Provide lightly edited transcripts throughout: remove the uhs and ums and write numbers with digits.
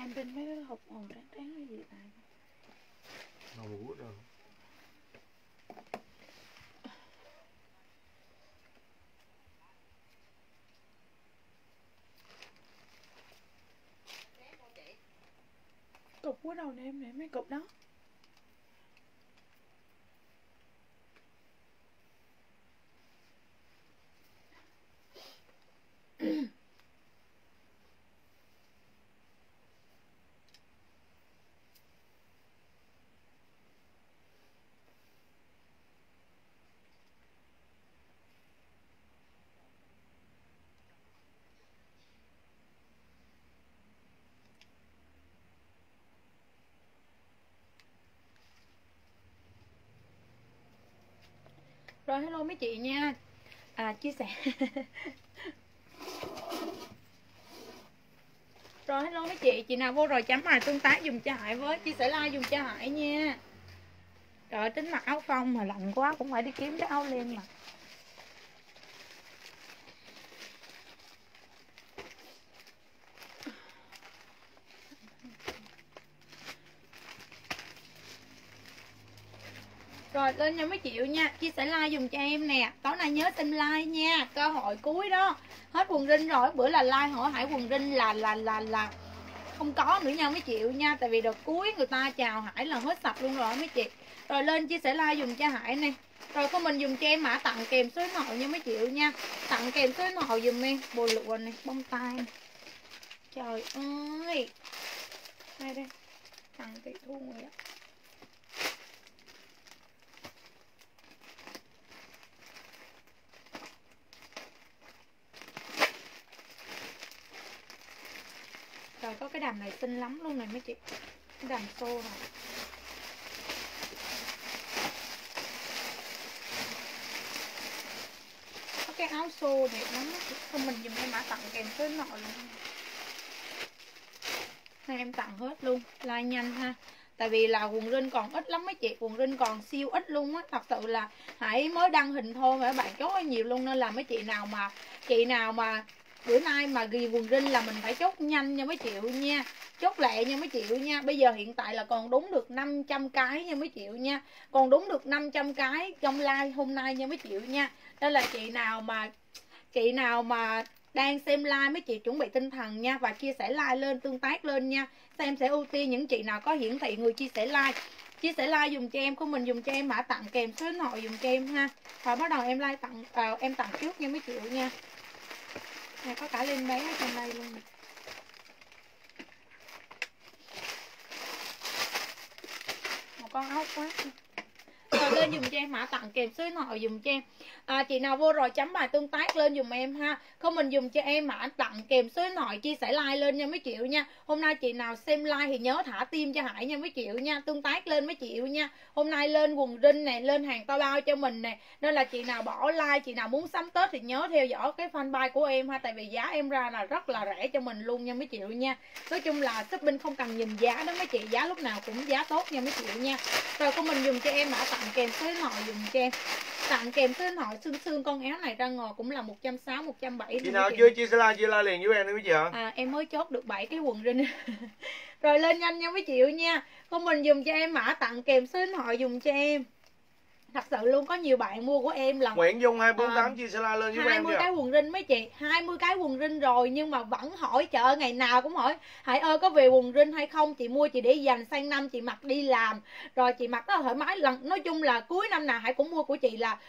Em tin mấy cái hộp màu trắng trắng cái gì này. Màu bút rồi. Cục của đầu nè em nè, mấy cục đó. Rồi hello mấy chị nha. Chia sẻ. Rồi hello mấy chị nào vô rồi chấm bài tương tác dùng cho Hải với, chia sẻ like dùng cho Hải nha. Trời ơi, tính mặc áo phông mà lạnh quá cũng phải đi kiếm cái áo len mà. Rồi lên nha mấy triệu nha, chia sẻ like dùng cho em nè. Tối nay nhớ xem like nha, cơ hội cuối đó. Hết quần rinh rồi, bữa là like hỏi Hải quần rinh là không có nữa nha mấy triệu nha. Tại vì đợt cuối người ta chào Hải là hết sạch luôn rồi mấy chị. Rồi lên chia sẻ like dùng cho Hải nè. Rồi có mình dùng cho em mã tặng kèm số điện thoại nha mấy triệu nha. Tặng kèm số điện thoại dùm em. Bồ lụa này, bông tai này. Trời ơi. Đây đây. Tặng tỷ thu rồi á. Rồi có cái đầm này xinh lắm luôn này mấy chị. Cái đầm xô này. Có cái áo xô đẹp lắm mấy chị. Không mình dùng em mã tặng kèm số điện thoại luôn. Này em tặng hết luôn. Like nhanh ha. Tại vì là quần rinh còn ít lắm mấy chị. Quần rinh còn siêu ít luôn á. Thật sự là Hải mới đăng hình thôi mà các bạn chốt nhiều luôn. Nên là mấy chị nào mà bữa nay mà ghi quần rinh là mình phải chốt nhanh nha mấy triệu nha. Chốt lẹ nha mấy triệu nha. Bây giờ hiện tại là còn đúng được 500 cái nha mấy triệu nha. Còn đúng được 500 cái trong live hôm nay nha mấy triệu nha. Nên là chị nào mà đang xem live mấy chị chuẩn bị tinh thần nha. Và chia sẻ like lên, tương tác lên nha. Em sẽ ưu tiên những chị nào có hiển thị người chia sẻ like. Chia sẻ like dùng cho em, của mình dùng cho em mã tặng kèm số điện thoại dùng cho em ha. Và bắt đầu em like tặng em tặng trước nha mấy triệu nha. Này có cả lên bé ở trên đây luôn nè. Một con áo khoác. Rồi lên dùm cho em mã tặng kèm số điện thoại dùm cho em. Chị nào vô rồi chấm bài tương tác lên dùm em ha. Không mình dùng cho em mã tặng kèm số điện thoại, chia sẻ like lên nha mấy triệu nha. Hôm nay chị nào xem like thì nhớ thả tim cho Hải nha mấy triệu nha. Tương tác lên mấy triệu nha. Hôm nay lên quần rinh nè, lên hàng to bao cho mình nè. Nên là chị nào bỏ like, chị nào muốn sắm Tết thì nhớ theo dõi cái fanpage của em ha. Tại vì giá em ra là rất là rẻ cho mình luôn nha mấy triệu nha. Nói chung là shopping không cần nhìn giá đó mấy chị, giá lúc nào cũng giá tốt nha mấy triệu nha. Rồi của mình dùng cho em mã tặng kèm số điện thoại dùng cho em. Tặng kèm số điện thoại xương con áo này ra ngồi cũng là 160 170. Chị nào chưa chia sẻ like, chia like liền với em đi mấy chị ạ. Em mới chốt được 7 cái quần rinh. Rồi lên nhanh nha mấy triệu nha. Con mình dùng cho em mã tặng kèm số điện thoại dùng cho em. Thật sự luôn có nhiều bạn mua của em là Nguyễn Dung 248 chia sẻ like lên với em 20 cái quần rinh mấy chị, 20 cái quần rinh rồi nhưng mà vẫn hỏi chợ, ngày nào cũng hỏi Hải ơi có về quần rinh hay không, chị mua chị để dành sang năm chị mặc đi làm, rồi chị mặc rất là thoải mái. Nói chung là cuối năm nào Hải cũng mua của chị là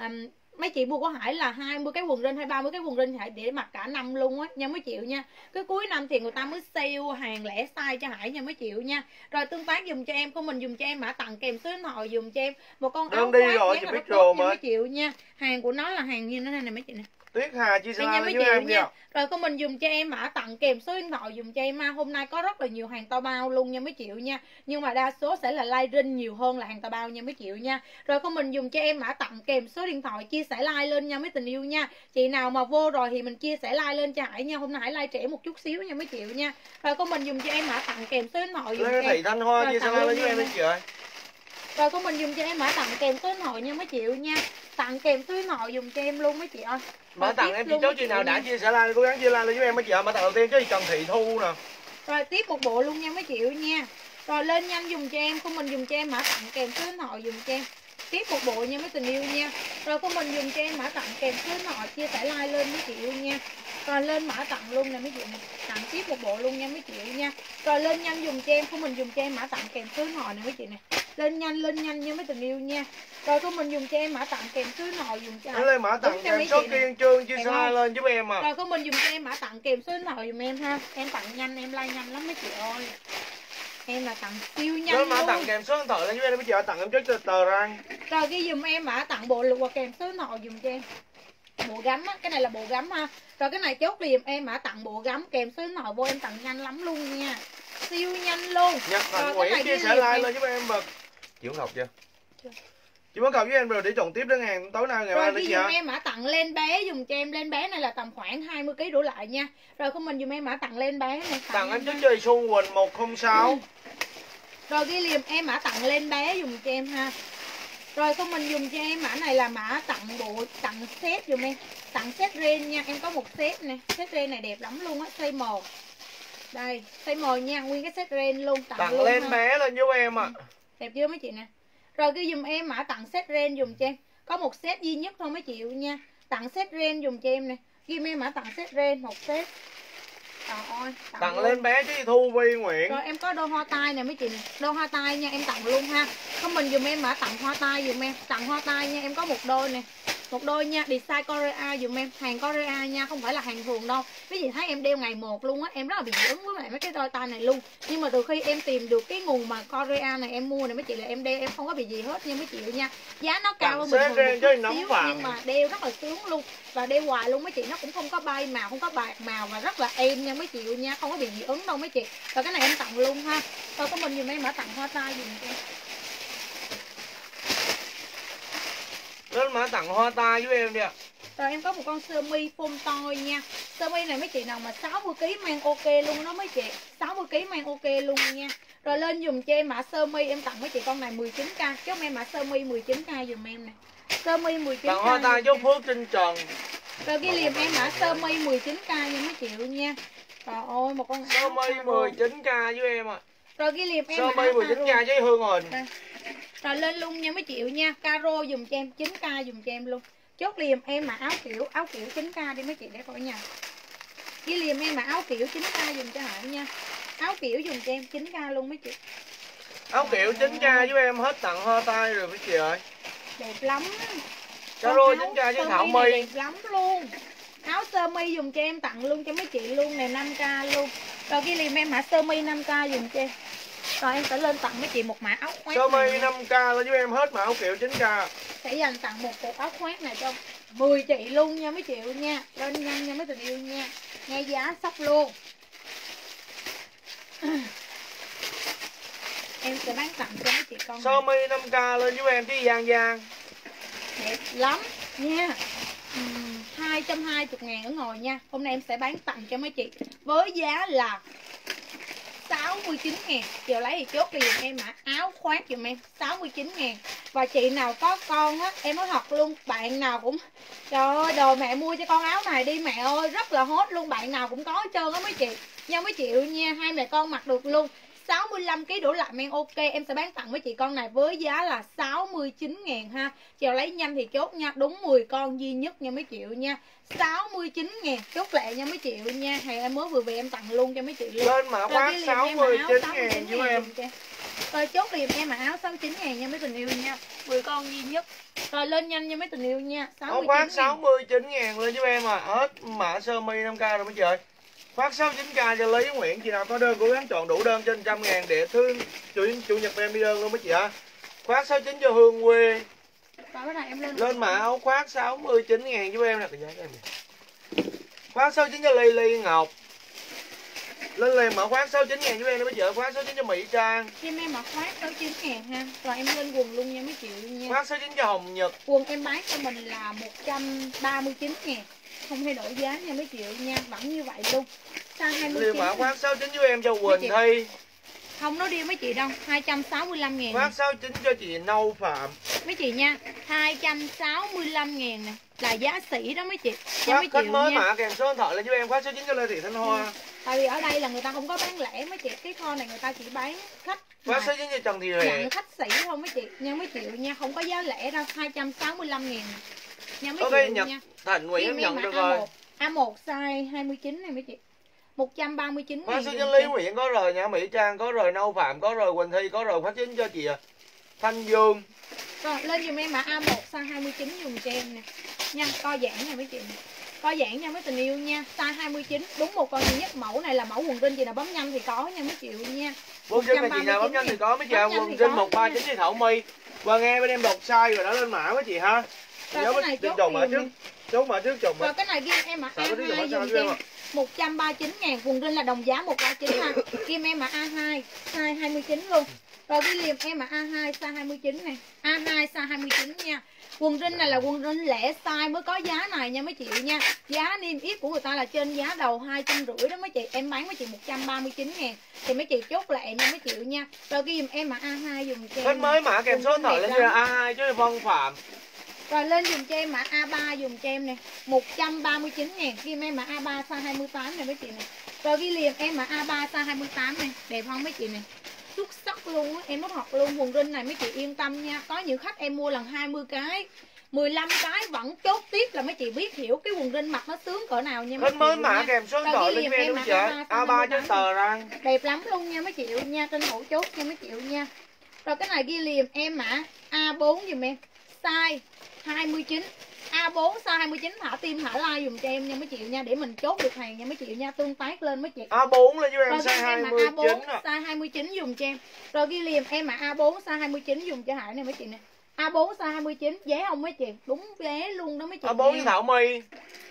mấy chị mua của Hải là 20 cái quần rinh hay 30 cái quần rinh Hải để mặc cả năm luôn á nha mấy triệu nha. Cái cuối năm thì người ta mới sale hàng lẻ size cho Hải nha mấy triệu nha. Rồi tương tác dùng cho em, của mình dùng cho em mã tặng kèm số điện thoại dùng cho em một con áo đi rồi chị biết rồi mà mấy triệu nha. Hàng của nó là hàng như thế này nè mấy chị nè. Tuyết Hà chia sẻ like với em nha. Rồi của mình dùng cho em mã tặng kèm số điện thoại dùng cho em ha. Hôm nay có rất là nhiều hàng to bao luôn nha mấy triệu nha. Nhưng mà đa số sẽ là like rinh nhiều hơn là hàng to bao nha mấy triệu nha. Rồi của mình dùng cho em mã tặng kèm số điện thoại, chia sẻ like lên nha mấy tình yêu nha. Chị nào mà vô rồi thì mình chia sẻ like lên cho Hải nha. Hôm nay Hải like trễ một chút xíu nha mấy triệu nha. Rồi của mình dùng cho em mã tặng kèm số điện thoại dùng cho em. Thị Thanh Hoa chia sẻ like với em mấy chị ơi. Rồi của mình dùng cho em mã tặng kèm số điện thoại nha mấy triệu nha. Tặng kèm số điện thoại dùng cho em luôn mấy chị ơi. Mã tặng em chị chốt chị nào đã chia sẻ like cố gắng chia like lên với em mấy chị ơi. Mã tặng đầu tiên chứ Trần Thị Thu nè. Rồi tiếp một bộ luôn nha mấy chị nha. Rồi lên nhanh dùng cho em, mình dùng cho em mã tặng kèm số điện thoại dùng cho em. Tiếp một bộ nha mấy tình yêu nha. Rồi mình dùng cho em mã tặng kèm số điện thoại, chia sẻ like lên mấy chị yêu nha. Rồi lên mã tặng luôn nè mấy chị nè. Tặng tiếp một bộ luôn nha mấy chị yêu nha. Rồi lên nhanh dùng cho em, mình dùng cho em mã tặng kèm số điện thoại nè mấy chị nè. Lên nhanh nha mấy tình yêu nha. Rồi mình dùng cho em mã tặng kèm số điện thoại dùng cho. Lên mã tặng kèm số kiên trương chia sẻ lên giúp em à. Rồi mình dùng cho em mã tặng kèm số điện thoại dùm em ha. Em tặng nhanh, em like nhanh lắm mấy chị ơi. Em là tặng siêu nhanh lên mã luôn. Tặng kèm số điện thoại lên giúp em mấy chị ơi, tặng em trước tờ răng. Rồi ghi dùm em mã tặng bộ lụa kèm số điện thoại dùm cho em. Bộ gấm á, cái này là bộ gấm ha. Rồi cái này chốt liền em mã tặng bộ gấm kèm số điện thoại vô, em tặng nhanh lắm luôn nha. Siêu nhanh luôn. Nhật Thành Nguyễn chia sẻ like lên giúp em bật. Chị Ngọc chưa? Chị muốn cầu với em rồi để chọn tiếp đến hàng tối nay ngày mai nữa chị ạ. Rồi em mã tặng lên bé dùng cho em, lên bé này là tầm khoảng 20 kg đổ lại nha. Rồi mình dùm em mã tặng lên bé này. Tặng em trứng chơi Xuân Quỳnh 106. Rồi ghi liền em mã tặng lên bé dùng cho em ha. Rồi mình dùng cho em mã này là mã tặng bộ, tặng set dùm em. Tặng set ren nha, em có một set nè. Set ren này đẹp lắm luôn á, size M. Đây, size M nha, nguyên cái set ren luôn. Tặng luôn lên ha. bé lên giúp em ạ. Đẹp chưa mấy chị nè. Rồi ghi dùm em mã tặng set ren dùm cho em. Có một set duy nhất thôi mấy chị nha. Tặng set ren dùm cho em nè. Ghi em mã tặng set ren một set. Trời ơi, tặng lên bé chứ Thu Vi Nguyễn. Rồi em có đôi hoa tai nè mấy chị nè. Đôi hoa tai nha, em tặng luôn ha. Không mình dùm em mã tặng hoa tai dùm em. Tặng hoa tai nha, em có một đôi nè. Một đôi nha, design Korea dùm em. Hàng Korea nha, không phải là hàng thường đâu. Mấy chị thấy em đeo ngày một luôn á. Em rất là bị dị ứng với lại mấy cái đôi tai này luôn. Nhưng mà từ khi em tìm được cái nguồn mà Korea này em mua này mấy chị, là em đeo em không có bị gì hết nha mấy chị nha. Giá nó cao hơn bình thường một xíu, nhưng mà đeo rất là sướng luôn. Và đeo hoài luôn mấy chị, nó cũng không có bay màu, không có bạc màu và rất là êm nha mấy chị nha, không có bị dị ứng đâu mấy chị. Rồi cái này em tặng luôn ha. Rồi có mình dùm em mã tặng hoa tai dùm em. Lên mã tặng hoa tai với em đi ạ. Rồi em có một con sơ mi phông to nha. Sơ mi này mấy chị nào mà 60 kg mang ok luôn đó mấy chị. 60 kg mang ok luôn nha. Rồi lên dùm cho em mã sơ mi, em tặng mấy chị con này 19k, chứ em mã sơ mi 19k dùm em nè. Sơ mi 19k. Tặng hoa tai với Phước Trinh Trần. Rồi ghi liền em mã sơ mi 19k nha mấy chị nha. Trời ơi, một con sơ mi 19k với em ạ. Rồi ghi liền em sơ mi 19k với Hương Huỳnh. Rồi lên luôn nha mấy chị nha. Caro dùm cho em 9k dùm cho em luôn. Chốt liềm em mà áo kiểu 9k đi mấy chị để coi nha. Ghi liềm em mà áo kiểu 9k dùm cho Hải nha. Áo kiểu dùm cho em 9k luôn mấy chị. Áo kiểu 9k với em hết tặng hoa tai rồi mấy chị ơi. Đẹp lắm. Caro 9k với Thảo My. Đẹp lắm luôn. Áo sơ mi dùm cho em tặng luôn cho mấy chị luôn nè, 5k luôn. Rồi ghi liềm em mã sơ mi 5k dùm cho em. Rồi em sẽ lên tặng mấy chị một mã áo khoác. Sơ mi 5k lên với em hết mã áo kiểu 9k. Sẽ dành tặng một bộ áo khoác này cho 10 chị luôn nha mấy chị nha. Lên nhanh nha mấy tình yêu nha. Nghe giá sốc luôn. Em sẽ bán tặng cho mấy chị con. Sơ mi 5k lên với em chứ Giang Giang. Đẹp lắm nha. 220.000 ở ngồi nha. Hôm nay em sẽ bán tặng cho mấy chị với giá là 69.000. Chiều lấy thì chốt liền em mã áo khoác giùm em 69.000. Và chị nào có con á, em nói thật luôn, bạn nào cũng trời ơi, đồ mẹ mua cho con áo này đi mẹ ơi, rất là hot luôn, bạn nào cũng có hết trơn á mấy chị nha mấy chị nha. Hai mẹ con mặc được luôn. 65kg đổ lại men ok. Em sẽ bán tặng với chị con này với giá là 69.000 ha. Chiều lấy nhanh thì chốt nha. Đúng 10 con duy nhất nha mấy triệu nha. 69.000 chốt lẹ nha mấy triệu nha. Hay em mới vừa về em tặng luôn cho mấy chị luôn. Lên mã khoác 69.000 với em. Rồi chốt liền em mà áo 69.000 nha mấy tình yêu nha. 10 con duy nhất. Rồi lên nhanh nha mấy tình yêu nha. Áo khoác 69.000 lên với em à. Hết mã sơ mi 5k rồi mấy chị ơi. Phát 69k cho Lý Nguyễn. Chị nào có đơn cố gắng chọn đủ đơn trên 100.000 để thương chủ nhật em đi đơn luôn mấy chị ạ. Khoác 69 cho Hương Quê. Lên mã áo khoác 69.000 giúp em nè. Khoác 69 cho Ly Ly Ngọc. Lên liền mã khoác 69.000 giúp em mấy chị ơi. Khoác 69 cho Mỹ Trang. Thêm em mã khoác 69.000 ha. Rồi em lên quần luôn nha mấy chị nha. Khoác 69 cho Hồng Nhật. Quần em bán cho mình là 139.000. Không thay đổi giá nha mấy triệu nha, vẫn như vậy luôn. Size 29. Liền mã khoác 69 giúp em cho Quỳnh Thi. Không nói đi mấy chị đâu, 265.000. Khoác 69 cho chị Nâu Phạm. Mấy chị nha, 265.000 nè, là giá sỉ đó mấy chị. Khoác khách mới mã kèm số điện thoại lên giúp em. Khoác 69 cho Lê Thị Thanh Hoa. Tại vì ở đây là người ta không có bán lẻ mấy chị, cái kho này người ta chỉ bán khách Bác số chính cho Trần Thị Huệ. nhận khách sỉ thôi mấy chị nha, mấy triệu nha, không có giá lẻ đâu, 265.000 nha mấy Okay, chị Nhật nha. Thành Nguyễn em nhận được rồi. A1 size 29 này mấy chị, 139.000. Bác số chính Lý Nguyễn có rồi, Nhã Mỹ Trang có rồi, Nâu Phạm có rồi, Quỳnh Thi có rồi, phát chính cho chị Thanh Dương. Rồi lên dùm em mã A1 size 29 dùm cho em nè nha, co giãn này mấy chị nè, co giãn nha mấy tình yêu nha, size 29 đúng một con duy nhất. Mẫu này là mẫu quần jean, chị nào bấm nhanh thì có nha mấy triệu nha. Quần jean là chị nào bấm nhanh thì có mấy chị. Quần jean 139 thì Thảo My. Và nghe bên em đọc sai rồi đã lên mã mấy chị ha. Rồi cái này chốt mã trước. Chốt mã trước chồng. Rồi cái này ghi em mã A2 dùm cho em 139.000, quần jean là đồng giá 139 ha. Ghi em mã A2 size 29 luôn. Rồi ghi liềm em mã A2 size 29 này, A2 size 29 nha. Quần jean này là quần jean lẻ size mới có giá này nha mấy chị nha. Giá niêm yết của người ta là trên giá đầu 250 đó mấy chị. Em bán mấy chị 139.000 thì mấy chị chốt lại nha mấy chị nha. Rồi ghi dùm em mã A2 dùm cho em. Bên mới mã kèm số điện thoại lên cho A2 chứ Vân Phạm. Rồi lên dùm cho em mã A3 dùm cho em nè, 139.000. Ghi em mã A3 size 28 này mấy chị nè. Rồi ghi liền em mã A3 size 28 này, đẹp không mấy chị nè. Xuất sắc luôn á, em nói thật luôn, quần jean này mấy chị yên tâm nha. Có những khách em mua lần 20 cái 15 cái vẫn chốt tiếp là mấy chị biết hiểu cái quần jean mặc nó sướng cỡ nào nha mấy chị. Bên mới mã kèm số điện thoại lên cho em luôn chị. A3 trên tờ ra. Đẹp lắm luôn nha mấy chị nha, trên hũ chốt nha mấy chị nha. Rồi cái này ghi liền em mã A4 dùm em, size 29. A4 size 29, thả tim thả like dùm cho em nha mấy chị nha, để mình chốt được hàng nha mấy chị nha, tương tác lên mấy chị. A4 lên cho em. Rồi size 29 A4 size 29 dùm cho em. Rồi ghi liền em mã A4 size 29 dùm cho Hải này mấy chị nè. A4 size 29 vé không mấy chị? Đúng vé luôn đó mấy chị. A4 với Thảo My.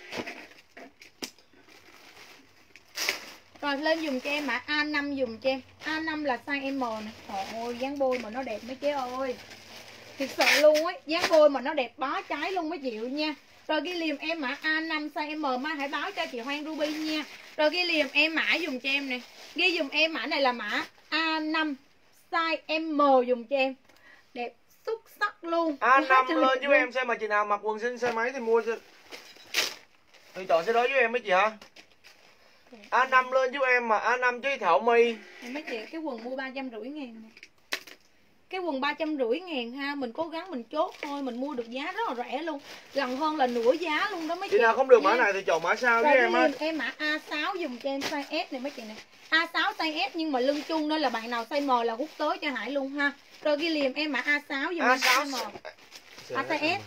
Rồi lên dùm cho em mã A5 dùm cho em. A5 là size M nè. Trời ơi dáng bôi mà nó đẹp mấy chế ơi. Thật sự luôn ấy, dáng bôi mà nó đẹp bó trái luôn mấy chịu nha. Rồi ghi liềm em mã A5 size M, mai hãy báo cho chị Hoang Ruby nha. Rồi ghi liềm em mã dùm cho em nè. Ghi dùm em mã này là mã A5 size M dùm cho em. Đẹp xuất sắc luôn. A5 lên giúp em xem mà chị nào mặc quần jean xe máy thì mua thì chọn xe đó với em mấy chị hả? A5 lên giúp em mà A5 chứ Thảo My. Mấy chị cái quần mua 350.000 nè. Cái quần 350.000 ha, mình cố gắng mình chốt thôi, mình mua được giá rất là rẻ luôn, gần hơn là nửa giá luôn đó mấy chị. Chị nào không được mã này thì chọn mã sau với em á. Em mã A6 dùng cho em size S này mấy chị nè. A6 size S nhưng mà lưng chung nên là bạn nào size M là hút tới cho Hải luôn ha. Rồi ghi liềm em mã A6 dùng em size M. A6 S.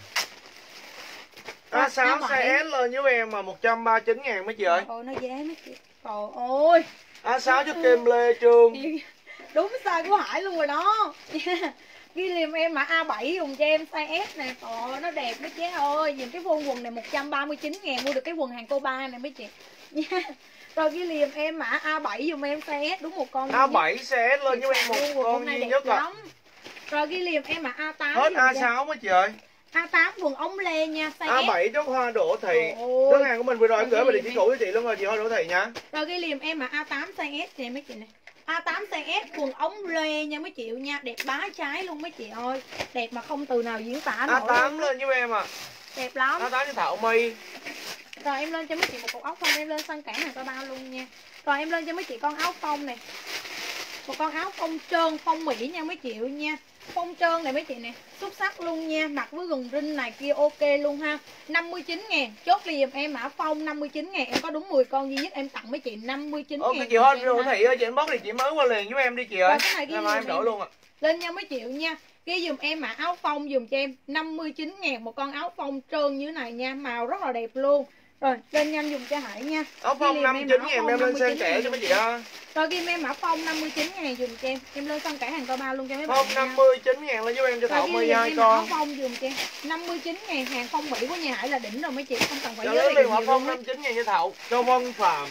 A6 size S lên với em mà 139.000 mấy chị ơi. Ôi nó giá mấy chị. Trời ơi. A6 cho Kim Lê Trương. Đúng size của Hải luôn rồi đó. Ghi liềm em mã A7 dùng cho em size S nè. Trời nó đẹp mấy chế ơi. Nhìn cái phông quần này 139.000 mua được cái quần hàng Copa này mấy chị. Nha. Rồi ghi liềm em mã A7 dùng em size S đúng một con. A7 size S lên với em một con duy nhất à. Rồi ghi liềm em mã A8. Hết A6 mấy chị ơi. A8 quần ống lê nha, size A7 chốt Hoa Đỗ Thị. Đơn hàng của mình vừa rồi em gửi về địa chỉ cũ cho chị luôn rồi, chị Hoa Đỗ Thị nha. Rồi ghi liềm em mã A8 size S nè mấy chị nè. A8 size S quần ống lê nha mấy chị nha, đẹp bá trái luôn mấy chị ơi. Đẹp mà không từ nào diễn tả nổi. A8 lên với em à. Đẹp lắm. A8 cho Thảo My. Rồi em lên cho mấy chị một cục áo phông, em lên săn cản hàng có bao luôn nha. Rồi em lên cho mấy chị con áo phông này. Một con áo phông trơn, phông Mỹ nha mấy chị nha. Phông trơn này mấy chị nè, xuất sắc luôn nha, mặc với quần jean này kia ok luôn ha. 59.000, chốt liềm em mã phông 59.000, em có đúng 10 con duy nhất em tặng mấy chị 59.000. Ok chị Hoa Đỗ Thị ơi, chị inbox thì chị mới qua liền với em đi chị ơi. Ngày mai em đổi luôn ạ. Lên nha mấy chị nha. Ghi dùm em mã áo phông dùm cho em 59.000 một con áo phông trơn như thế này nha, màu rất là đẹp luôn. Rồi lên nhanh dùng cho Hải nha. Áo phông 59.000 em lên xen kẽ cho mấy chị ha. Rồi ghi em mã phông 59.000 dùm cho em lên săn cả hàng co bao luôn cho mấy bạn. Phông 59.000 lên giúp em cho Thảo My 2 con. Áo phông dùm cho em 59.000, hàng phong Mỹ của nhà Hải là đỉnh rồi mấy chị, không cần phải giới thiệu thiệu. Mã phông 59.000 cho Thảo, cho Vân Phạm.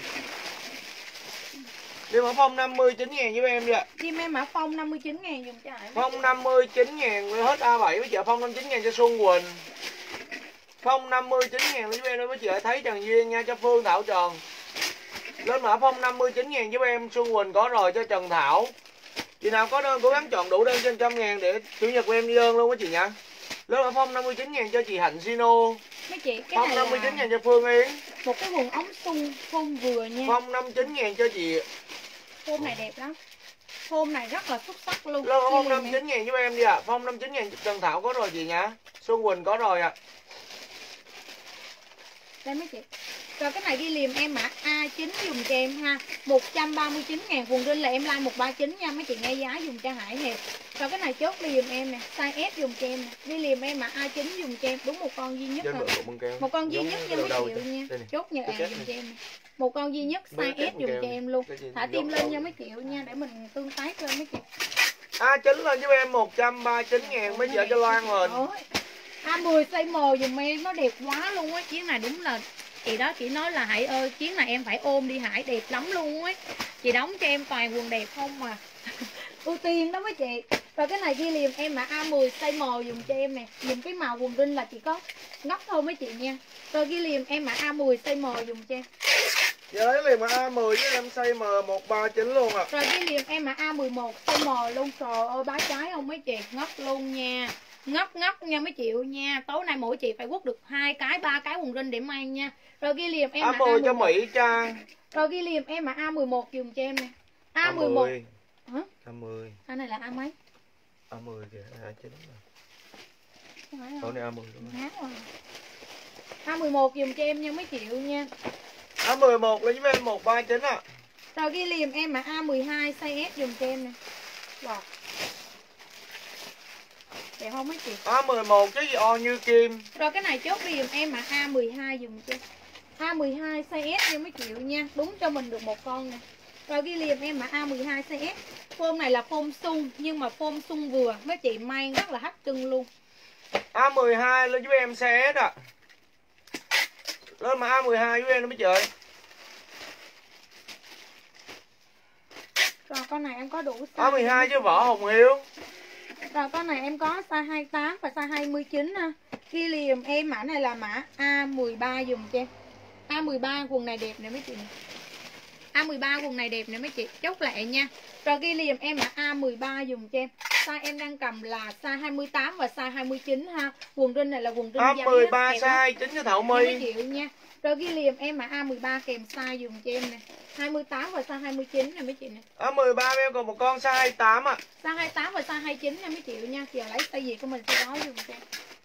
Đi mã phông 59.000 giúp em đi ạ. Đi em mã phông 59.000 dùm cho Hải. Phông 59.000 hết A7 với chợ phông 59.000 cho Xuân Quỳnh. Phông 59.000 giúp em đó mấy chị ơi, thấy Trần Duyên nha, cho Phương Thảo Trần. Lên mã phông 59.000 giúp em, Xuân Quỳnh có rồi cho Trần Thảo. Chị nào có đơn cố gắng chọn đủ đơn trên 100.000 để chủ nhật của em đi đơn luôn mấy chị nha. Lên mã phông 59.000 cho chị Hạnh Sino. Mấy chị cái Phong này 59 là ngàn cho Phương Yến. một cái quần ống sung phông vừa nha. Phong 59 ngàn cho chị. Phông này đẹp lắm. Phông này rất là xuất sắc luôn. Lô Phong 59 ngàn giúp em đi ạ. Phong 59 ngàn Trần Thảo có rồi chị nhá. Xuân Quỳnh có rồi ạ. Đây mấy chị. Rồi cái này ghi liềm em mã A9 dùng cho em ha. 139 ngàn, quần rinh là em like 139 nha. Mấy chị nghe giá dùng cho Hải hẹp. Rồi cái này chốt liềm em nè, size S dùng cho em nè. Ghi liềm em mã A9 dùng cho em. Đúng một con duy nhất thôi. Một con duy nhất nha mấy chị nha. Chốt nhà dùng cho em nè. Một con duy nhất size S dùng cho em luôn. Thả tim lên nha mấy chị nha, để mình tương tác lên mấy chị. A9 lên giúp em 139 ngàn mấy chị cho Loan mình. A10 size M dùm em, nó đẹp quá luôn á. Chiếc này đúng là chị đó, chị nói là Hải ơi, chiếc này em phải ôm đi Hải, đẹp lắm luôn á. Chị đóng cho em toàn quần đẹp không mà. Ưu tiên đó mấy chị. Rồi cái này ghi liềm em mà A10 size M dùng cho em nè. Dùng cái màu quần rinh là chỉ có ngóc thôi mấy chị nha. Rồi ghi liềm em mà A10 size M dùng cho em. Giờ lấy liền mà A10 với em size M139 luôn à. Rồi ghi liềm em mà A11 size M luôn. Trời ơi bá trái không mấy chị, ngóc luôn nha. Ngóc nha mấy chị nha. Tối nay mỗi chị phải quất được 2 cái 3 cái quần rinh để mang nha. Rồi ghi liềm em mà A10 cho Mỹ Trang. Rồi ghi liềm em mà A11 dùng cho em nè. A11 hả? A10. Cái này là A mấy? A10 kìa, A9 rồi. Tối nay A10 đúng rồi. A11 dùng cho em nha mấy chị nha. A11 lên với em 139 ạ. Rồi ghi liềm em mà A12 size S dùng cho em nè. Wow. Đẹp không mấy chị? A11 cái gì o như kim. Rồi cái này chốt liềm em mà A12 dùng cho em. A12 size S nha mấy chị nha. Đúng cho mình được một con nè. Rồi ghi liềm em mà A12 size S. Phôm này là phôm sung, nhưng mà phôm sung vừa. Mấy chị mang rất là hấp chân luôn. A12 lên với em size S ạ. Lên mà A12 với em nó mấy chị ơi. Rồi con này em có đủ size. A12 chứ Võ Hồng Hiếu. Rồi con này em có size 28 và size 29 ha. Ghi liềm em mã này là mã A13 dùng cho em. A13 quần này đẹp nè mấy chị. A13 quần này đẹp nè mấy chị. Chốt lại nha. Rồi ghi liềm em mã A13 dùng cho em. Size em đang cầm là size 28 và size 29 ha. Quần rinh này là quần rinh giấy. A13 size 9 cho Thảo My. 20 triệu nha. Rồi ghi liềm em mã A13 kèm size dùng cho em nè. 28 và size 29 nè mấy chị nè. A13 em còn một con size 28 ạ. Size 28 và size 29 nè mấy chị nha. Giờ lấy size gì của mình sẽ nói dùng cho em.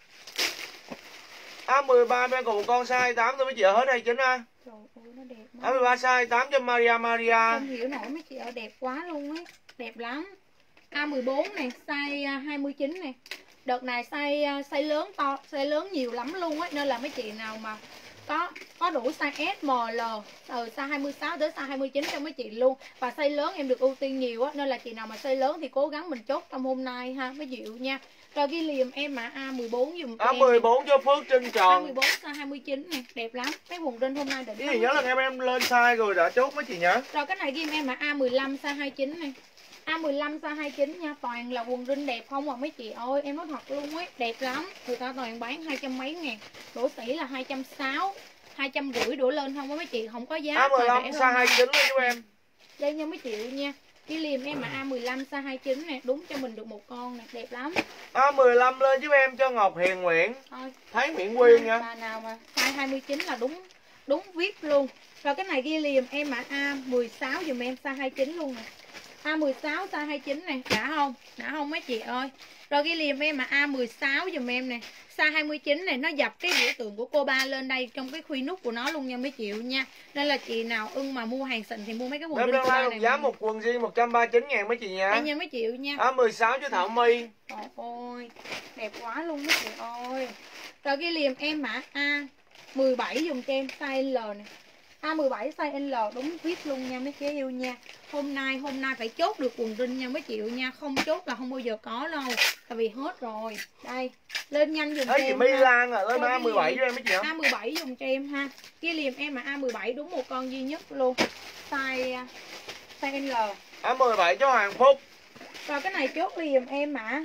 A13 em còn một con size 28 thôi mấy chị ơi, hết 29 ha. Trời ơi nó đẹp quá. A13 size 8 cho Maria. Không hiểu nổi mấy chị ơi, đẹp quá luôn ấy. Đẹp lắm. A14 này, size 29 này. Đợt này size lớn to, size lớn nhiều lắm luôn á, nên là mấy chị nào mà có đủ size S, M, L từ size 26 đến size 29 cho mấy chị luôn. Và size lớn em được ưu tiên nhiều á, nên là chị nào mà size lớn thì cố gắng mình chốt trong hôm nay ha, mấy dịu nha. Rồi ghi liềm em mã A14 dùng cho A14 cho Phước Trinh Tròn. A14 size 29 nè, đẹp lắm. Cái quần rinh hôm nay đẹp lắm. Cái gì nhớ là em lên size rồi đã chốt mấy chị nhớ. Rồi cái này ghi em mã A15 size 29 nè. A15 size 29 nha, toàn là quần rinh đẹp không à mấy chị ơi, em nói thật luôn ấy, đẹp lắm. Người ta toàn bán 200 mấy ngàn, đổ sỉ là 260, 250 đổ lên không có mấy chị, không có giá. A15 size 29 luôn cho em. Đây nha mấy chị nha. Cái liềm em mà A15 size 29 nè, đúng cho mình được một con nè, đẹp lắm. A15 lên giúp em cho Ngọc Hiền Nguyễn. Thôi. Thấy Nguyễn Quyên nha. Bà nào mà size 29 là đúng viết luôn. Rồi cái này ghi liềm em mã A16 dùm em size 29 luôn nè. A16 size 29 này, đã không mấy chị ơi. Rồi ghi liềm em mà A16 dùm em nè. Size 29 này nó dập cái biểu tượng của cô ba lên đây trong cái khuy nút của nó luôn nha mấy chị nha. Nên là chị nào ưng mà mua hàng xịn thì mua mấy cái quần rinh cô ba này. Giá một quần riêng 139 ngàn mấy chị nha. Đây nha mấy chị nha. A16 cho Thảo My. Trời ơi, đẹp quá luôn mấy chị ơi. Rồi ghi liềm em mã A17 dùng cho em size L nè. A17 size L đúng viết luôn nha mấy chị yêu nha. Hôm nay phải chốt được quần rinh nha mấy chị nha, không chốt là không bao giờ có đâu. Tại vì hết rồi. Đây, lên nhanh dùng cho em. My Lan à, lên A17 cho em mấy chị hả? A17 dùng cho em ha. Ghi liềm em mà A17 đúng một con duy nhất luôn. Size L. A17 cho Hoàng Phúc. Rồi cái này chốt liềm em mã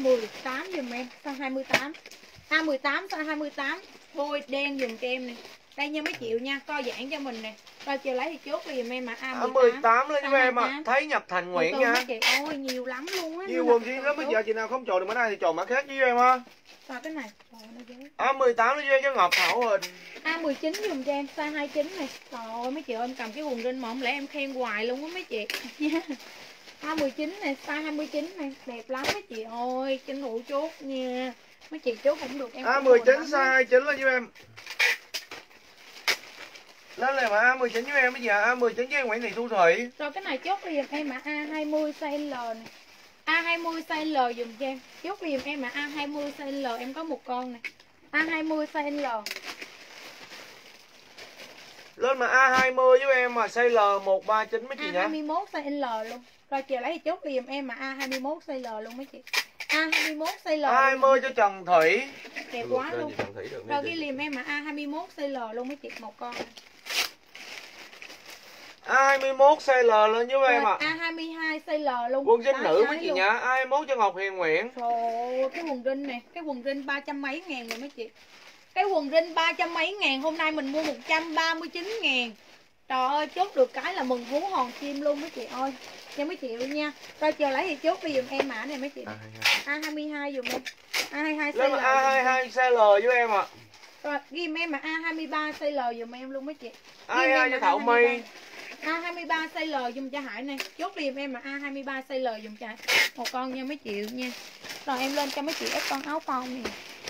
A18 dùm em, size 28. A18 size 28, bôi đen dùm cho em nè. Đây nha mấy triệu nha, co giãn cho mình nè. Rồi chiều lấy thì chốt giùm em mà A18 lên giúp em ạ. Thấy Nhật Thành Nguyễn nha. Chị ơi nhiều lắm luôn á. Nhiều quần riêng lắm bây giờ, chị nào không chọn được mã này thì chọn mã khác với em ha. Rồi cái này. Trời ơi, nó dễ. A18 lên giúp em cho Ngọc Thảo Hình. A19 dùm cho em size 29 này. Trời ơi mấy chị ơi, em cầm cái quần rinh mà không lẽ em khen hoài luôn á mấy chị. A19 này, size 29 này, đẹp lắm mấy chị ơi, tranh thủ chốt nha. Mấy chị chốt không được em. A19 size 29 lên giúp em. Lên này mà A19 với em bây giờ, A19 với em Nguyễn Thị Thu Thủy. Rồi cái này chốt giùm em mà A20 size L này. A20 size L dùm cho em. Chốt giùm em mà A20 size L, em có một con này. A20 size L. Lên mà A20 với em mà size L139 mấy chị nhá. A21 size L luôn. Rồi chiều lấy thì chốt giùm em mà A21 size L luôn mấy chị. A21 size L. A20 cho Trần Thủy. Đẹp quá luôn. Rồi ghi liềm em mà A21 size L luôn mấy chị, một con. A21 size L lên với em ạ. A22 size L luôn. Quần jean nữ mấy chị nhá. A21 cho Ngọc Hiền Nguyễn. Trời ơi, cái quần jean này, cái quần jean 300 mấy ngàn rồi mấy chị. Cái quần jean 300 mấy ngàn, hôm nay mình mua 139 ngàn. Trời ơi, chốt được cái là mừng hú hòn chim luôn mấy chị ơi. Cho mấy chị luôn nha. Rồi chiều lấy thì chốt đi dùm em mã này mấy chị. A22 dùm em. A22 size L. A22 size L với em ạ. Rồi ghi em mà A23 size L dùm em luôn mấy chị. A22 cho Thảo My. A23 size L dùm cho Hải này. Chốt đi em mà A23 size L dùm cho Hải. Một con nha mấy chị nha. Rồi em lên cho mấy chị ép con áo phông nè.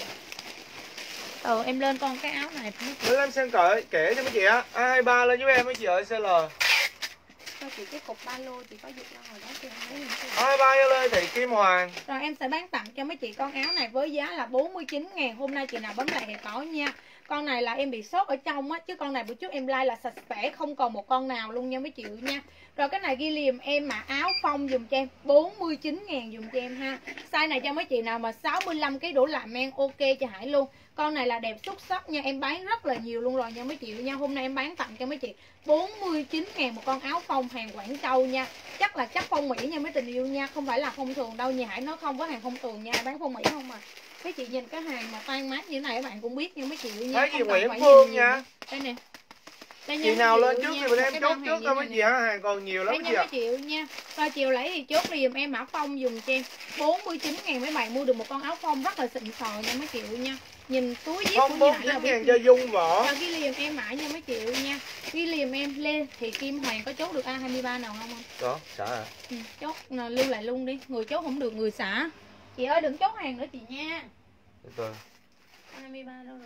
Em lên con cái áo này. Để em xem kể cho mấy chị á. A23 lên với em mấy chị ơi size L. Cho chị cái cục ba lô chị có dục ra hồi đó chị không lấy. A23 cho Lê Thị Kim Hoàng. Rồi em sẽ bán tặng cho mấy chị con áo này với giá là 49 ngàn. Hôm nay chị nào bấm lại thì có nha. Con này là em bị sốt ở trong á, chứ con này bữa trước em like là sạch sẽ, không còn một con nào luôn nha mấy chị nha. Rồi cái này ghi liềm em mà áo phông dùm cho em 49 ngàn dùm cho em ha. Size này cho mấy chị nào mà 65 kg đổ lại men ok cho Hải luôn. Con này là đẹp xuất sắc nha, em bán rất là nhiều luôn rồi nha mấy chị nha. Hôm nay em bán tặng cho mấy chị 49 ngàn một con áo phông hàng Quảng Châu nha. Chắc là chắc phong Mỹ nha mấy tình yêu nha, không phải là phong thường đâu. Nhà Hải nó không có hàng phong thường nha, bán phong Mỹ không à. Mấy chị nhìn cái hàng mà tan mát như thế này các bạn cũng biết nha mấy chị nha. Thấy gì Nguyễn Phương nha. Đây nè. Đây chị nào lên trước thì mình em chốt trước thôi mấy chị hả, hàng còn nhiều lắm chị ạ. Triệu nha. Rồi chiều lấy thì chốt đi dùm em mã phong dùng cho em 49 ngàn mấy bạn mua được một con áo phông rất là xịn sò nha mấy triệu nha. Nhìn túi zip phong 49 ngàn cho Dung Võ. Rồi ghi liềm em mã nha mấy triệu nha. Ghi liềm em Lê Thị Kim Hoàng có chốt được A23 nào không? Có, xả à. Chốt lưu lại luôn đi, người chốt không được người xả. Chị ơi đừng chốt hàng nữa chị nha. Rồi. A23 đâu rồi?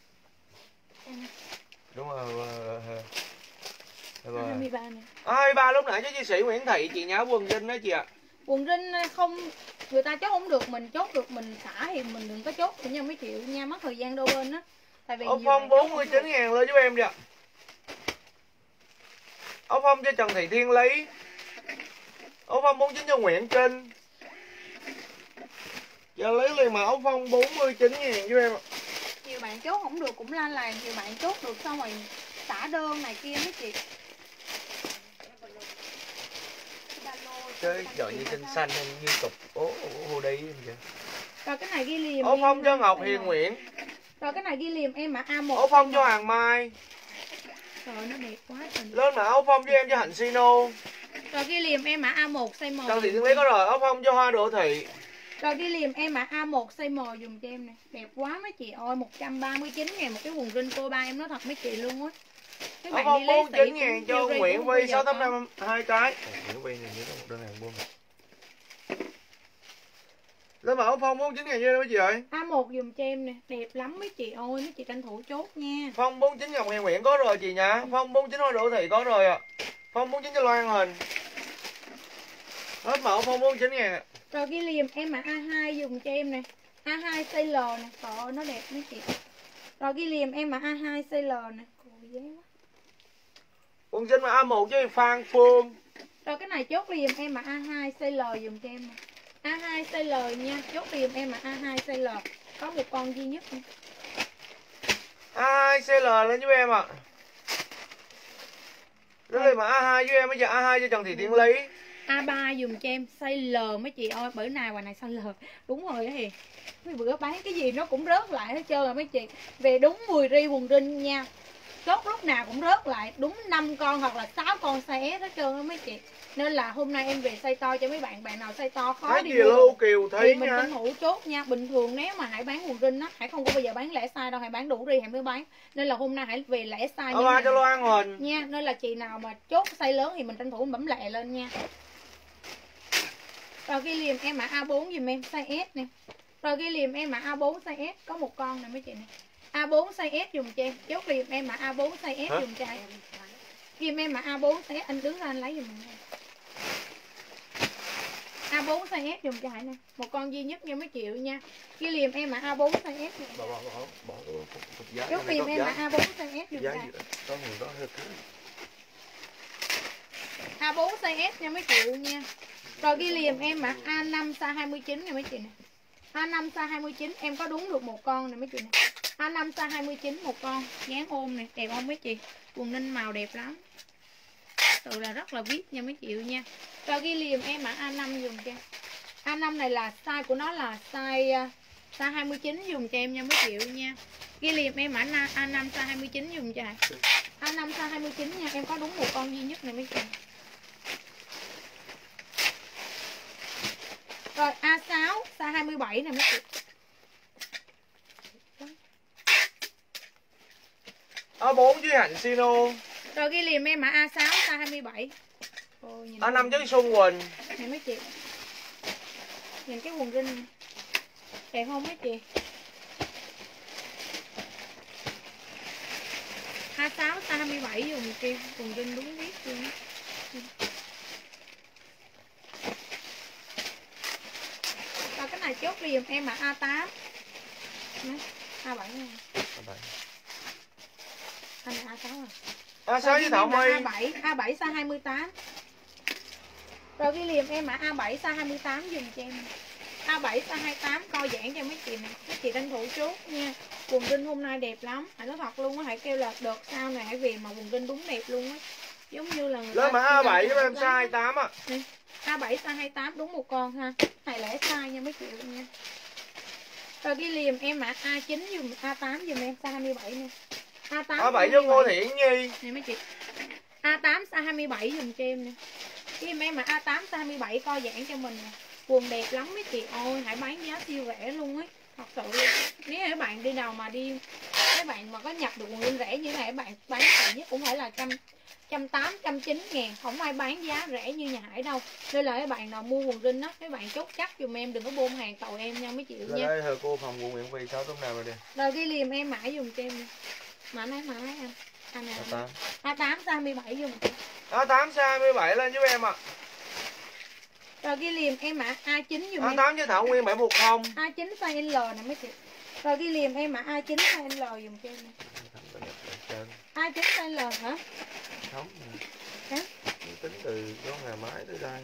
Đúng rồi. 23 nè. 23 lúc nãy cho chị sĩ Nguyễn Thị chị nhá, quần jean đó chị ạ. Quần jean không, người ta chốt không được, mình chốt được mình xả thì mình đừng có chốt thì nha mấy triệu nha, mất thời gian đâu bên á. Tại vì áo phông 49 ngàn lên giúp em đi ạ. Áo phông cho Trần Thị Thiên Lý. Áo phông 49 cho Nguyễn Trinh. Giờ lấy liền mà áo phông 49 ngàn giúp em ạ. Nhiều bạn chốt không được cũng la làng, nhiều bạn chốt được xong rồi xả đơn này kia mấy chị. Chơi chọn như xanh xanh như cục ô đi vậy. Rồi cái này ghi liềm. Áo phông cho Ngọc Hiền Nguyễn. Rồi cái này ghi liềm em mà A1. Áo phông cho Hàng Mai. Trời nó đẹp quá trời. Lên mà áo phông cho em cho Hạnh Sino. Rồi ghi liềm em mà A1 size M. Trần Thị Thiên Lý có rồi, áo phông cho Hoa Đỗ Thị. Rồi ghi liềm em mà A1 size M dùm cho em nè. Đẹp quá mấy chị ơi, 139 ngàn một cái quần jean cô ba em nói thật mấy chị luôn á. Áo phông 49 ngàn cho Nguyễn Vi 685 2 cái. Nguyễn Vi này một đơn hàng buôn. Lên mà áo phông 49 ngàn cho em mấy chị ơi. A1 dùm cho em nè, đẹp lắm mấy chị ơi, mấy chị tranh thủ chốt nha. Phong 49 Ngọc Hiền Nguyễn có rồi chị nhá. Phong 49 Hoa Đỗ Thị có rồi ạ. Phong 49 cho Loan Hình. Hết mẫu phong 49 ngàn. Rồi ghi liềm em mà A2 dùng cho em nè. A2 size L nè, trời ơi nó đẹp mấy chị. Rồi ghi liềm em mà A2 size L nè. Quần jean mà A1 với Phan Phương. Rồi cái này chốt liềm em mà A2 size L dùng cho em nè. A2 size L nha, chốt liềm em mà A2 size L. Có một con duy nhất nè. A2 size L lên giúp em ạ. Lên mà A2 với em bây giờ A2 cho Trần Thị Thiên Lý. A3 dùng cho em size L mấy chị ơi, bữa nào ngoài này size L. Đúng rồi đó thì mấy bữa bán cái gì nó cũng rớt lại hết trơn rồi mấy chị. Về đúng 10 ri quần jean nha. chốt lúc nào cũng rớt lại đúng 5 con hoặc là 6 con size S hết trơn đó mấy chị. Nên là hôm nay em về size to cho mấy bạn, bạn nào size to khó Thấy đi gì mua lưu Kiều thì Thí mình nha. tranh thủ chốt nha. Bình thường nếu mà Hải bán quần jean á, Hải không có bao giờ bán lẻ size đâu, Hải bán đủ ri Hải mới bán. Nên là hôm nay Hải về lẻ size Ở ba cho lo ăn hình nha. Nên là chị nào mà chốt size lớn thì mình tranh thủ bấm lẹ lên nha. Rồi ghi liềm em mã A4 dùm em size S nè. Rồi ghi liềm em mã A4 size S có một con nè mấy chị nè. A4 size S dùm cho em. Chốt liềm em mã A4 size S dùm cho em. Ghi em mã A4 size S, anh đứng ra anh lấy dùm em. A4 size S dùm cho Hải nè. Một con duy nhất nha mấy triệu nha. Ghi liềm em mã A4 size S. Chốt liềm em mã A4 size S dùm cho em. A4 size S nha mấy triệu nha. Rồi ghi liềm em mã A5 size 29 nè mấy chị nè. A5 size 29 em có đúng được một con nè mấy chị nè. A5 size 29 một con, dáng ôm nè, đẹp không mấy chị? Quần ninh màu đẹp lắm. Tự là rất là vip nha mấy chị nha. Rồi ghi liềm em mã A5 dùng cho. A5 này là size của nó là size 29 dùng cho em nha mấy chị nha. Ghi liềm em mã A5 size 29 dùng cho. A5 size 29 nha, em có đúng một con duy nhất này mấy chị. Rồi A6 size 27 nè mấy chị. A4 với Hạnh Sino. Rồi ghi liềm em mã A6 size 27. Ôi, A5 với Xuân Quỳnh. Nè mấy chị. Nhìn cái quần jean đẹp không mấy chị? A6 size 27 dùng kim quần jean đúng biết luôn. Rồi cái này chốt liềm em mã A8. A7 nha. Anh là A6 rồi. A6 với Thảo My. A7 size 28. Rồi ghi liềm em mã A7 size 28 dùm cho em. A7 size 28 co giãn cho mấy chị nè. Mấy chị tranh thủ chốt nha. Quần jean hôm nay đẹp lắm. Hãy nói thật luôn á, hãy kêu là đợt sau này hãy về mà quần jean đúng đẹp luôn á. Giống như là người lên mã A7 với em size 28 á. A7 size 28 đúng một con ha. Này lẻ size nha mấy chị nha. Rồi ghi liềm em mã A9 dùm A8 dùm em size 27 nè. A7 với Ngô Thiện Nhi. Nè mấy chị. A8 size 27 dùm cho em nè. Cái em mà A8 size 27 co giãn cho mình nè. Quần đẹp lắm mấy chị ơi, hãy bán giá siêu rẻ luôn ấy. Thật sự luôn. Nếu các bạn đi đâu mà đi, các bạn mà có nhập được quần jean rẻ như thế này, các bạn bán rẻ nhất cũng phải là 180, 190 ngàn. Không ai bán giá rẻ như nhà Hải đâu. Nên là các bạn nào mua quần jean á, các bạn chốt chắc dùm em, đừng có bôn hàng tàu em nha mấy chị nha. Đây thưa cô phòng quận Nguyễn Phi 6 tấm nào rồi đi. Rồi ghi liềm em mãi dùm cho em. Mã này anh. Anh này. A8 size 27 dùm. A8 size 27 lên giúp em ạ. Rồi ghi liềm em mã A9 dùm em. A8 với Thảo Nguyên 710. A9 size L nè mấy chị. Rồi ghi liềm em mã A9 size L dùm cho em nè. A9 size L hả? Không. Hả? Tính từ đó ngày máy tới đây.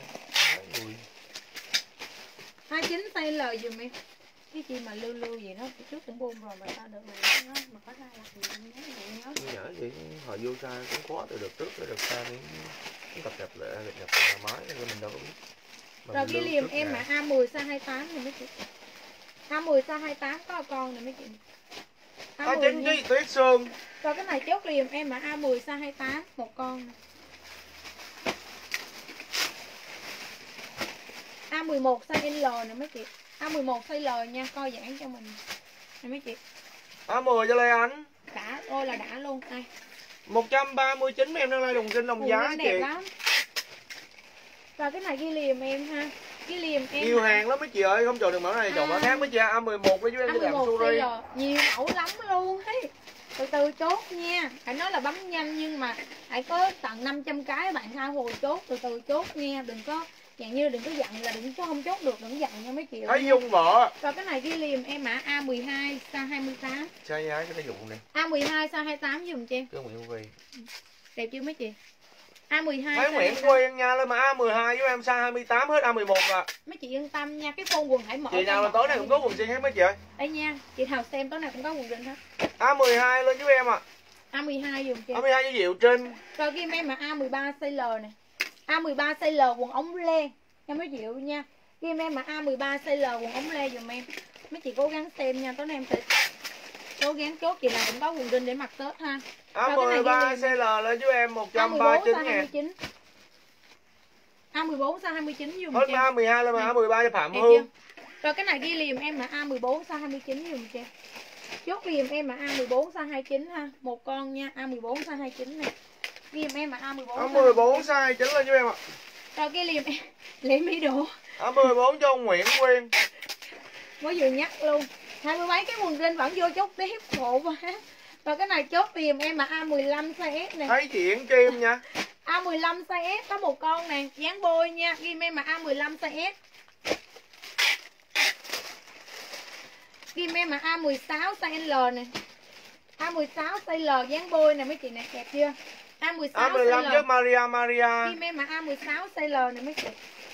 A9 size L dùm em. Cái gì mà lưu vậy đó, trước cũng buông rồi mà sao được mà có ra là gì nhớ. Nhớ gì hồi vô sai cũng khó từ đợt trước tới đợt sau cũng cập nhật lại máy nên mình đâu có biết. Rồi ghi liềm em mã A10 size 28 này mấy chị. A10 size 28 có con này mấy chị. A9 với Tuyết Sương. Rồi cái này chốt liềm em mã A10 size 28 một con này. A11 size L nè mấy chị. A11 size L nha, co giãn cho mình nè mấy chị. A10 cho Lê Ánh. Đã, ôi là đã luôn. Đây 139 em đang lai đồng kinh đồng giá đẹp lắm. Rồi cái này ghi liềm em ha. Ghi liềm em nhiều hàng lắm mấy chị ơi, không chọn được mẫu này chọn mẫu khác mấy chị. A11 với em đi làm suri. Nhiều mẫu lắm luôn ấy. Từ từ chốt nha. Hãy nói là bấm nhanh nhưng mà hãy có tận 500 cái bạn tha hồi chốt, từ từ chốt nha, đừng có dạng như đừng có dặn là đừng có không chốt được, đừng dặn nha mấy chị. Thấy Dung vợ. Rồi cái này ghi liềm em mã A12 size 28. Size giá cái dụng này. A12 size 28 dùm cho em. Cái Nguyễn Phi. Đẹp chưa mấy chị? A12 thấy Nguyễn Phi nha, lên mà A12 với em size 28 hết A11 à. Mấy chị yên tâm nha, cái phone quần hãy mở. Chị nào là tối nay cũng có quần jean hết mấy chị ơi. Đây nha, chị nào xem tối nay cũng có quần jean hết. A12 lên giúp em ạ. A12 dùm cho em. A12 với Diệu Trinh. Rồi ghi em mà A13 size L nè. A13 size L quần ống lê nha mấy chị nha. Ghi em mà A13 size L quần ống lê dùm em. Mấy chị cố gắng xem nha, tối nay em sẽ số gán chốt, chị nào cũng có quần jean để mặc Tết ha. Áo 13 CL lên giúp em 139 ngàn. A14 size 29 dùm Hết cho em. A12 lên mà A13 cho Phạm Đẹp Hương. chưa? Rồi cái này ghi liềm em là A14 size 29 dùm cho em. Chốt liềm em là A14 size 29 ha. Một con nha, A14 size 29 này. Liềm em là A14. A14 size 29 lên giúp em ạ. Rồi cái liềm em lấy mỹ độ. A14 cho ông Nguyễn Quyên. Mới vừa nhắc luôn. 20 mấy cái quần jean vẫn vô chốt tiếp, khổ quá. Rồi cái này chốt liềm em là A15 size S này. Thấy chuyện Kim nha. A15 size S có một con nè, dáng bôi nha, ghim em là A15 size S. Ghim em là A16 size L nè. A16 size L dáng bôi nè mấy chị nè, đẹp chưa? A16 A15 size cho L. Maria. Ghim em là A16 size L nè mấy chị.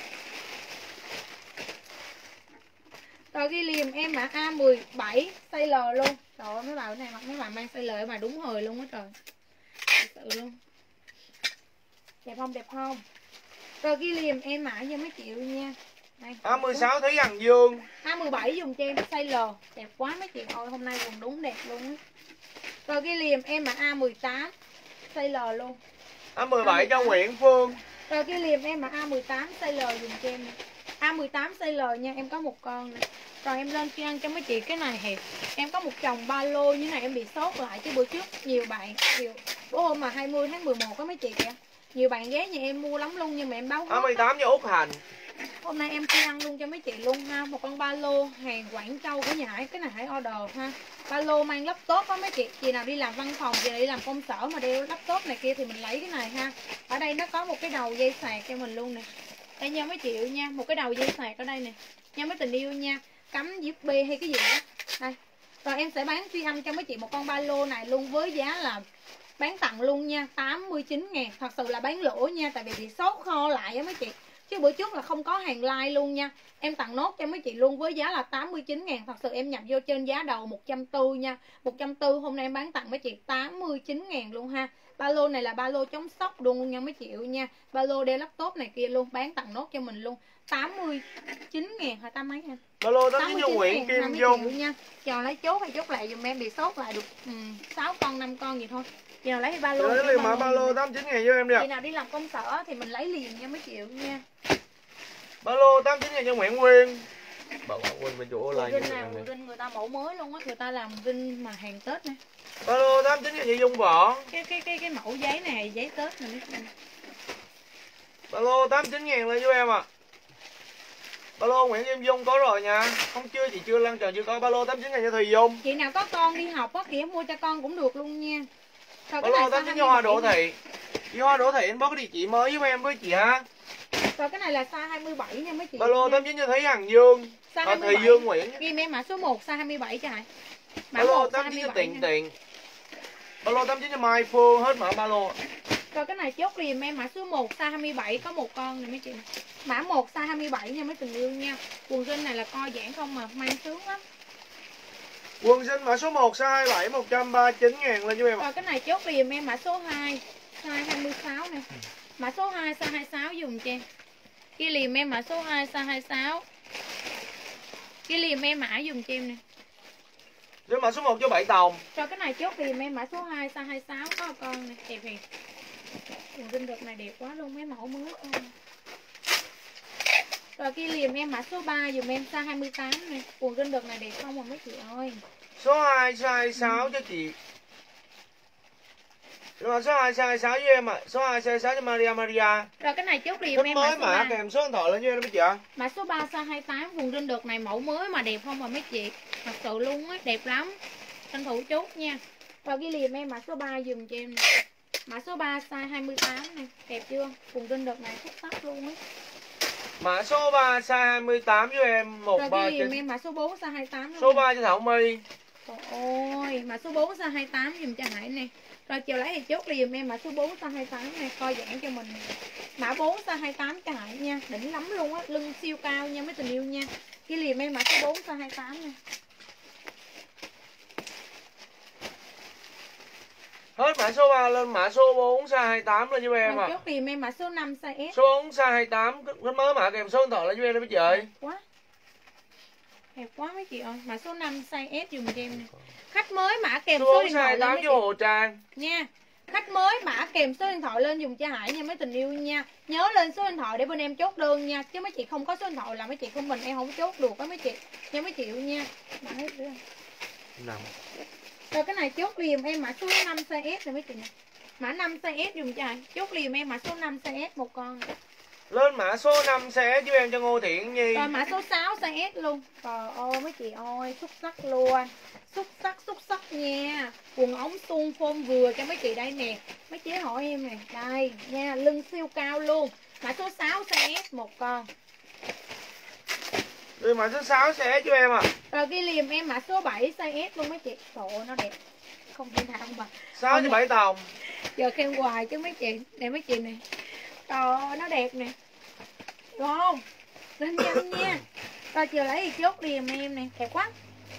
Rồi ghi liềm em là A17 size L luôn. Trời ơi mấy bà này mặc mấy bà mang size L mà đúng hồi luôn á trời. Thật sự luôn. Đẹp không, đẹp không? Rồi ghi liềm em mã cho mấy triệu nha. Đây, A16 Thúy Hằng Dương. A17 dùng cho em size L. Đẹp quá mấy chị ơi, hôm nay quần đúng đẹp luôn á. Rồi ghi liềm em là A18 size L luôn. A17 cho Nguyễn Phương. Rồi ghi liềm em là A18 size L dùng cho em nè. A18 size L nha, em có một con nè. Rồi em lên phiên cho mấy chị cái này hẹp. Em có một chồng ba lô như này em bị sốt lại chứ bữa trước nhiều bạn bữa hôm mà 20 tháng 11 có mấy chị kìa. Nhiều bạn ghé nhà em mua lắm luôn nhưng mà em báo hết. A18 cho Út Hành. Hôm nay em phiên luôn cho mấy chị luôn ha. Một con ba lô hàng Quảng Châu của nhà Hải, cái này hãy order ha. Ba lô mang laptop á mấy chị. Chị nào đi làm văn phòng, chị nào đi làm công sở mà đeo laptop này kia thì mình lấy cái này ha. Ở đây nó có một cái đầu dây sạc cho mình luôn nè. Đây nha mấy chị nha, một cái đầu dây sạc ở đây nè. Nha mấy tình yêu nha. Cắm USB hay cái gì đó. Đây. Rồi em sẽ bán phi âm cho mấy chị một con ba lô này luôn với giá là bán tặng luôn nha, 89.000. Thật sự là bán lỗ nha, tại vì bị sốt kho lại á mấy chị. Chứ bữa trước là không có hàng like luôn nha. Em tặng nốt cho mấy chị luôn với giá là 89.000. Thật sự em nhập vô trên giá đầu 140 nha. 140 hôm nay em bán tặng mấy chị 89.000 luôn ha. Ba lô này là ba lô chống sốc luôn nha mấy chị nha. Ba lô đeo laptop này kia luôn, bán tặng nốt cho mình luôn 89.000 hay 80 mấy nha. Ba lô 89 cho Nguyễn Kim Dung nha. Chờ lấy chốt hay chốt lại dùm em, bị sốt lại được 6 con 5 con gì thôi. Chị nào lấy ba lô lấy liền mã ba lô 89.000 cho em đi ạ. Chị nào đi làm công sở thì mình lấy liền nha mấy triệu nha. Ba lô 89.000 cho Nguyễn Quyên. Bạn Quyên bên chỗ online Rinh người ta mẫu mới luôn á, người ta làm rinh mà hàng Tết nè. Ba lô 89.000 cho Dung Võ. Cái mẫu giấy này, giấy Tết này. Ba lô 89.000 lên giúp em ạ. Ba lô Nguyễn Kim Dung có rồi nha. Không chưa, chị chưa lan tròn chưa có. Ba lô 89.000 cho Thùy Dung. Chị nào có con đi học á kìa mua cho con cũng được luôn nha. Ba lô 89 cho Hoa Đỗ Thị. Chị Hoa Đỗ Thị inbox cái địa chỉ mới giúp em với chị ha. Rồi cái này là size 27 nha mấy chị. Ba lô 89 cho Thúy Hằng Dương. Thùy Dương Nguyễn. Ghi em mã số 1 size 27 cho hả? Ba lô 89 cho Tiền. Ba lô 89 cho Mai Phương, hết mã ba lô. Rồi cái này chốt liền em mã số 1 size 27 có một con này mấy chị. Mã 1 size 27 nha mấy tình yêu nha. Quần jean này là co giãn không mà mang sướng lắm. Quần jean mã số 1 size 27 139.000 lên cho em. Rồi cái này chốt liền em mã số 2 size 26 nè. Mã số 2 size 26 dùng cho em. Ghi liềm em mã số 2 size 26. Ghi liềm em mã dùng cho em nè. Rồi mã số 1 cho 7 Tòng. Rồi cái này chốt liềm em mã số 2 size 26 có một con nè, đẹp hiền. Quần jean đợt này đẹp quá luôn, mấy mẫu mới con. Rồi ghi liềm em mã số 3 dùm em size 28 nè. Quần jean đợt này đẹp không mà mấy chị ơi. Số 2 size 6 cho chị. Rồi số 2 size 6 với em ạ. Số 2 size 6 cho Maria. Rồi cái này chốt liềm em mới mã số mã 3. kèm số điện thoại lên cho em mấy chị ạ. Mã số 3 size 28, quần jean đợt này mẫu mới mà đẹp không mà mấy chị. Thật sự luôn á, đẹp lắm. Tranh thủ chốt nha. Rồi ghi liềm em mã số 3 dùm cho em nè. Mã số 3 size 28 nè, đẹp chưa? Quần jean đợt này xuất sắc luôn á. Mã số 3 size 28 với em 139. Rồi ghi liềm em mã số 4 size 28 luôn. Số 3 cho Thảo My. Trời ơi, mã số 4 size 28 dùm cho Hải nè. Rồi chiều lấy thì chốt liềm em mã số 4 size 28 nè, coi giãn cho mình nè. Mã 4 size 28 cho Hải nha, đỉnh lắm luôn á, lưng siêu cao nha mấy tình yêu nha. Ghi liềm em mã số 4 size 28 nè. Hết mã số 3 lên mã số 4 size 28 lên giúp em ạ. Chốt liềm em mã số 5 size S. Số 4 size 28 cái mới mã kèm số điện thoại lên giúp em đó mấy chị ơi. Quá. Đẹp quá mấy chị ơi. Mã số 5 size S dùm cho em nè. Khách mới mã kèm số Xuống điện thoại size lên 8 mấy cho chị Hồ Trang. nha. Khách mới mã kèm số điện thoại lên dùm cho Hải nha mấy tình yêu nha. Nhớ lên số điện thoại để bên em chốt đơn nha. Chứ mấy chị không có số điện thoại là mấy chị không mình em không chốt được đó mấy chị. Nha mấy chị nha. Đấy, Nằm. rồi cái này chốt liền em mã số 5 size S rồi mấy chị nè. Mã 5 size S dùm cho Hải. Chốt liền em mã số 5 size S một con. Lên mã số 5 sẽ giúp em cho Ngô Thiện Nhi. Rồi mã số 6 size S luôn. Trời ơi mấy chị ơi, xuất sắc luôn. Xuất sắc nha. Quần ống suông phôm vừa cho mấy chị đây nè. Mấy chị hỏi em nè. Đây nha, lưng siêu cao luôn. Mã số 6 size S một con. Rồi mã số 6 sẽ giúp em à. Rồi ghi liềm em mã số 7 size S luôn mấy chị. Trời ơi nó đẹp. Không thể nào mà. 6 cho 7 tòng. Giờ khen hoài chứ mấy chị. Nè mấy chị nè. Trời ơi nó đẹp nè. Đúng không? Lên nhanh nha. Rồi chiều lấy thì chốt liềm em nè. Đẹp quá.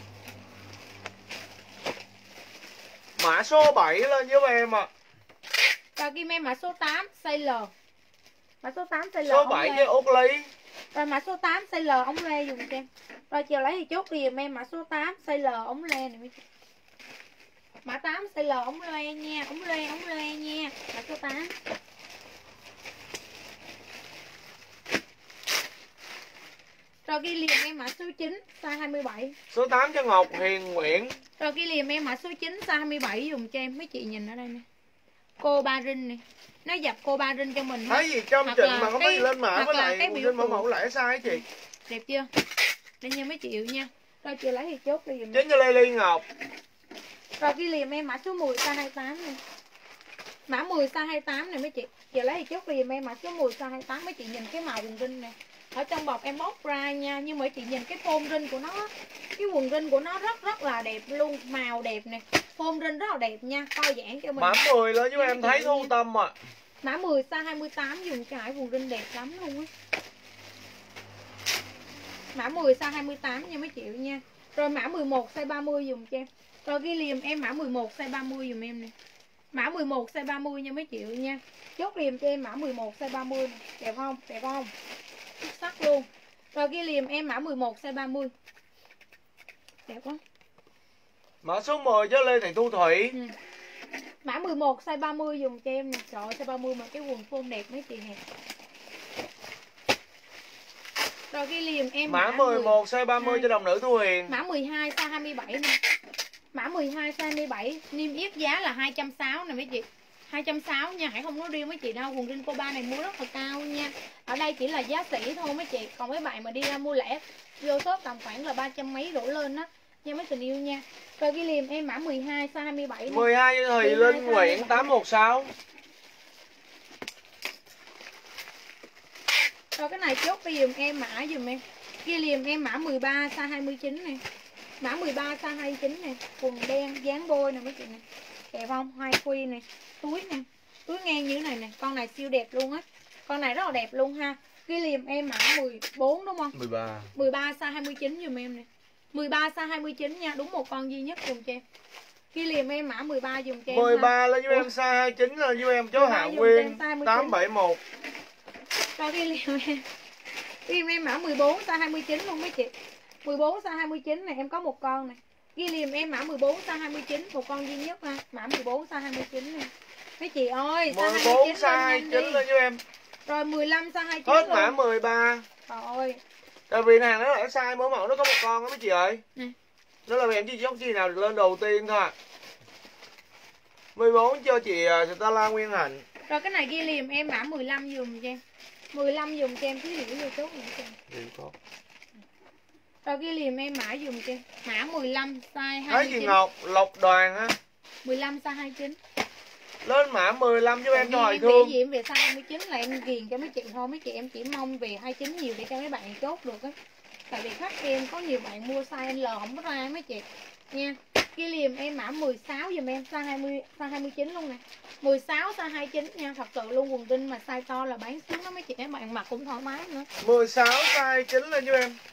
Mã số 7 lên giúp em à. Rồi ghi em mã số 8 size L. Mã số 8 size L. Số 7 với Út Lý. Rồi mã số 8 size L ống lê dùng cho em. Rồi chiều lấy thì chốt liềm em mã số 8 size L ống lê này mấy chị. Mã 8 size L ống lê nha, ống lê nha. Mã số 8. Rồi ghi liềm em mã số 9 size 27. Số 8 cho Ngọc Hiền Nguyễn. Rồi ghi liềm em mã số 9 size 27 dùng cho em mấy chị nhìn ở đây nè. Cô Ba Rinh nè. Nó dập cô Ba Rinh cho mình. Thấy gì trong trình mà không có gì lên mã với lại trên mẫu mẫu lẻ sai chị. Đẹp chưa? Đây nha mấy chị yêu nha. Rồi chiều lấy thì chốt đi dùm. Chính cho Lê Ly Ngọc. Rồi ghi liềm em mã số 10 size 28 nè. Mã 10 size 28 này mấy chị. Giờ lấy thì chốt liềm em mã số 10 size 28 mấy chị nhìn cái màu quần rinh nè. Ở trong bọc em bóc ra nha, nhưng mà chị nhìn cái phông rinh của nó, cái quần rinh của nó rất là đẹp luôn, màu đẹp nè. Phông rinh rất là đẹp nha, coi giãn cho mình. Mã 10 lên giúp em thấy thu tâm à. Mã 10 size 28 dùng cho Hải quần rinh đẹp lắm luôn á. Mã 10 size 28 nha mấy chị nha. Rồi mã 11 size 30 dùng cho em. Rồi ghi liềm em mã 11 size 30 dùm em nè. Mã 11 size 30 nha mấy chị nha. Chốt liềm cho em mã 11 size 30 nè. Đẹp không? Đẹp không? Xuất sắc luôn. Rồi ghi liềm em mã 11 size 30. Đẹp quá. Mã số 10 cho Lê Thị Thu Thủy. Mã 11 size 30 dùng cho em nè. Trời ơi, size 30 mà cái quần phông đẹp mấy chị nè. Rồi ghi liềm em mã 11 size 30 cho đồng nữ Thu Hiền. Mã 12 size 27 nè. Mã 12 size 27 niêm yết giá là 260 nè mấy chị. 260 nha, Hải không nói riêng mấy chị đâu, quần rinh cô ba này mua rất là cao nha. Ở đây chỉ là giá sỉ thôi mấy chị, còn mấy bạn mà đi ra mua lẻ vô shop tầm khoảng là 300 mấy đổ lên á nha mấy tình yêu nha. Rồi ghi liềm em mã 12 size 27 nè. 12 cho Thùy Linh Nguyễn 816. Rồi cái này chốt ghi liềm em mã dùm em. Ghi liềm em mã 13 size 29 nè. Mã 13 size 29 nè, quần đen dáng bôi nè mấy chị nè. Đẹp không? Hai khuy nè, túi nè, túi ngang như thế này nè, con này siêu đẹp luôn á. Con này rất là đẹp luôn ha. Ghi liềm em mã 14 đúng không? 13. 13 size 29 dùm em nè. 13 size 29 nha, đúng một con duy nhất dùm cho em. Ghi liềm em mã 13 dùm cho em. 13 lên với em size 29 lên với em chó Hạ Nguyên 871. Rồi ghi liềm em. Ghi liềm em mã 14 size 29 luôn mấy chị. 14 size 29 này em có một con này. Ghi liềm em mã 14 size 29, một con duy nhất ha. Mã 14 size 29 nè. Mấy chị ơi, size 14 29 size 29 lên với em. Rồi 15 size 29 hết luôn. mã 13. Trời ơi. Tại vì hàng nó là size mỗi mẫu nó có một con đó mấy chị ơi. Nè. Nó là em chỉ chốt chi nào lên đầu tiên thôi à. 14 cho chị Stella Nguyên Hạnh. Rồi cái này ghi liềm em mã 15 dùm cho em. 15 dùm cho em ký hiệu vô chốt nữa cho em. Rồi ghi liềm em mã dùm cho em. Mã 15 size 29. Thấy chị Ngọc Lộc Đoàn á. 15 size 29. Lên mã 15 cho em cho hỏi Về thương. gì em về size 29 là em ghiền cho mấy chị thôi. Mấy chị em chỉ mong về 29 nhiều để cho mấy bạn chốt được á. Tại vì khách em có nhiều bạn mua size L không có ra mấy chị nha. Ghi liềm em mã 16 dùm em size 20 size 29 luôn nè. 16 size 29 nha, thật sự luôn quần đinh mà size to là bán xuống đó mấy chị, em bạn mặc cũng thoải mái nữa. 16 size 9 lên cho em.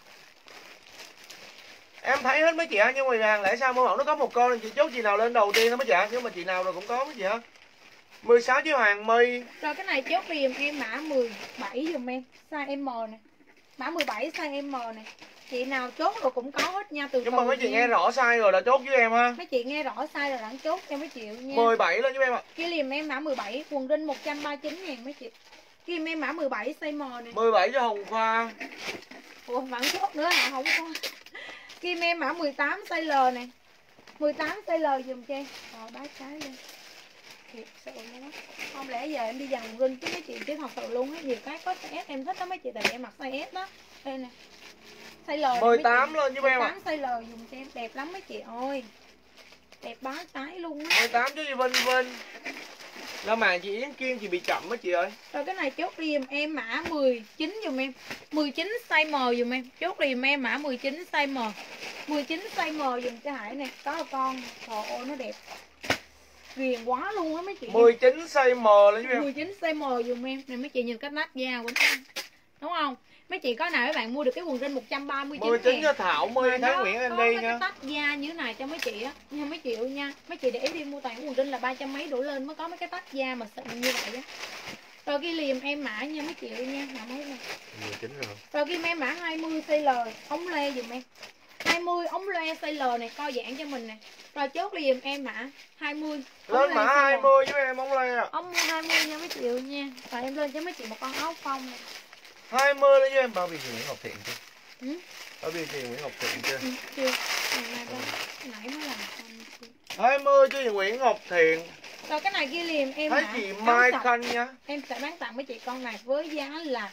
Em thấy hết mấy chị ạ, nhưng mà hàng lẽ sao mỗi mẫu nó có một con, chị chốt chị nào lên đầu tiên đó mấy chị ạ, nhưng mà chị nào rồi cũng có mấy chị ạ. 16 chứ Hoàng My. Rồi cái này chốt liềm em mã 17 dùm em size M nè. Mã 17 size M nè. Chị nào chốt rồi cũng có hết nha, từ Nhưng mà mấy chị nghe rõ size rồi đã chốt với em ha. Mấy chị nghe rõ size rồi đã chốt cho mấy chị nha. 17 lên giúp em ạ. Cái liềm em mã 17, quần rin 139.000 mấy chị. Kim em mã 17 size M này. 17 cho Hồng Khoa. Ủa vẫn chốt nữa hả? Không có. Kim em mã 18 size L này. 18 size L dùm cho em. Rồi bác cái đi. Thiệt sự luôn á. Không lẽ giờ em đi dần quần rin chứ mấy chị, chứ thật sự luôn á, nhiều cái có size S em thích đó mấy chị, tại vì em mặc size S đó. Đây nè. Size L 18 lên giúp em ạ. 18 size L dùm cho em, đẹp lắm mấy chị ơi. Đẹp bá tái luôn á. 18 cho chị Vinh Vinh. Là mà chị Yến Kim chị bị chậm á chị ơi. Rồi cái này chốt đi em mã 19 dùm em. 19 size M dùm em. Chốt đi em mã 19 size M. 19 size M dùm cho Hải nè. Có con. Trời ơi nó đẹp. Ghiền quá luôn á mấy chị. 19 size M lên giúp em. 19 size M dùm em. Này mấy chị nhìn cái nách da của nó. Đúng không? Mấy chị có nào các bạn mua được cái quần rin 139 19 cho Thảo My Thái Nguyễn anh đi nha. Có tách da như thế này cho mấy chị á, nha mấy chị ơi nha. Mấy chị để ý đi, mua toàn quần rin là 300 mấy đổ lên mới có mấy cái tách da mà xịn như vậy á. Rồi cái liềm em mã nha mấy chị ơi nha, là mấy này. 19 rồi. Rồi cái em mã 20 size L, ống loe dùm em. 20 ống loe size L này, co giãn cho mình nè. Rồi chốt liềm em mã 20. Lên mã 20 với em ống loe. Ống 20 nha mấy chị ơi nha. Rồi em lên cho mấy chị một con áo phông này. 20 lên với em. Bao bì chị Nguyễn Ngọc Thiện chưa? Ừ? Bao bì chị Nguyễn Ngọc Thiện chưa? Ừ, chưa. Này đâu. Nãy mới làm xong chưa. 20 cho chị Nguyễn Ngọc Thiện. Rồi cái này ghi liềm em thấy hả? chị Mai Khanh nha. Em sẽ bán tặng với chị con này với giá là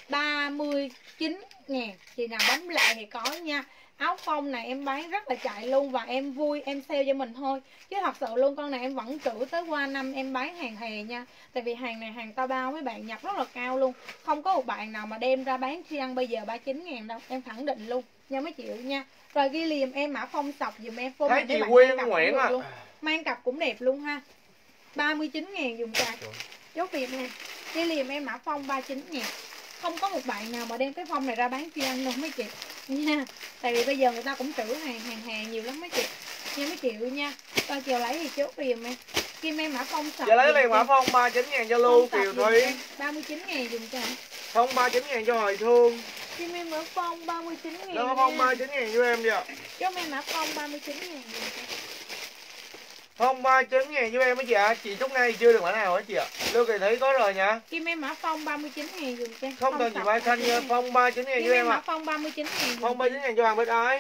39.000. Chị nào bấm lại thì có nha. Áo phông này em bán rất là chạy luôn, và em vui em sale cho mình thôi, chứ thật sự luôn con này em vẫn trữ tới qua năm em bán hàng hè nha. Tại vì hàng này hàng tao bao mấy bạn nhập rất là cao luôn, không có một bạn nào mà đem ra bán khi ăn bây giờ 39.000 đâu, em khẳng định luôn nha mấy chị nha. Rồi ghi liềm em mã phong sọc dùm em. Phone thấy này chị bạn Quyên mang Nguyễn cặp à. luôn. Mang cặp cũng đẹp luôn ha. 39.000 dùng cài. Chốt liềm nè. Ghi liềm em mã phong 39.000. Không có một bạn nào mà đem cái phong này ra bán chi ăn đâu mấy chị nha. Tại vì bây giờ người ta cũng trữ hàng hè nhiều lắm mấy chị nha mấy chị nha. Coi chiều lấy thì chốt liềm em. Kim em mã phong sọc. Chị lấy liền mã phong 39.000 cho Lưu Kiều Thúy. 39.000 dùng cho. Phong 39.000 cho Hồi Thương. Kim em mã phong 39.000. Nó phong 39.000 cho em đi ạ. Chốt em mã phong 39.000 dùng cho. Phong 39.000 cho em mấy chị ạ. Chị Trúc Nay chưa được mã nào hết chị ạ. Lưu Kiều Thúy có rồi nha. Kim em mã phong 39.000 dùng cho. Không cần chị Mai Khanh nha. Phong 39.000 cho em ạ. Phong 39.000. Phong 39.000 cho Hoàng Bích Ái.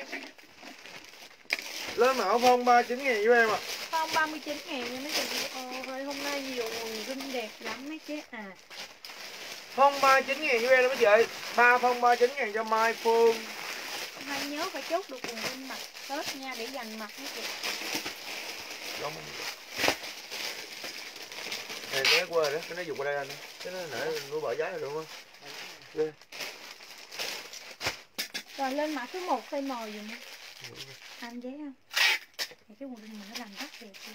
Lên mẫu phong 39.000 cho em ạ. Phong 39.000 nha mấy chị. Ôi hôm nay nhiều quần rin đẹp lắm mấy chị à. Phong 39.000 cho em đó mấy chị ơi. 3 phong 39.000 cho Mai Phương. Hôm nay nhớ phải chốt được quần rin mặc Tết nha, để dành mặc mấy chị. Này cái quê đó, cái nó dùng qua đây anh. Cái nó nãy nuôi bỏ giá rồi đúng không? Yeah. Rồi lên mã số 1 size M dùm em. Anh vé không? Thì cái quần rin mình nó làm rất đẹp luôn.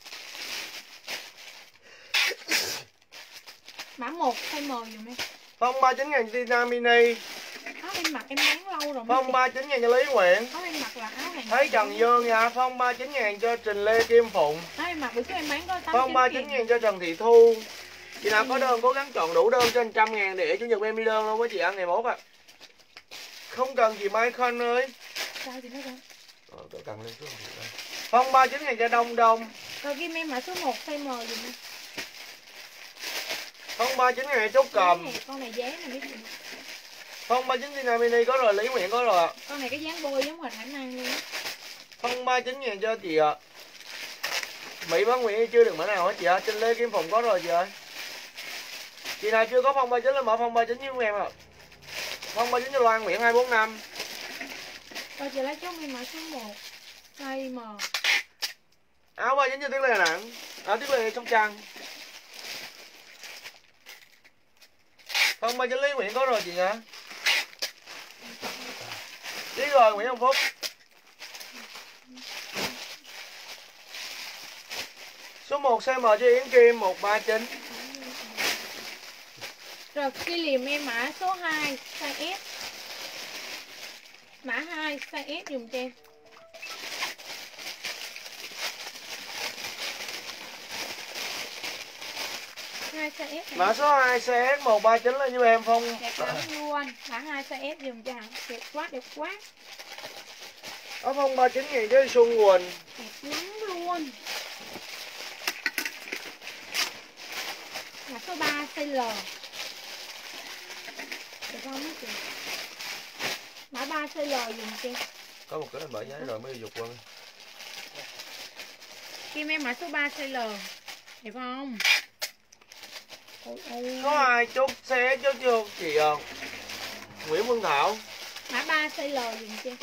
Mã 1 size M dùm em. Phong 39.000 Tina Mini. Áo em mặc em bán lâu rồi. Phong 39.000 cho Lý Nguyễn. Áo em mặc là áo hàng. Thấy Trần Dương nha. Phong 39.000 cho Trình Lê Kim Phụng. Áo em mặc bữa trước em bán có 89.000. Phong 39.000 cho Trần Thị Thu. Chị nào có đơn cố gắng chọn đủ đơn trên 100.000 để Chủ nhật em đi đơn luôn với chị ăn ngày mốt ạ. Không cần chị Mai Khanh ơi. Sao chị nói sao? Tôi cần lên xuống đây. Phong 39.000 cho Đông Đông. Rồi ghi em mã số 1 size M dùm em. Phong 39.000 Trúc Cầm. Con này dáng này biết gì. Phong 39 Tina Mini có rồi, Lý Nguyễn có rồi ạ. Con này cái dáng bôi giống Huỳnh Hải Năng luôn á. Phong 39.000 cho chị ạ. Mỹ Bán Nguyễn chưa được mã nào hết chị ạ. Trình Lê Kim Phụng có rồi chị ơi. Chị nào chưa có phong 39 lên mở phong 39 với em ạ. Phong 39 cho Loan Nguyễn 245. Rồi chị lấy chốt em mã số 1 size M. Áo 39 cho Tuyết Lê Đà Nẵng. Áo Tuyết Lê Sóc Trăng. Phong 39 Lý Nguyễn có rồi chị nha. Biết rồi Nguyễn Hồng Phúc. Số 1 size M cho Yến Kim 139. Rồi ghi liềm em mã số 2 size S. Mã 2 size S dùng cho em. 2 size S. Mã số 2 size S 139 lên giúp em Phong. Đẹp lắm luôn. Mã 2 size S dùm cho Hằng. Đẹp quá, đẹp quá. Áo Phong 39 ngàn với Xuân Quỳnh. Đẹp lắm luôn. Mã số 3 size L. Được không mấy chị? Mã 3 size L dùm cho. Có một cái lên bởi giấy rồi mới dục qua. Kim em mã số 3 size L. Đẹp không? Số 2 chốt xe chốt chưa chị Nguyễn Phương Thảo. Mã 3 size L dùm cho.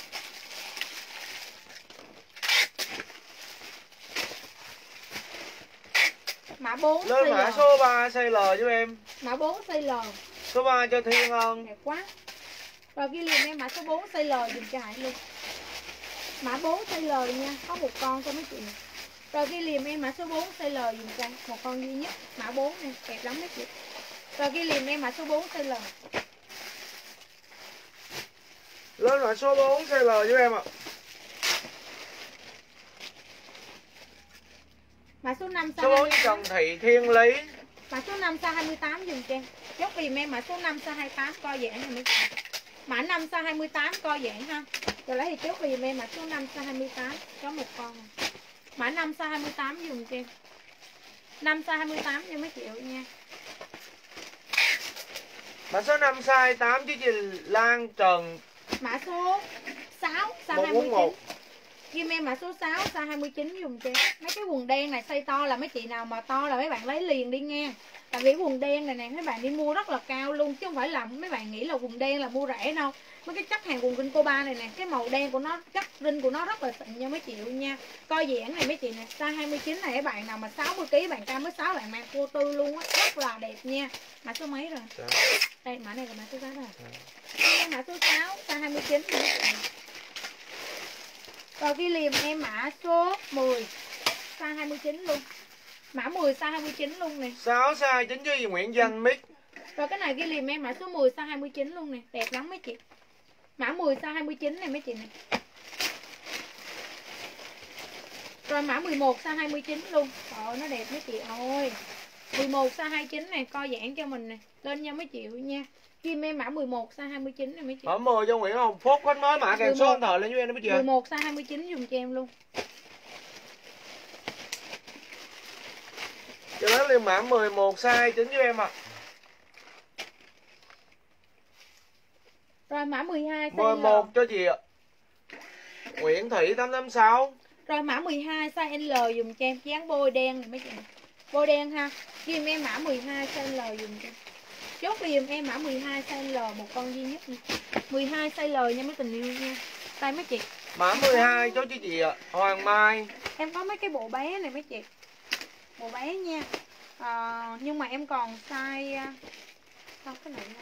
Mã 4 lên size mã L. số 3 size L giúp em. Mã 4 size L. Số 3 cho Thiên Ân. Đẹp quá. Rồi ghi liền em mã số 4 size L dùm cho Hải luôn. Mã 4 size L nha, có một con cho mấy chị. Rồi ghi liền em mã số 4 size L dùm cho một con duy nhất. Mã 4 nè, đẹp lắm mấy chị. Rồi ghi liền em mã số 4 size L. Lên mã số 4 size L giúp em ạ. Mã số 5 size Số 4 28. Trần Thị Thiên Lý. Mã số 5 size 28 dùm cho em. Chốt kìm em mã số 5 size 28 co giãn nha mấy chị. Mã 5 size 28 co giãn ha. Rồi lấy thì chốt kìm em mã số 5 size 28 có một con. Mã 5 size 28 dùm cho em. 5 size 28 cho mấy triệu nha. Mã số 5 size 8 chứ chị Lan Trần. Mã số 6 size 29. Ghi em mã số 6 size 29 dùm cho em. Mấy cái quần đen này size to là mấy chị nào mà to là mấy bạn lấy liền đi nghe. Tại vì quần đen này nè mấy bạn đi mua rất là cao luôn, chứ không phải là mấy bạn nghĩ là quần đen là mua rẻ đâu. Mấy cái chất hàng quần rin Coba này nè, cái màu đen của nó, chất rin của nó rất là xịn nha mấy chị nha. Coi giãn này mấy chị nè, size 29 này các bạn nào mà 60 kg bạn cam với 6 bạn mang cô tư luôn á, rất là đẹp nha. Mã số mấy rồi? Đây mã này là mã số 6 rồi. Mã số 6 size 29 này. Rồi ghi liền em mã số 10 size 29 luôn. Mã 10 size 29 luôn nè. 6 size 9 chứ gì Nguyễn Danh Mít. Rồi cái này ghi liền em mã số 10 size 29 luôn nè, đẹp lắm mấy chị. Mã 10 size 29 này mấy chị nè. Rồi mã 11 size 29 luôn. Trời ơi, nó đẹp mấy chị ơi. 11 size 29 này, co giãn cho mình nè. Lên nha mấy chị nha. Kim em mã 11 size 29 này mấy chị. Ở 10 cho Nguyễn Hồng Phúc khách mới mã kèm số điện thoại lên với em đó mấy chị. 11 size 29 dùng cho em luôn. Cho lấy liền mã 11 size 9 với em ạ. Rồi mã 12 size 11 L. cho chị ạ. Nguyễn Thị 886. Rồi mã 12 size L dùng cho em, dáng bôi đen này mấy chị. Bôi đen ha. Ghi em mã 12 size L dùng cho em. Chốt giùm em mã 12 size L một con duy nhất. 12 size L nha mấy tình yêu nha. Đây mấy chị. Mã 12 cho chị ạ. Hoàng Mai. Em có mấy cái bộ bé này mấy chị. Bộ bé nha. Nhưng mà em còn size sao cái này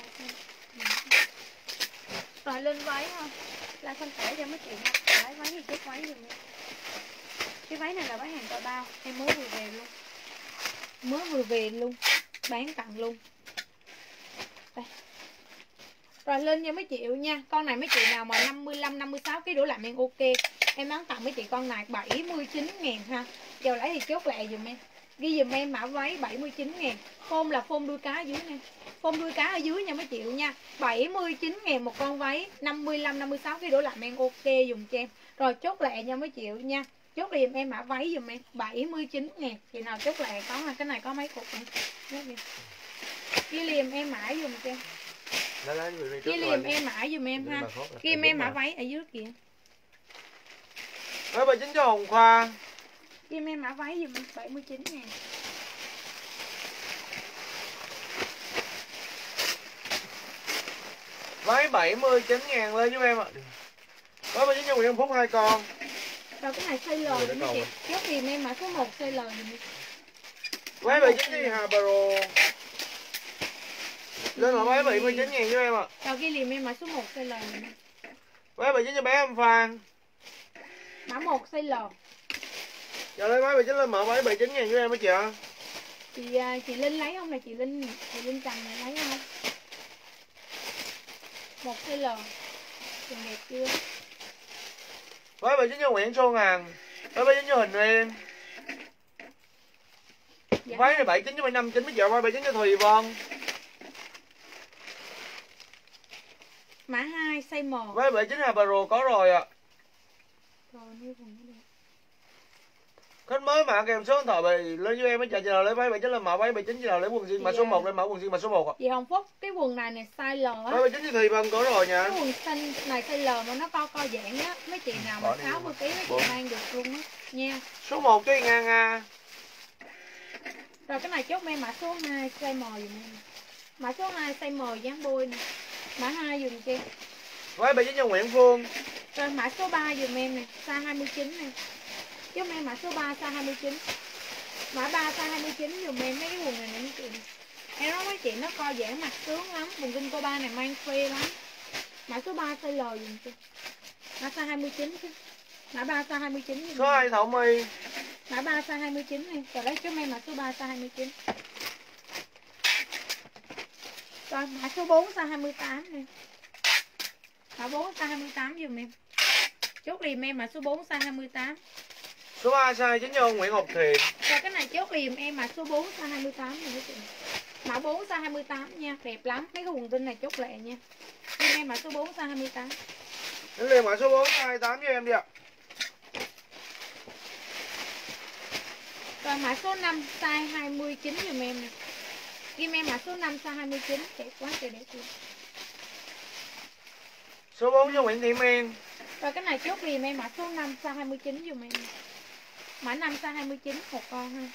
rồi lên váy không? Là không thể cho mấy chị ha. Lấy váy thì chốt váy giùm em. Cái váy này là váy hàng tờ bao. Em mới vừa về luôn. Mới vừa về luôn. Bán tặng luôn. Đây. Rồi lên cho mấy chị nha. Con này mấy chị nào mà 55, 56 kg đổ làm em ok. Em bán tặng mấy chị con này 79.000 ha. Giờ lấy thì chốt lại dùm em. Ghi dùm em mã váy 79.000. Phông là phông đuôi cá ở dưới nè. Phông đuôi cá ở dưới nha mấy chị nha. 79.000 một con váy. 55, 56 kg đổ làm em ok dùm cho em. Rồi chốt lại nha mấy chị nha. Chốt liền em mã váy dùm em 79.000. Chị nào chốt lại có cái này có mấy cục nữa. Ghi liền em mã dùm cho em. Ghi liền em mã dùm em ha. Ghi em mã váy ở dưới kìa. Váy 39 cho Hồng Khoa. Ghi em mã váy dùm em 79.000. Váy 79.000 lên giúp em ạ. Váy 79 cho Nguyễn Phúc 2 con. Rồi cái này size L nha chị. Chốt kìm em mã số 1 size L dùm em. Váy 79 cho Hà Baro. Lên là váy 79.000 giúp em ạ. Rồi ghi liền em mã số 1 size L dùm em. Váy 79 cho bé Âm Phan. Mã 1 size L. Giờ lấy váy 79 lên mở váy 79.000 giúp em mấy chị ạ. Chị Linh lấy không này chị Linh Trần này lấy không? 1 size L. Trần đẹp chưa? Váy 79 cho Nguyễn Xuân Hằng. Váy 79 cho Hình Nguyên. Dạ. Váy này 79 với 59 mấy chị ơi, 79 cho Thùy Vân. Mã 2 size M. Váy 79 Hà Bà Rồ có rồi ạ. Rồi nuôi quần nó đẹp. Khách mới mã kèm số điện thoại về lên với em mới chạy chờ lấy váy 79 là mã váy 79 chờ lấy quần jean mã số 1 lên mã quần jean mã số 1 ạ. Chị Hồng Phúc, cái quần này nè size L á. Váy 79 cho Thùy Vân có rồi nha. Cái quần xanh này size L mà nó co giãn á, mấy chị nào mà 60 kg mấy chị mang được luôn á nha. Số 1 cho Nga Nga. Rồi cái này chốt em mã số 2 size M dùm em. Mã số 2 size M dáng bôi nè. Mã 2 dùm cho em. Váy 79 cho Nguyễn Phương. Rồi mã số 3 dùm em nè, size 29 nè. Chốt em mã số 3 size 29. Mã 3 size 29 dùm em mấy cái quần này nè mấy chị. Em nói mấy chị nó co giãn mặt sướng lắm, quần jean cô ba này mang phê lắm. Mã số 3 size L dùm cho. Mã size 29 chứ. Mã 3 size 29 dùm. Số 2 Thảo My. Mã 3 size 29 này, rồi lấy cho em mã số 3 size 29. Rồi mã số 4 size 28 này. Mã 4 size 28 dùm em. Chốt liền em mã số 4 size 28. Số 3 size 9 cho Nguyễn Ngọc Thiện. Rồi cái này chốt liền em mã số 4 size 28 này mấy chị. Mã 4 size 28 nha, đẹp lắm. Mấy cái quần tinh này chốt lẹ nha. Cho em mã số 4 size 28. Đến liền mã số 4 size 28 cho em đi ạ. Rồi mã số 5 size 29 dùm em nè. Ghi em mã số 5 size 29, đẹp quá trời đẹp luôn. Số 4 cho Nguyễn Thị Miên. Rồi cái này chốt liền em mã số 5 size 29 dùm em. Mã 5 size 29 một con ha.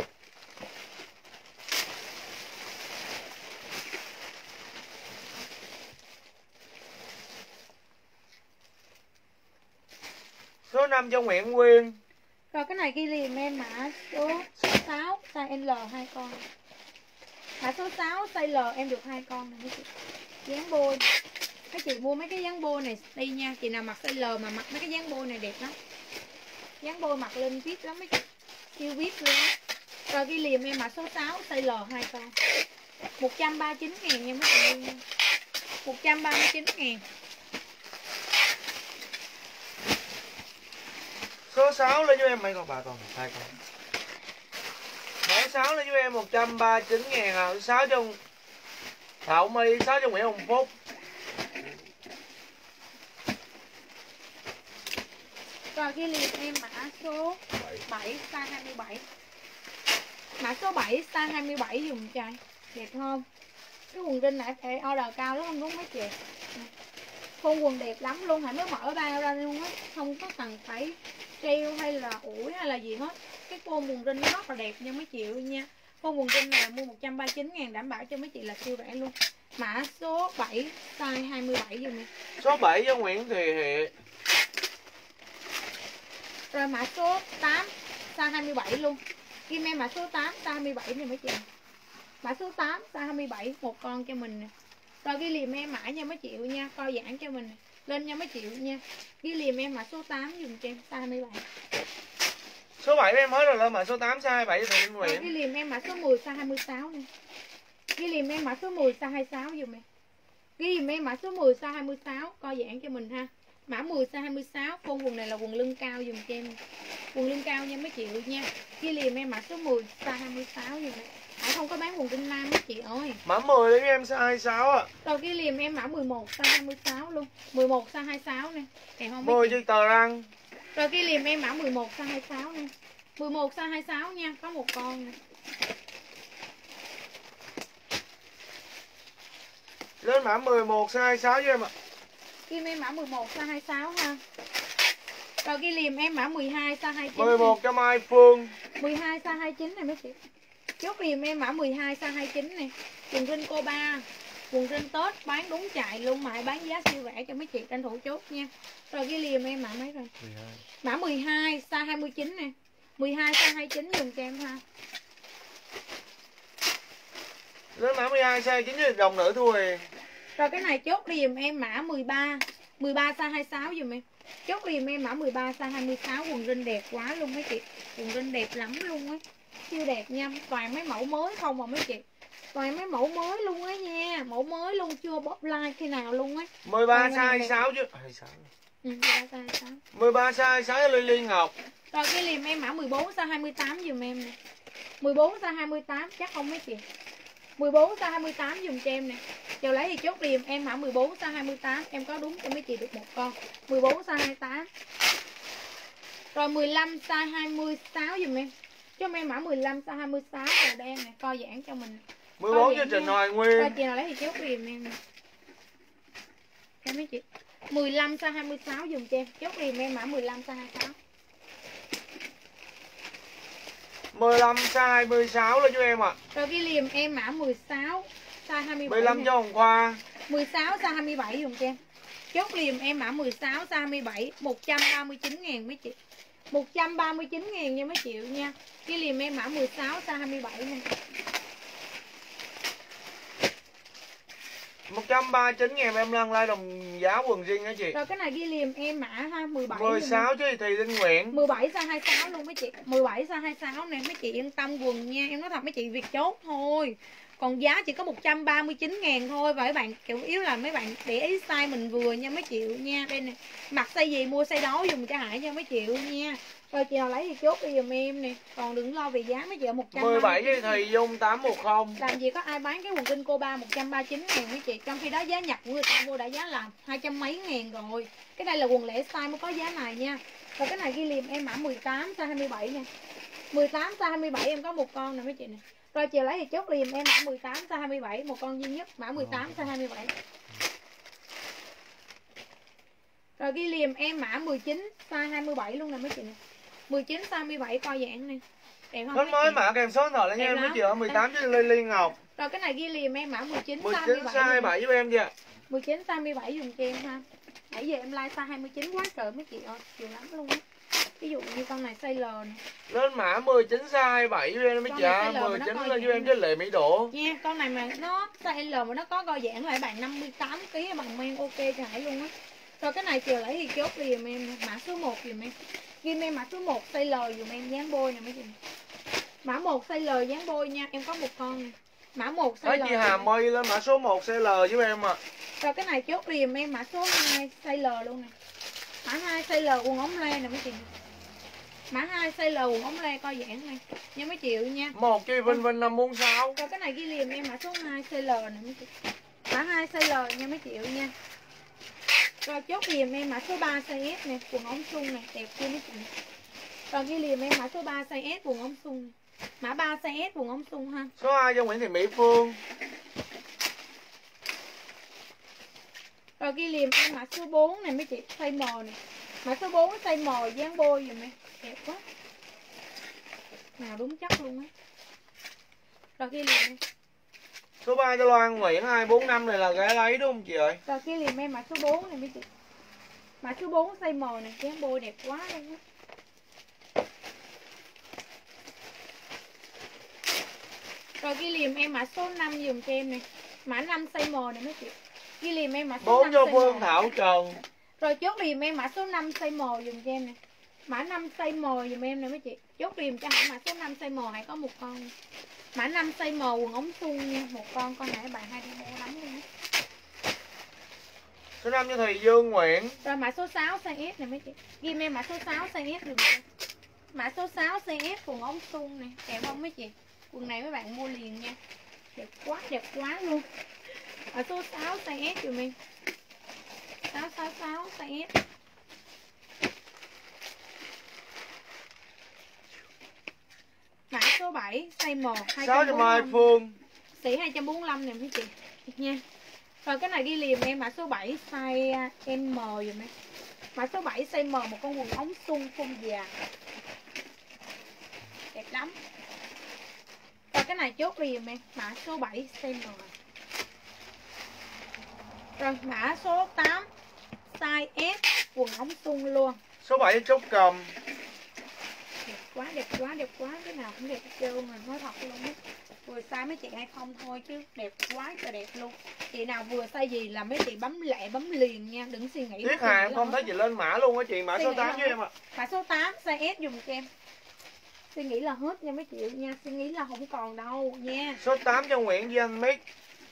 Số 5 cho Nguyễn Nguyên. Rồi cái này ghi liền em mã số 6 size L 2 con. Mã số 6 size L em được 2 con này mấy chị. Dáng bôi. Các chị mua mấy cái dáng bôi này đi nha. Chị nào mặc size L mà mặc mấy cái dáng bôi này đẹp lắm. Dáng bôi mặc lên vip lắm mấy chị. Siêu vip luôn á. Rồi ghi liền em mã số 6 size L 2 con. 139.000 nha mấy chị nha. 139.000. Số 6 lên cho em mấy con, 3 con, 2 con. Mã 6 lên cho em 139.000 à. 6 cho Thảo My, 6 cho Nguyễn Hồng Phúc. Rồi ghi liền em mã số 7 size 27. Mã số 7 size 27 dùng trai. Đẹp không? Cái quần jean này phải order cao lắm không đúng mấy chị. Khuôn quần đẹp lắm luôn, hãy mới mở bao ra luôn á, không có cần phải treo hay là ủi hay là gì hết. Cái khuôn quần jean nó rất là đẹp nha mấy chị ơi nha. Khuôn quần jean này mua 139.000 đảm bảo cho mấy chị là siêu rẻ luôn. Mã số 7 size 27 dùm em. Số 7 cho Nguyễn Thị Hiện. Rồi mã số 8 size 27 luôn. Kim em mã số 8 size 27 này mấy chị. Mã số 8 size 27 một con cho mình nè. Rồi ghi liềm em mã nha mấy chị nha, co giãn cho mình. Lên nha mấy chị nha. Ghi liềm em mã số 8 dùm cho em size 27. Số 7 em mới rồi lên mã số 8 size 27 cho Thị Nguyễn. Ghi liềm em mã số 10 size 26 nè. Ghi liềm em mã số 10 size 26 dùm em. Ghi liềm em mã số 10 size 26 co giãn cho mình ha. Mã 10 size 26, con quần này là quần lưng cao dùm cho em. Quần lưng cao nha mấy chị nha. Ghi liềm em mã số 10 size 26 dùm em. Không có bán quần tinh nam mấy chị ơi. Mã 10 lấy em size 26 ạ. Rồi ghi liềm em mã 11 size 26 luôn. 11 size 26 nè. Đẹp không 10 chiếc tờ răng. Rồi ghi liềm em mã 11 size 26 nè. 11 size 26 nha, có một con nè. Lên mã 11 size 26 cho em ạ. Ghi em mã 11 size 26 ha. Rồi ghi liềm em mã 12 size 29. 11 cho Mai Phương. 12 size 29 này mấy chị. Chốt liềm em mã 12 size 29 nè. Quần jean cô ba. Quần jean Tết bán đúng chạy luôn mà bán giá siêu rẻ cho mấy chị tranh thủ chốt nha. Rồi ghi liềm em mã mấy rồi? 12. Mã 12 size 29 nè. 12 size 29 dùng cho em ha. Lên mã 12 size 9 cho đồng nữ Thu Huyền. Rồi cái này chốt liềm em mã 13 size 26 dùm em. Chốt liềm em mã 13 size 26. Quần jean đẹp quá luôn mấy chị. Quần jean đẹp lắm luôn á. Siêu đẹp nha. Toàn mấy mẫu mới không mà mấy chị. Toàn mấy mẫu mới luôn á nha. Mẫu mới luôn, chưa bóp like khi nào luôn á. 13 size 26 chứ. 26. 13 size 26. 13 size 26 cho Lily Ngọc. Rồi cái liềm em mã 14 size 28 dùm em nè. 14 size 28 chắc không mấy chị. 14 size 28 dùm cho em nè. Chiều lấy thì chốt liền em mã 14 size 28, em có đúng cho mấy chị được một con. 14 size 28. Rồi 15 size 26 dùm em. Cho em mã 15 size 26 màu đen này, co giãn cho mình. 14 cho Trịnh Hoài Nguyên. Rồi chị nào lấy thì chốt liền em nè. Cho mấy chị. 15 size 26 dùm cho em, chốt liền em mã 15 size 26. 15 size 26 lên cho em ạ. Rồi ghi liềm em mã 16 size 27. 15 cho Hồng Khoa. 16 size 27 dùm cho em. Chốt liềm em mã 16 size 27, 139.000 mấy chị. 139.000 nha mấy triệu nha. Ghi liềm em mã 16 size 27 nè. 139.000 em Lan like đồng giá quần jean hả chị? Rồi cái này ghi liềm em mã ha 17. 16 chứ thì Linh Nguyễn. 17 size 26 luôn mấy chị. 17 size 26 nè mấy chị yên tâm quần nha. Em nói thật mấy chị việc chốt thôi. Còn giá chỉ có 139.000 thôi. Và mấy bạn kiểu yếu là mấy bạn để ý size mình vừa nha mấy triệu nha. Đây nè. Mặc size gì mua size đó dùng cho Hải cho mấy triệu nha. Rồi chị nào lấy thì chốt đi dùm em nè. Còn đừng lo về giá mấy chị ở 17 chứ thì Dung 810. Làm gì có ai bán cái quần kinh cô ba 139.000 mấy chị. Trong khi đó giá nhập của người ta mua đã giá là 200 mấy ngàn rồi. Cái này là quần lẻ size mới có giá này nha. Rồi cái này ghi liềm em mã 18 size 27 nha. 18 size 27 em có một con nè mấy chị nè. Rồi chiều lấy thì chốt liềm em mã 18 size 27, một con duy nhất mã 18 size 27. Rồi ghi liềm em mã 19 size 27 luôn nè mấy chị nè. 19 size 27 coi dạng nè. Đẹp không? Hết mới mã kèm số điện thoại lên nha em mấy chị ở 18 cho Lily Ngọc. Rồi cái này ghi liềm em mã 19 19 size 27. size 27 giúp em chưa? 19 size 27 dùm cho em ha. Nãy giờ em like size 29 quá trời mấy chị ơi, nhiều lắm luôn á. Ví dụ như con này size L nè. Lên mã 19 size 27 giúp em mấy chị ạ. 19 lên giúp em với Lệ Mỹ Độ. Nha, con này mà nó size L mà nó có co giãn lại bạn 58 kg bằng men ok cho Hải luôn á. Rồi cái này chiều lấy thì chốt liền em mã số 1 dùm em. Ghi em mã số 1 size L dùm em dáng bôi nè mấy chị. Mã 1 size L dáng bôi nha, em có một con nè. Mã 1 size Thấy L. chị Hà Mây lên mã số 1 size L giúp em ạ. Rồi cái này chốt liền em mã số 2 size L luôn nè. Mã 2 size L quần ống lê nè mấy chị. Mã 2 size L quần ống lê coi giãn này nha mấy triệu nha. Một cái Vinh Vinh 546. Rồi cái này ghi liền em mã số 2 size L nè mấy chị. Mã 2 size L nha mấy triệu nha. Rồi chốt liền em mã số 3 size S nè, quần ống sung nè, đẹp chưa mấy chị. Rồi ghi liền em mã số 3 size S quần ống sung. Mã 3 size S quần ống sung ha. Số 2 cho Nguyễn Thị Mỹ Phương. Rồi ghi liền em mã số 4 này mấy chị, size M nè. Mã số 4 size M dáng bôi dùm em. Đẹp quá. Nào đúng chắc luôn á. Rồi ghi liền em. Số 3 cho Loan Nguyễn 245 này là gái lấy đúng không chị ơi? Rồi ghi liền em mã số 4 này mấy chị. Mã số 4 size M này, dáng bôi đẹp quá luôn á. Rồi ghi liềm em mã số 5 dùm cho em nè. Mã 5 size M này mấy chị. Ghi liềm em mã số 4 5 cho size Phương M. Thảo Trần. Rồi chốt liềm em mã số 5 size M dùm cho em nè. Mã 5 size M dùm em nè mấy chị. Chốt liềm cho Hải mã số 5 size M, Hải có một con. Mã 5 size M quần ống thun nha, một con này bạn hay đi mua lắm luôn á. Số 5 cho Thùy Dương Nguyễn. Rồi mã số 6 size S này mấy chị. Ghi em mã số 6 size S dùm cho. Mã số 6 size S quần ống thun nè, đẹp không mấy chị? Quần này mấy bạn mua liền nha. Đẹp quá luôn. Ở số 6 size S dùm em. 666 size S. Mã số 7 size M 6 cho Mai Phương. Xỉ 245 nè mấy chị nha. Rồi cái này ghi liềm em mã số 7 size M dùm em. Mã số 7 size M, một con quần ống sung phông vàng. Đẹp lắm. Rồi cái này chốt liềm em mã số 7 size M. Rồi mã số 8 size S quần ống sung luôn. Số 7 chốt cầm. Đẹp quá, cái nào cũng đẹp hết trơn rồi, nói thật luôn á. Vừa size mấy chị hay không thôi chứ đẹp quá trời đẹp luôn. Chị nào vừa size gì là mấy chị bấm lẹ bấm liền nha, đừng suy nghĩ. Tiếc Hà em không thấy chị lên mã luôn á chị, mã số 8 cho em ạ. Mã số 8 size S dùng cho em. Suy nghĩ là hết nha mấy chị nha, suy nghĩ là không còn đâu nha. Số 8 cho Nguyễn Duy Anh Mít.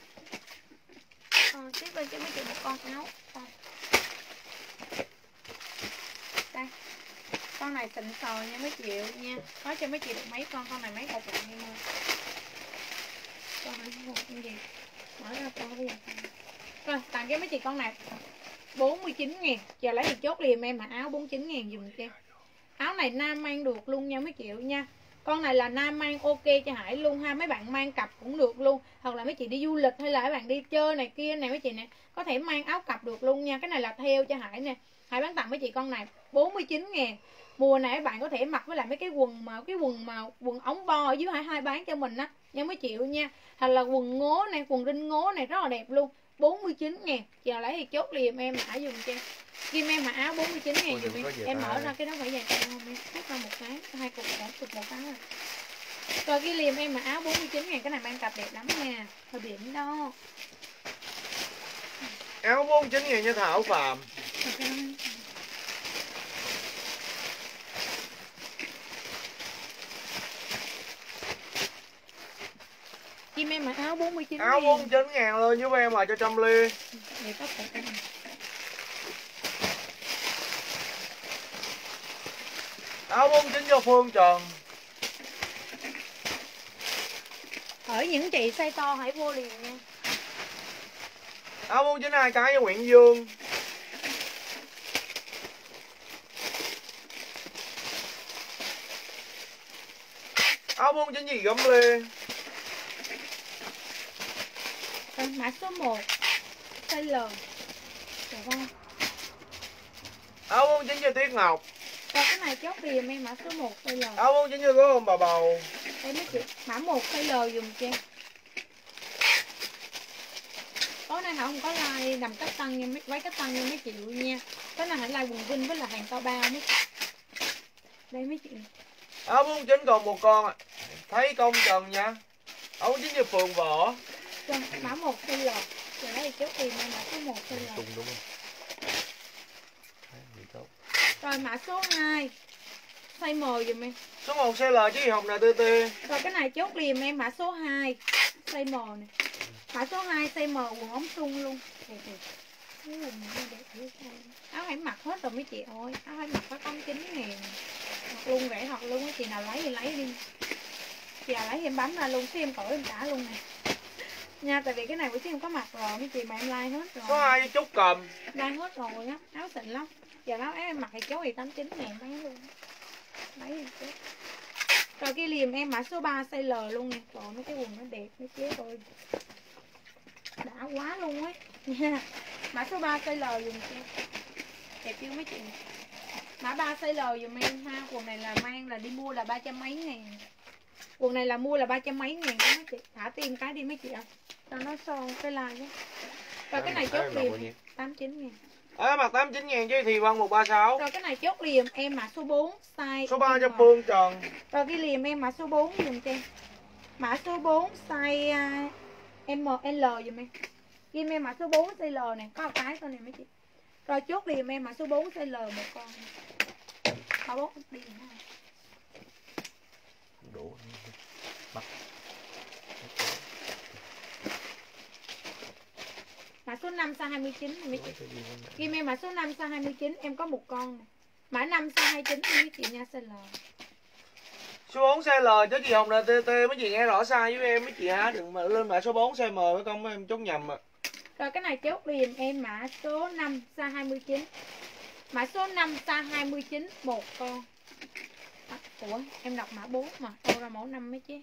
Tiếp lên cho mấy chị một con áo. Đây. con này xịn sò nha mấy triệu nha. Có cho mấy chị được mấy con này mấy hộp lận em ơi. Con này hộp cái gì? Mở ra coi bây giờ. Rồi, tặng cho mấy chị con này 49.000. Giờ lấy thì chốt liền em mà áo 49.000 dùm cho. Áo này nam mang được luôn nha mấy triệu nha. Con này là nam mang ok cho Hải luôn ha. Mấy bạn mang cặp cũng được luôn. Hoặc là mấy chị đi du lịch hay là mấy bạn đi chơi này kia này mấy chị nè, có thể mang áo cặp được luôn nha. Cái này là theo cho Hải nè. Hải bán tặng mấy chị con này 49.000. Mùa này các bạn có thể mặc với lại mấy cái quần quần ống bo ở dưới Hải hai bán cho mình á nha mấy triệu nha. Hoặc là quần ngố này, quần rinh ngố này rất là đẹp luôn. 49.000. Giờ lấy thì chốt liền em mã dùm cho. Kim em mã áo 49.000 dùm em mở ra cái đó phải dày không em cắt ra một cái, hai cục một cái rồi. Rồi ghi liềm em mã áo 49.000, cái này mang cặp đẹp lắm nha. Hơi biển đó. Áo 49.000 nha Thảo Phạm. Kim em mặc áo 49.000. Áo 49.000 luôn giúp em mà cho Trâm Ly. Để tóc của em. Áo 49 cho Phương Trần. Hỏi những chị size to hãy vô liền nha. Áo 49 2 cái cho Nguyễn Dương. Áo 49 gì gấm Lê. Mã số 1 size L. Được không? Áo 49 cho Tuyết Ngọc. Rồi cái này chốt liền em mã số 1 size L. Áo 49 cho có ông bà bầu. Đây mấy chị, mã 1 size L dùm cho em. Tối nay Hảo không có like đầm cách tăng nha, váy cách tăng nha mấy chị nha. Tối nay hãy like quần vinh với là hàng to bao mấy chị. Đây mấy chị. Áo 49 còn một con ạ. Thấy công Trần nha. Áo 49 cho Phường Võ. Rồi, mã 1 size L. Rồi đây chốt tiền em mã số 1 size L. Tung đúng không? Rồi mã số 2 size M dùm em. Số 1 size L chứ gì Hồng nè TT. Rồi cái này chốt liền em mã số 2 size M này. Mã số 2 size M quần ống sung luôn. Đẹp đẹp. Cái quần này đẹp dễ sao. Áo hãy mặc hết rồi mấy chị ơi. Áo hãy mặc có 89.000. Mặc luôn rẻ thật luôn, mấy chị nào lấy thì lấy đi. Chị nào lấy thì em bấm ra luôn, xíu em cởi em trả luôn nè. Nha, tại vì cái này buổi xíu em có mặc rồi, mấy chị mà em like hết rồi. Số 2 Trúc Cầm. Like hết rồi á, áo xịn lắm. Giờ áo em mặc thì chốt thì 89.000 bán luôn. Lấy đi chứ. Rồi cái liềm em mã số 3 size L luôn nè. Trời mấy cái quần nó đẹp mấy chế ơi. Đã quá luôn ấy. Nha. Mã số 3 size L dùm cho. Đẹp chưa mấy chị. Mã 3 size L dùm em ha. Quần này là mang là đi mua là 300 mấy ngàn. Quần này là mua là 300 mấy ngàn đó mấy chị. Thả tim cái đi mấy chị ạ. Cho nó son cái like nhé. Rồi cái này chốt liềm 89 ngàn. Mặc 89.000 chứ thì Vân 136. Rồi cái này chốt liềm em mã số 4 size. Số 3 cho Phương Trần. Rồi cái liềm em mã số 4 dùm cho em. Mã số 4 size ML dùm em. Ghim em mã số 4 size L này, có một cái thôi này mấy chị. Rồi chốt liềm em mã số 4 size L một con. Ba bốt đi ha. Đủ. Bắt. Mã số 5 size 29 này mấy chị. Ghim em mã số 5 size 29, em có một con này. Mã 5 size 29 này mấy chị nha, size L. Số 4 size L chứ gì Hồng nè TT, mấy chị nghe rõ sai với em mấy chị hả, đừng mà lên mã số 4 size M với con em chốt nhầm à. Rồi cái này chốt liềm em mã số 5 size 29. Mã số 5 size 29 một con. Ủa em đọc mã 4 mà đâu ra mẫu 5 mấy chứ.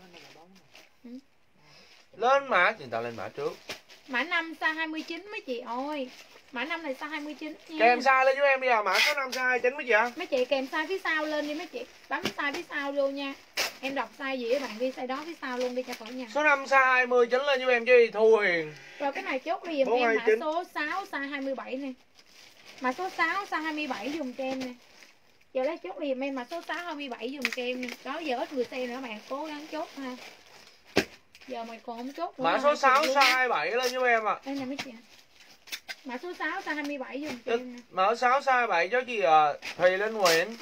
Lên mã thì ta lên mã trước. Mã 5 size 29 mấy chị ơi. Mã 5 này size 29 nha. Kèm size lên với em đi à, mã số 5 size 29 mấy chị ạ. Mấy chị kèm size phía sau lên đi mấy chị. Bấm size phía sau luôn nha. Em đọc size gì các bạn ghi size đó phía sau luôn đi cho khỏi nhà. Số 5 size 29 lên với em chứ Thu Hiền. Rồi cái này chốt liềm em mã số 6 size 27 nè. Mã số 6 size 27 dùng cho em nè. Giờ lấy chốt liềm em mã số 6 27 dùng cho em nè. Đó giờ ít người xem nữa bạn cố gắng chốt ha. Giờ mày còn không chốt nữa. Mã số 6 size 27 lên với em ạ. Đây nè mấy chị. Mã số 6 size 27 dùng cho em nè. Mã 6 size 27 cho chị Thùy Linh Nguyễn.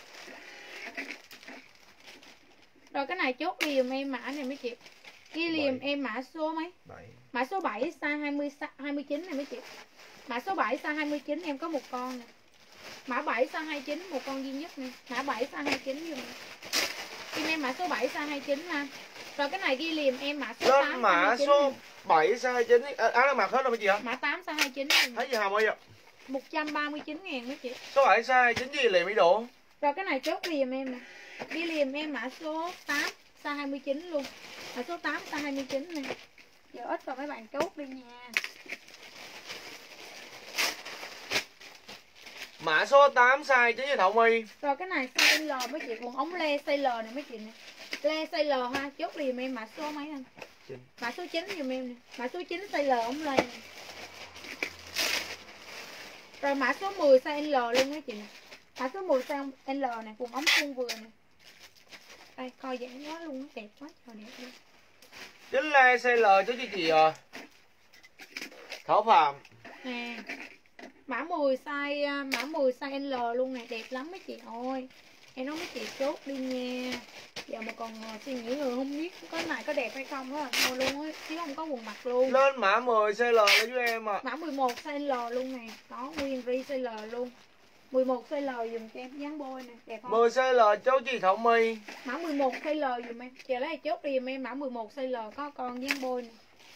Rồi cái này chốt liềm em mã này mấy chị. Ghi liềm em mã số mấy? 7. Mã số 7 size 29 này mấy chị. Mã số 7 size 29 em có một con nè. Mã 7 size 29 một con duy nhất nè. Mã 7 size 29 dùm. Kim em mã số 7 size 29 ha. Rồi cái này ghi liềm em mã số 8 Lên mã số 7 size 29. Áo mặc hết rồi mấy chị hả? Mã 8 size 29. Thấy gì Hồng ơi? 139 ngàn mấy chị. Số 7 size 29 gì liền Mỹ Độ. Rồi cái này chốt liềm em nè. Ghi liềm em mã số 8 size 29 luôn. Mã số 8 size 29 nè. Giờ ít rồi mấy bạn chốt đi nha. Mã số 8 size 9 với Thảo My. Rồi cái này size L mấy chị, quần ống le size L nè mấy chị nè. Le size L ha, chốt liềm em mã số mấy anh? Mã số 9 giùm em nè. Mã số 9 size L ống le nè. Rồi mã số 10 size L luôn mấy chị nè. Mã số 10 size L nè, quần ống thun vừa nè. Đây coi dễ quá luôn, đẹp quá trời đẹp luôn. Chính là size L chứ chị Thảo Phạm. Nè. Mã 10 size L luôn nè, đẹp lắm mấy chị ơi. Em nói mấy chị chốt đi nha. Giờ mà còn suy nghĩ người không biết có này có đẹp hay không đó, thôi luôn á, chứ không có quần mặc luôn. Lên mã 10 size L lên với em à. Mã 11 size L luôn nè, đó nguyên ri size L luôn. 11 size L dùm cho em dáng bôi nè, đẹp không? 10 size L cháu chị Thảo My. Mã 11 size L dùm em. Chờ lấy chốt đi dùm em mã 11 size L có con dáng bôi nè.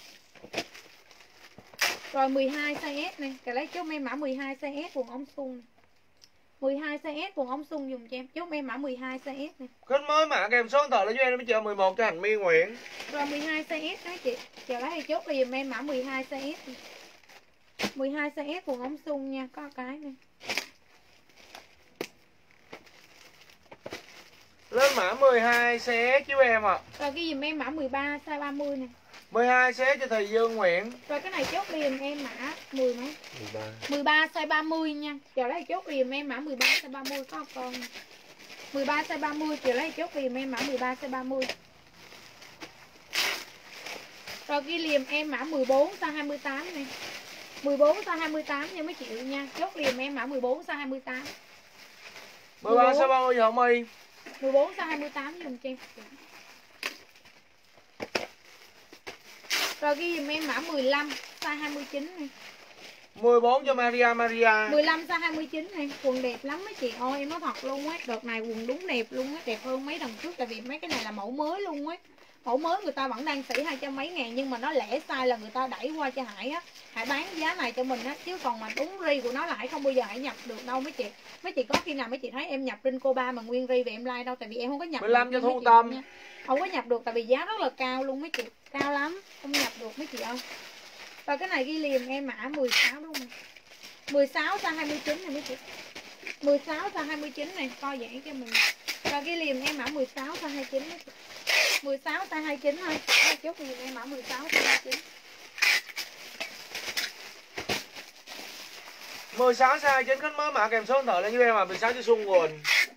Rồi 12 size S nè, chờ lấy chốt em mã 12 size S quần ống sung. 12 size S quần ống sung dùm cho em, chốt em mã 12 size S nè. Khánh mới mã kèm số điện thoại lên với em, bây giờ 11 cho Hành My Nguyễn. Rồi 12 size S đó chị. Chờ lấy chốt đi dùm em mã 12 size S nè. 12 size S quần ống sung nha, có cái nè. Lên mã 12 size S chứ em ạ. Rồi ghi dùm em mã 13 size 30 nè. 12 size S cho thầy Dương Nguyễn. Rồi cái này chốt liền em mã 10 mấy? 13. 13 size 30 nha. Chờ lấy chốt liền em mã 13 size 30 có một con. 13 size 30 chờ lấy chốt liền em mã 13 size 30. Rồi ghi liền em mã 14 size 28 nè. 14 size 28 nha mấy chị nha. Chốt liền em mã 14 size 28. 13 size 30 Thảo My. 14 size 28 dùm cho em. Rồi ghi dùm em mã 15 size 29 nè. 14 cho Maria. 15 size 29 này, quần đẹp lắm mấy chị ơi, em nói thật luôn á, đợt này quần đúng đẹp luôn á, đẹp hơn mấy lần trước tại vì mấy cái này là mẫu mới luôn á. Mẫu mới người ta vẫn đang xỉ 200 mấy ngàn nhưng mà nó lẻ size là người ta đẩy qua cho Hải á. Hải bán giá này cho mình á, chứ còn mà đúng ri của nó là Hải không bao giờ Hải nhập được đâu mấy chị. Mấy chị có khi nào mấy chị thấy em nhập trên Cô3 mà nguyên ri về em like đâu, tại vì em không có nhập 15 được cho mấy Thu chị Tâm. nha. Không có nhập được tại vì giá rất là cao luôn mấy chị, cao lắm, không nhập được mấy chị ơi. Và cái này ghi liền em mã 16 đúng không? 16 size 29 này mấy chị. 16 size 29 này, coi vậy cho mình. Và ghi liền em mã 16 size 29 mấy chị. 16 size 29 thôi. Chốt liền em mã 16 size 29. 16 size 9 Khánh mới mã kèm số điện thoại lên với em à. 16 cho Xuân Quỳnh.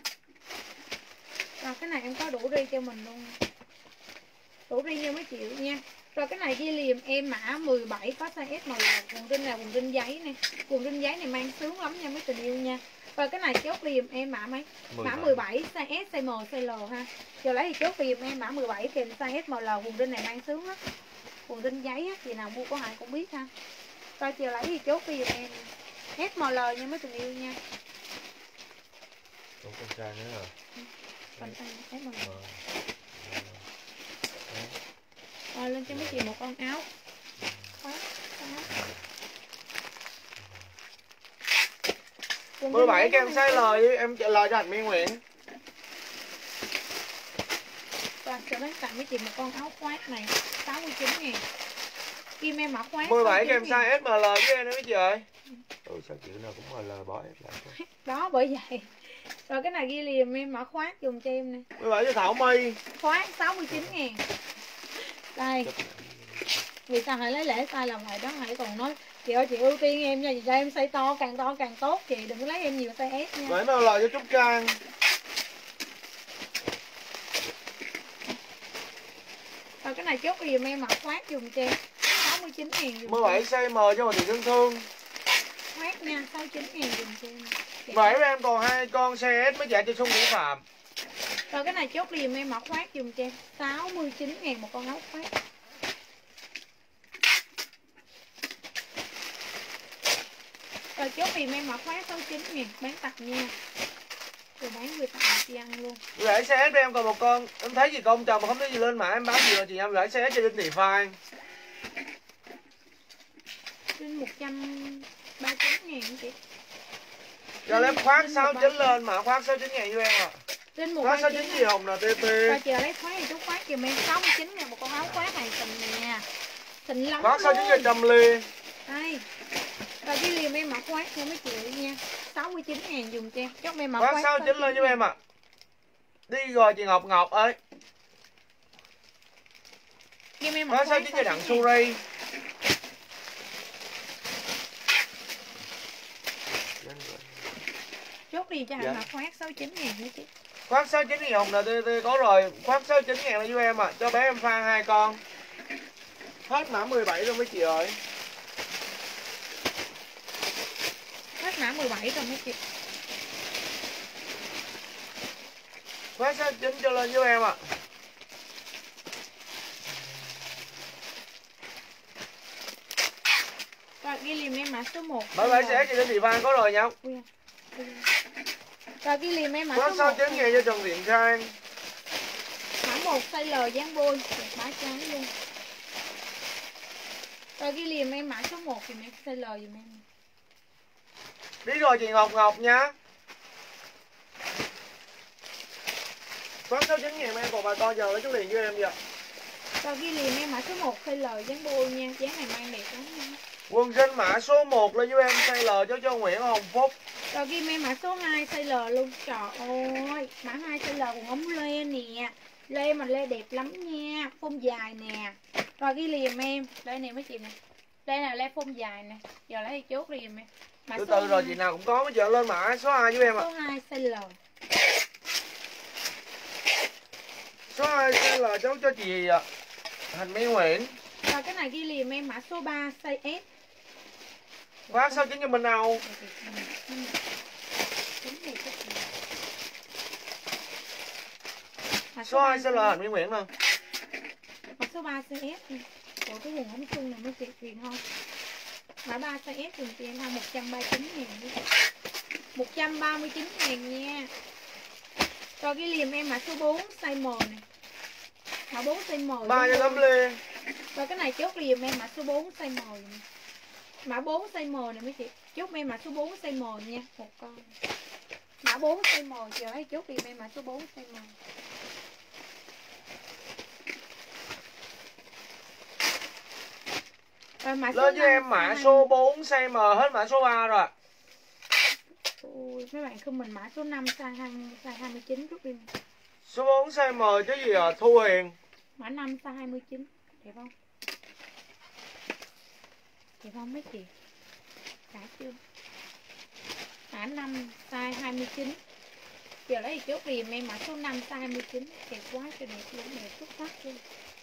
Rồi cái này em có đủ ri cho mình luôn. Đủ ri nha mấy chị nha. Rồi cái này ghi liềm em mã 17 có size S màu quần rin là quần rin giấy nè. Quần rin giấy này mang sướng lắm nha mấy tình yêu nha. Rồi cái này chốt liềm em mã mấy? Mã 17 size S, size M, size L ha. Giờ lấy thì chốt liềm em mã 17 kèm size S, ML, quần rin này mang sướng á. Quần rin giấy á, chị nào mua của Hải cũng biết ha. Rồi chiều lấy thì chốt liềm em S, ML nha mấy tình yêu nha. Đúng con trai nữa rồi. Con trai S, ML. Rồi lên cho mấy chị một con áo khoác. 17 cho em size L với em L cho Hành My Nguyễn. Và sẽ bán tặng mấy chị một con áo khoác này 69 ngàn. Kim em mặc khoác 17 cho em size SML với em đó mấy chị ơi. Ôi sao chịu nào cũng ML bỏ S lại. Đó bởi vậy. Rồi cái này ghi liềm em mặc khoác dùng cho em nè. 17 cho Thảo My. Khoác 69 ngàn. Đây. Vì sao Hải lấy lẻ sai làm vậy đó, Hải còn nói chị ơi chị ưu tiên em nha, chị cho em size to càng tốt, chị đừng có lấy em nhiều size S nha. 17 ML cho Trúc Trang. Rồi cái này chốt liềm em mặc khoác dùng cho em 69 ngàn. 17 size M cho Hồ Thị Thương Thương. Khoác nha 69 ngàn dùng cho em. 17 em còn 2 con size S mới chạy cho Xuân Vũ Phạm. Rồi cái này chốt liềm em mặc khoác dùng cho em 69 ngàn một con áo khoác. Rồi chốt thì em mặc khoác 69 ngàn, bán tặng nha. Rồi bán người tặng chị ăn luôn. Rải xe cho em còn một con. Em thấy gì con chồng mà không thấy gì lên mã em bán gì rồi chị em rải xe cho Đinh Thị Phan. Trên 139 ngàn chị. Cho lấy khoác 69 lên mã khoác 69 ngàn cho em ạ. Trên Khoác 69 gì hồng NTT. Rồi chờ lấy khoác thì chút khoác kìa em 69 ngàn một con áo khoác hàng xịn nè. Xịn lắm khoác 69 luôn. cho Trâm Ly. Đây. Rồi cái liềm em mặc khoác cho mấy triệu nha. 69 ngàn dùng cho em. Chốt em mặc khoác 69 lên cho em ạ. Đi rồi chị Ngọc Ngọc ơi. Khoác 69 cho Đặng Suri. Chốt đi cho hàng mặc khoác 69 ngàn nữa chị. Khoác 69 ngàn hồng NTT có rồi. Khoác 69 ngàn là cho em ạ. Cho bé em Phan 2 con. Hết mã 17 rồi mấy chị ơi. Hết mã 17 rồi mấy chị. Khoác 69 cho lên với em ạ. Rồi ghi liềm em mã số 1. Bởi vậy sẽ chị Đinh Thị Phan có rồi nha. Rồi ghi liềm em mã khoác số 1. 69 ngàn cho Trần Thiện Khang. Mã 1 size L dáng bôi, bá trắng luôn. Rồi ghi liềm em mã số 1 thì em size L dùm em. Đi rồi chị Ngọc Ngọc nha. Khoác 69 ngàn em còn bà con giờ lấy chút liền với em vậy. Rồi ghi liềm em mã số 1 size L dáng bôi nha, dáng này mang đẹp lắm nha. Quần sinh mã số 1 lên với em size L cho Nguyễn Hồng Phúc. Rồi ghi em mã số 2 size L luôn. Trời ơi, mã 2 size L còn ống lê nè. Lê mà lê đẹp lắm nha, phông dài nè. Rồi ghi liềm em, đây nè mấy chị nè. Đây là lê phông dài nè. Giờ lấy chốt liềm em. Mã Từ số từ rồi chị nào cũng có, bây giờ lên mã số 2 với em ạ. Số 2 size L. Số 2 size L cháu cho chị gì ạ? Hành Mỹ Nguyễn. Rồi cái này ghi liềm em mã số 3 size S. Khoác 69 cho Minh Âu. Số 2 size L Hành Mỹ Nguyễn nè. Mã số 3 size S. Ủa cái quần ống xương này mới chị truyền không? Mã 3 size S dùng cho em 139 ngàn. 139 ngàn nha. Rồi ghi liềm em mã số 4 size M này. Mã 4 size M. 3 cho Tấm Lê. Rồi cái này chốt liềm em mã số 4 size M này. Mã 4 size M này mấy chị. Chốt em mã số 4 size M nha, một con. Mã 4 size M chờ ấy chốt liềm em mã số 4 size M. Rồi mã số lên cho em mã số 4 size M hết mã số 3 rồi. Ôi, mấy bạn không mình mã số 5 size 29 rút đi. Số 4 size M chứ gì à? Thu Hiền. Mã 5 size 29 đẹp không? Đẹp không mấy chị? Cả chưa? Mã 5 size 29. Giờ lấy chốt liềm em mã số 5 size 29 đẹp quá cho đẹp luôn, đẹp xuất sắc luôn.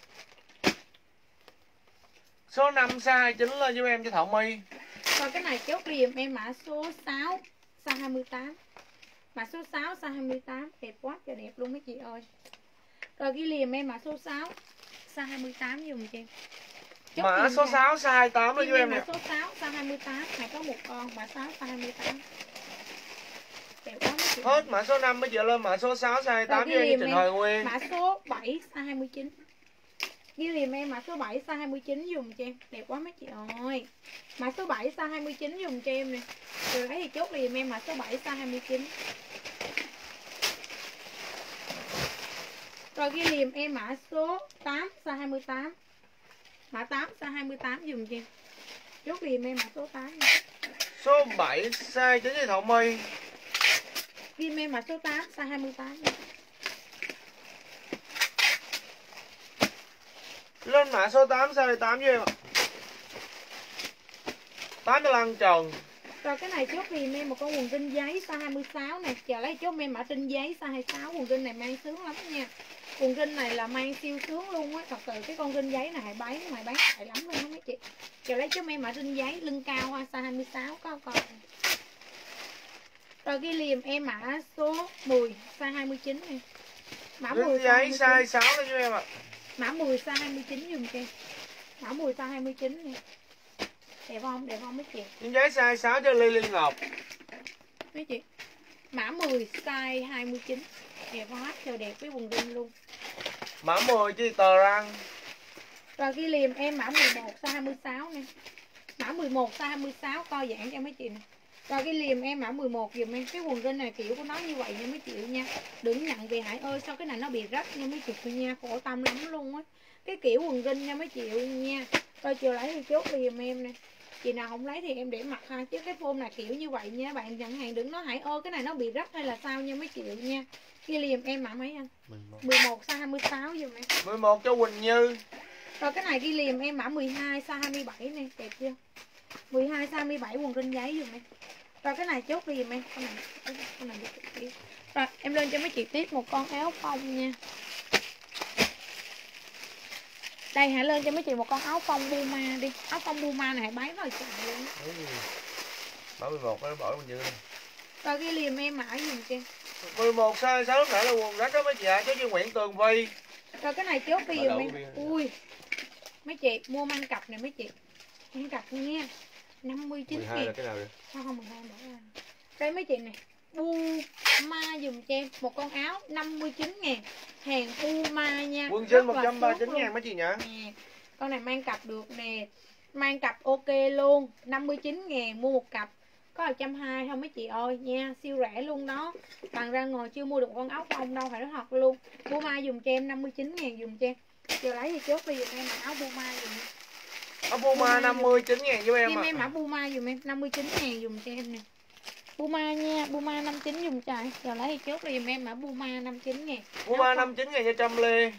Số 5 size 29 lên cho em cho Thảo My. Rồi cái này chốt liềm em mã số 6 size 28. Mã số 6 size 28 đẹp quá trời đẹp luôn mấy chị ơi. Rồi ghi liềm em mã số 6 size 28 dùng cho em. Chốt Mã số 6 size 28 lên cho em nè. Mã số 6 size 28 này có một con mã 6 size 28. Đẹp quá mấy chị. Hết mã số 5 bây giờ lên mã số 6 size 28 cho em Trịnh Hoài Nguyên. Mã số 7 size 29. Ghi liềm em mã số 7 size 29 dùng cho em. Đẹp quá mấy chị ơi. Mã số 7 size 29 dùng cho em nè. Rồi đấy thì chốt liềm em mã số 7 size 29. Rồi ghi liềm em mã số 8 size 28. Mã 8 size 28 dùng cho em. Chốt liềm em mã số 8 nha. Số 7 size 9 cho Thảo My. Ghi em mã số 8 size 28 nha. Lên mã số 8 size 8 cho em ạ. 85 Trần. Rồi cái này chốt liềm em một con quần jean giấy size 26 này. Chờ lấy chốt em mã jean giấy size 26. Quần jean này mang sướng lắm nha. Quần jean này là mang siêu sướng luôn á. Thật sự cái con jean giấy này bán ngoài bán chạy lắm luôn á mấy chị. Chờ lấy chốt em mã jean giấy lưng cao ha, size 26 có con. Rồi ghi liềm em mã số 10 size 29 nè. Mã 10 giấy size 6 lên cho em ạ. Mã 10 size 29 dùm cho em. Mã 10 size 29 nè. Đẹp không? Đẹp không mấy chị? Miếng giấy size 6 cho Lily Ngọc. Mấy chị. Mã 10 size 29. Đẹp quá, trời đẹp với quần jean luôn. Mã 10 chứ tờ răng. Rồi ghi liềm em mã 11 size 26 nè. Mã 11 size 26 co giãn cho mấy chị nè. Rồi cái liềm em mã 11 dùm em. Cái quần jean này kiểu của nó như vậy nha mấy chị nha. Đừng nhận về Hải ơi, sao cái này nó bị rách nha mấy chị nha, khổ tâm lắm luôn á. Cái kiểu quần jean nha mấy chị nha. Rồi chiều lấy thì chốt liềm em nè. Chị nào không lấy thì em để mặc ha, chứ cái form này kiểu như vậy nha bạn, chẳng hạn đừng nói Hải ơi cái này nó bị rách hay là sao nha mấy chị nha. Cái liềm em mã mấy anh? 11 size 26 dùm em. 11 cho Quỳnh Như. Rồi cái này ghi liềm em mã 12 size 27 nè, đẹp chưa? 12 size 27 quần jean giấy dùm em. Rồi cái này chốt liềm em, con này đi. Rồi em lên cho mấy chị tiếp một con áo phông nha. Đây hãy lên cho mấy chị một con áo phông Puma đi. Áo phông Puma này hãy bán rồi chạy luôn. Mã 11 nó bỏ Quỳnh Như này. Rồi ghi liềm em mã dùm cho. 11 size 6 thể là quần rách đó mấy chị ạ, chứ như Nguyễn Tường Vi. Rồi cái này chốt đi dùm em. Ui. Mấy chị mua măng cặp này mấy chị. Măng cặp nha. 59 12 là cái nào vậy? Sao không 12 bỏ ra. Đây mấy chị này. Puma dùm cho em một con áo 59.000. Hàng Puma nha. Quần jean 139.000 mấy chị nhỉ? Nè. Con này mang cặp được nè. Mang cặp ok luôn. 59.000 mua một cặp. Có 120 thôi mấy chị ơi nha, siêu rẻ luôn đó. Bằng ra ngồi chưa mua được con áo phông đâu, phải nói thật luôn. Puma dùm cho em 59.000 dùm cho em. Giờ lấy thì chốt đi dùm em áo Puma dùm em. Áo Puma 59.000 với em ạ. Em mã Puma dùm em 59.000 dùm cho em nè. Puma nha, Puma 59 dùm chạy. Giờ lấy thì chốt đi dùm em mã Puma 59.000. Puma 59.000 cho Trâm Lê.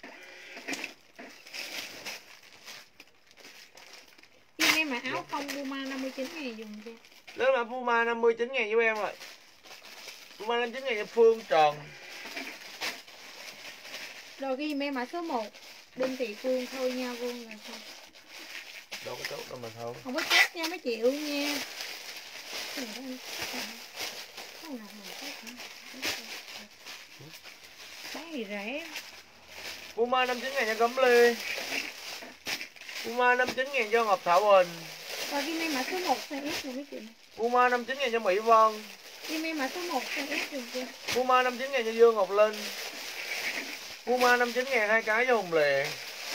Em em mã áo phông Puma 59.000 dùm cho em. Đó là Puma 59.000 với em rồi. Puma 59.000 cho Phương Trần. Rồi ghi em mã số 1 Đinh Thị Phương thôi nha, Vương rồi thôi. Đâu có chốt đâu mà thôi. Không có chốt nha mấy chị ơi nha. Bán gì rẻ. Puma 59.000 cho Cẩm Lê. Puma 59.000 cho Ngọc Thảo Bình. Rồi ghi em mã số 1 size S rồi mấy chị. Puma 59.000 cho Mỹ Vân. Ghi em mã số 1 size S dùm cho. Puma 59.000 cho Dương Ngọc Linh. Puma 59.000 hai cái cho Hùng Lệ.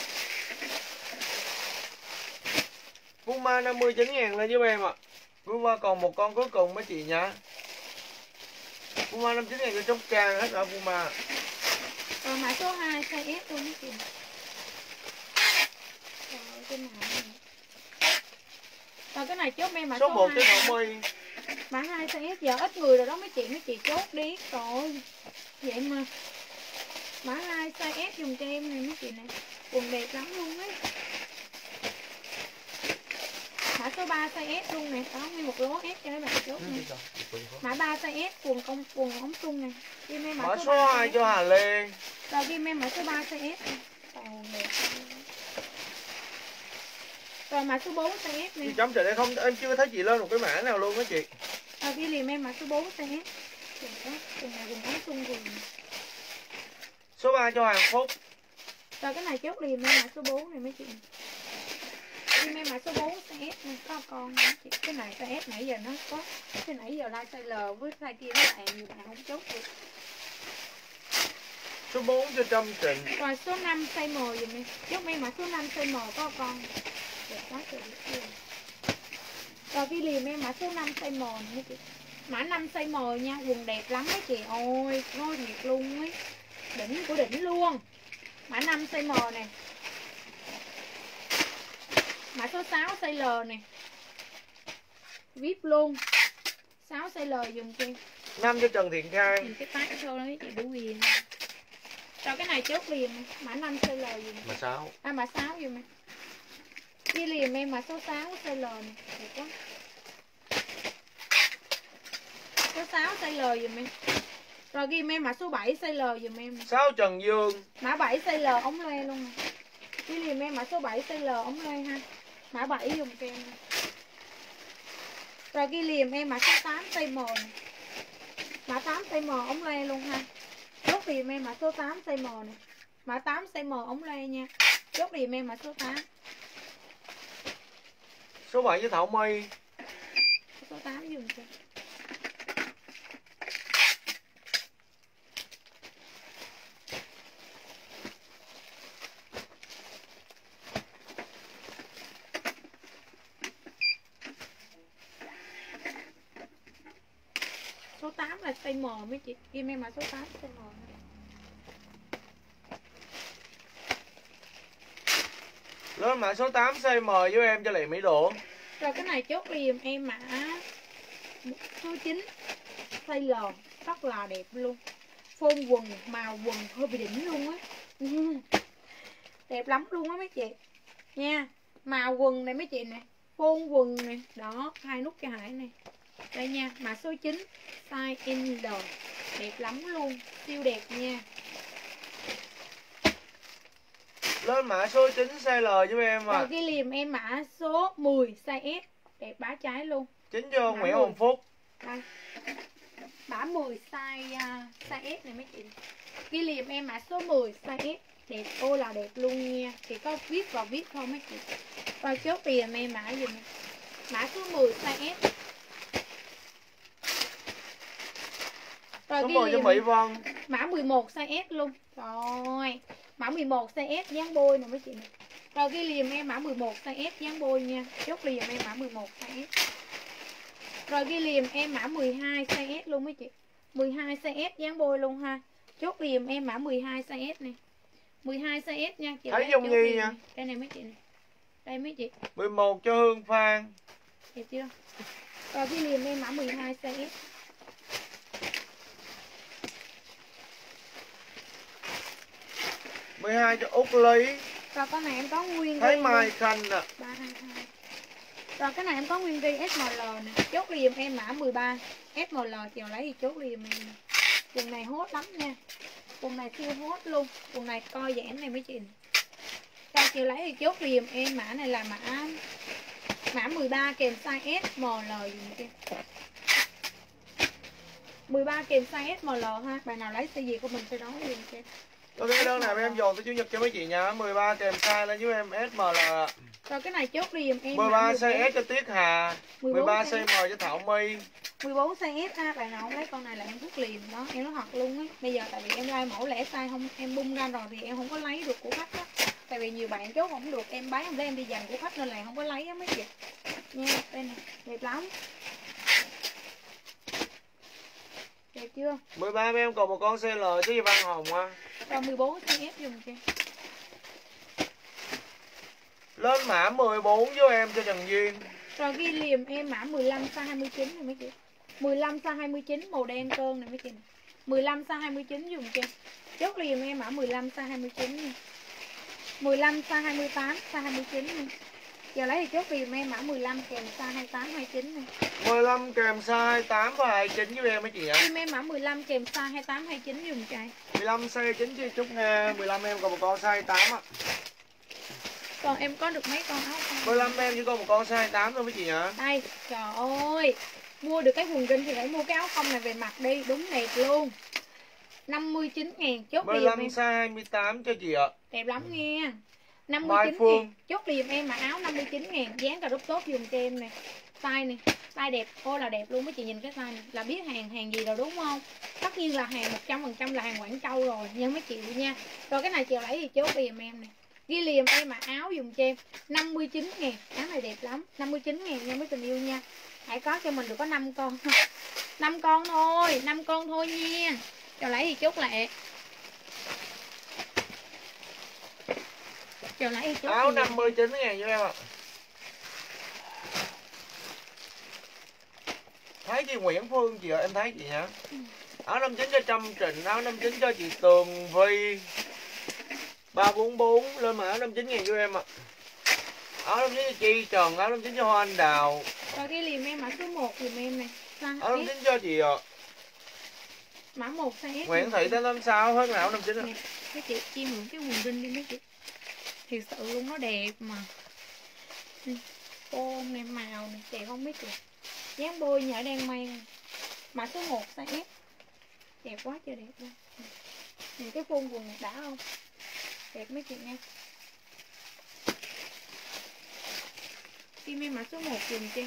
Puma 59.000 lên giúp em ạ. Puma còn một con cuối cùng mấy chị nhá. Puma 59.000 cho Trúc Trang hết ở Puma. Rồi mã số 2 size S luôn mấy chị. Trời ơi cái nào này. Rồi cái này chốt em mã Số số 1 2. cho Thảo My. Mã 2 size S giờ ít người rồi đó mấy chị chốt đi. Rồi vậy mà. Mã 2 size S dùng cho em này mấy chị này. Quần đẹp lắm luôn ấy. Mã số 3 size S luôn nè, có nguyên một lố S cho mấy bạn chốt nè. Mã 3 size S quần ống thun nè. Ghi em Mã số 2 cho Hà Lê. Rồi ghi em mã số 3 size S. Rồi mã số 4 size S nè. Chị chấm trời đây không, em chưa thấy chị lên một cái mã nào luôn đó chị. Rồi ghi liền em mã số 4 size S. Quần này quần ống thun quần. Số 3 cho Hoàng Phúc. Rồi cái này chốt liền em mã số 4 này mấy chị. Ghi em mã số 4 size S nè, có con nữa chị. Cái này size S nãy giờ nó có. Cái nãy giờ like size L với size kia nó bạn nhiều bạn không chốt được. Số 4 cho Trâm Trịnh. Rồi số 5 size M dùm em. Chốt em mã số 5 size M có con. Đẹp quá trời đẹp. Rồi ghi liền em mã số 5 size M này mấy chị. Mã 5 size M nha, quần đẹp lắm mấy chị. Ôi, ngôi thiệt luôn ấy. Đỉnh của đỉnh luôn. Mã 5 size M nè. Mã số 6 size L nè. VIP luôn. 6 size L dùm cho em. 5 cho Trần Thiện Khai. Nhìn cái tag show đó mấy chị đủ quyền. Rồi cái này chốt liền nè. Mã 5 size L dùm. Mã 6. À mã 6 dùm em. Ghi liền em mã số 6 size L nè. Đẹp quá. Số 6 size L dùm em. Rồi ghi em mã số 7 size L dùm em. 6 Trần Dương. Mã 7 size L ống loe luôn nè. Ghi liền em mã số 7 size L ống loe ha. Mã 7 dùm cho em. Rồi ghi liền em mã số 8 size M nè. Mã 8 size M ống loe luôn ha. Chốt liền em mã số 8 size M nè. Mã 8 size M ống loe nha. Chốt liền em mã số 8. Số 7 cho Thảo My. Số 8 dùm cho. Số 8 là size M mấy chị. Kim em mã số 8 size M. Lên mã số 8 size M với em cho Lệ Mỹ Độ. Rồi cái này chốt đi giùm em mã số 9 size L, rất là đẹp luôn. Phông quần, màu quần hơi bị đỉnh luôn á. Đẹp lắm luôn á mấy chị. Nha. Màu quần này mấy chị nè, phông quần nè, đó, hai nút cho Hải nè. Đây nha, mã số 9 size L. Đẹp lắm luôn, siêu đẹp nha. Lên mã số 9 size L giúp em Rồi à. ghi liềm em mã số 10 size S. Đẹp bá trái luôn. 9 cho Mã Nguyễn 10. Hồng Phúc. Đây. Mã 10 size S này mấy chị. Ghi liềm em mã số 10 size S. Đẹp, ô là đẹp luôn nha. Chỉ có viết vào viết thôi mấy chị. Rồi chốt liềm em mã gì nè. Mã số 10 size S. Rồi Số ghi 10 cho liềm Mỹ Vân. mã 11 size S luôn. Rồi. Mã 11 size S dáng bôi nè mấy chị nè. Rồi ghi liềm em mã 11 size S dáng bôi nha. Chốt liềm em mã 11 size S. Rồi ghi liềm em mã 12 size S luôn mấy chị. 12 size S dáng bôi luôn ha. Chốt liềm em mã 12 size S này. 12 size S nha. Chị Thấy Dung Nhi nha. Đây này mấy chị này. Đây mấy chị. 11 cho Hương Phan. Đẹp chưa? Rồi ghi liềm em mã 12 size S. Mười hai cho Úc Lý. Rồi con này em có nguyên Thấy ri Mai luôn. Khanh nè. 322. Rồi cái này em có nguyên ri SML nè. Chốt liềm em mã 13 SML. Chiều lấy thì chốt liềm em nè. Quần này hot lắm nha. Quần này siêu hot luôn. Quần này coi giãn này mấy chị nè. Rồi chiều lấy thì chốt liềm em mã này là mã 13 kèm size SML gì kia. 13 kèm size SML ha. Bạn nào lấy size gì của mình sẽ nói liền cho. Ok, đơn nào em dồn tới Chủ nhật cho mấy chị nha. 13 kèm size lên với em SML. Rồi cái này chốt liềm em 13 size S cho Tiết Hà. 14 13 size M cho Thảo My. 14 size S ha. Bạn nào không lấy con này là em vứt liền đó. Em nói thật luôn á. Bây giờ tại vì em like mẫu lẻ size không em bung ra rồi thì em không có lấy được của khách á. Tại vì nhiều bạn chốt không được em bán em đi dành của khách nên là không có lấy á mấy chị. Nha, đây nè, đẹp lắm. Đẹp chưa? 13 em còn một con CL chứ gì Văn Hồng ha. Rồi 14 size S dùng cho. Lên mã 14 với em cho Trần Duyên. Rồi ghi liềm em mã 15 size 29 này mấy chị. 15 size 29 màu đen trơn này mấy chị. 15 size 29 dùng cho. Chốt liềm em mã 15 size 29 nha. 15 size 28 size 29 nha. Giờ lấy thì chốt liềm em mã 15 kèm size 28 29 này. 15 kèm size 28 và 29 với em mấy chị ạ. Kim em mã 15 kèm size 28 29 dùng cho. 15 size 9 cho Trúc Nga. 15 em còn một con size 8 á. Còn em có được mấy con áo không? 15 em chỉ có một con size 8 thôi mấy chị ạ. Đây, trời ơi. Mua được cái quần jean thì phải mua cái áo phông này về mặc đi, đúng đẹp luôn. 59.000 chốt liềm 15 em. size 28 cho chị ạ. Đẹp lắm nghe. Mai 59.000 Phương. chốt liềm em mà áo 59.000 dán cà rốt tốt dùng cho em nè. Size này, size đẹp, ô là đẹp luôn mấy chị nhìn cái size này là biết hàng gì rồi đúng không? Tất nhiên là hàng 100% là hàng Quảng Châu rồi nha mấy chị nha. Rồi cái này chiều lấy thì chốt liềm em nè. Ghi liềm em mà áo dùng cho em 59.000. Áo này đẹp lắm, 59.000 nha mấy tình yêu nha. Hãy có cho mình được có 5 con. 5 con thôi, 5 con thôi nha. Chiều lấy thì chốt lại. Chiều lấy thì chốt Áo liềm. 59.000 cho em ạ. Thấy chị Nguyễn Phương chị ạ, em thấy chị nhá. Áo 59 cho Trâm Trịnh, áo 59 cho chị Tường Vi. 344 lên mà áo 59.000 cho em ạ. Áo 59 cho Chi Trần, áo 59 cho Hoa Anh Đào. Rồi cái liềm em mã số 1 giùm em nè. Áo 59 cho chị ạ. Mã 1 size S. Nguyễn Thị 886 hết là áo 59 á. Nè, mấy chị chia mượn cái quần jean đi mấy chị. Thiệt sự luôn nó đẹp mà. Ôm này màu này đẹp không mấy chị. Dáng bôi nhở đang mang. Mã số 1 size S. Đẹp quá trời đẹp luôn. Nhìn cái phông quần này đã không? Đẹp mấy chị nha. Kim em mã số 1 dùm cho.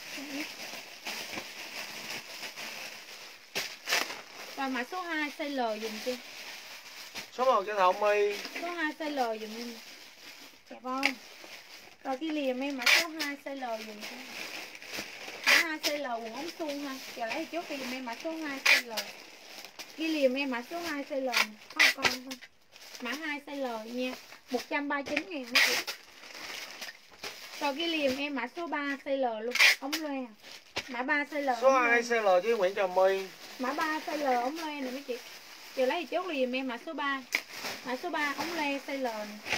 Và mã số 2 size L dùm cho. Số 1 cho Thảo My. Số 2 size L dùm em. Đẹp không? Rồi cái liềm em mã số 2 size L dùm cho. Mã 2 size L quần ống suông ha. Giờ lấy chốt cái liềm em mã số 2 size L. Cái liềm em mã số 2 size L. Không con thôi. Mã 2 size L nha. 139.000 mấy chị. Rồi cái liềm em mã số 3 size L luôn. Ống loe. Mã 3 size L. Số 2 size L chứ Nguyễn Trà My. Mã 3 size L ống loe nè mấy chị. Giờ lấy chốt liềm em mã số 3. Mã số 3 ống loe size L nè.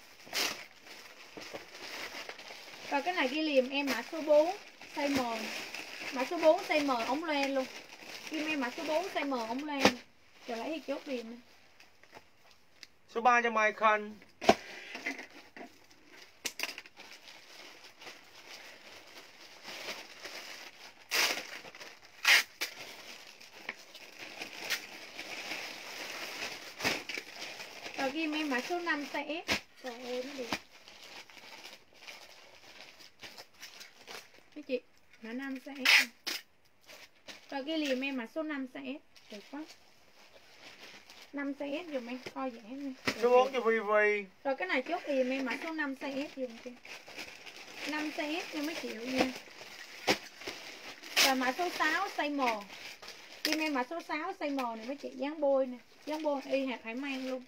Rồi cái này ghi liềm em mã số 4 size M. Mã số 4 size M ống loe luôn. Ghi em mã số 4 size M ống loe. Giờ lấy thì chốt liềm. Số 3 cho Mai Khanh. Rồi ghi em mã số 5 size S. Trời ơi nó đẹp. Mấy chị, mã 5 size S. Rồi ghi liềm em mã số 5 size S. Đẹp quá. 5 size S dùm em, coi dễ nè. Số 4 cho Vivi. Rồi cái này chốt liềm em mã số 5 size S dùm cho. 5 size S nha mấy triệu nha. Rồi mã số 6 size M. Kim em mã số 6 size M này mấy chị, dáng bôi nè. Dáng bôi y hệt phải mang luôn.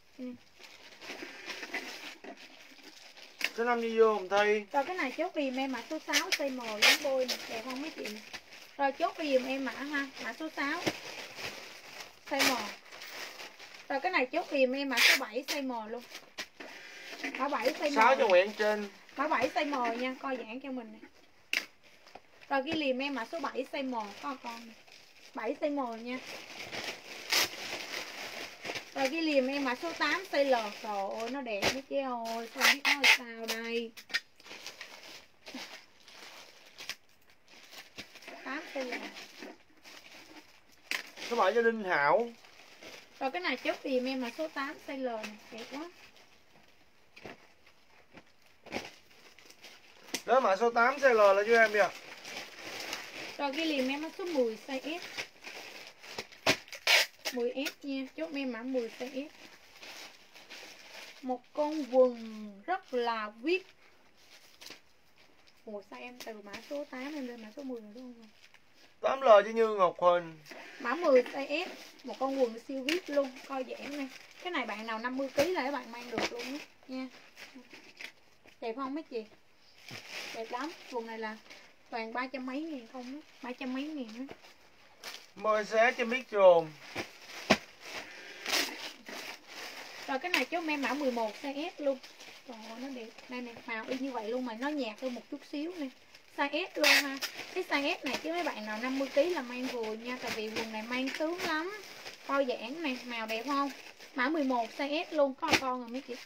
Số 5 đi vô Hồng Thi. Rồi cái này chốt liềm em mã số 6 size M dáng bôi nè, đẹp không mấy chị nè. Rồi chốt liềm em mã ha, mã số 6 size M. Rồi cái này chốt liềm em mã số 7 size M luôn. Mã 7 size M. 6 cho Nguyễn Trinh. Mã 7 size M nha, coi giãn cho mình nè. Rồi ghi liềm em mã số 7 size M, có con nè. 7 size M nha. Rồi ghi liềm em mã số 8 size L. Trời ơi nó đẹp mấy chị ơi, không biết nói sao đây. 8 size L. Số 7 cho Đinh Hảo. Rồi cái này chốt liềm em mã số 8 size L này, đẹp quá. Đó mã số 8 size L là cho em kìa. Rồi ghi liềm em mã số 10 size S. 10S nha, chốt em mã 10 size S. Một con quần rất là viết. Ủa sao em từ mã số 8 em lên mã số 10 đúng không? 8L cho Như Ngọc Huỳnh. Mã 10 size S. Một con quần siêu viết luôn, coi dễ nè. Cái này bạn nào 50kg là các bạn mang được luôn á nha. Đẹp không mấy chị? Đẹp lắm, quần này là toàn 300 mấy nghìn không á, 300 mấy nghìn á. Mời xé cho biết trồn. Rồi cái này chốt em mã 11 size S luôn. Trời ơi nó đẹp. Đây nè, màu y như vậy luôn mà nó nhạt hơn một chút xíu nè. Size S luôn ha. Cái size S này chứ mấy bạn nào 50kg là mang vừa nha. Tại vì quần này mang sướng lắm. Coi giãn nè, màu đẹp không? Mã 11 size S luôn, có con rồi mấy chị.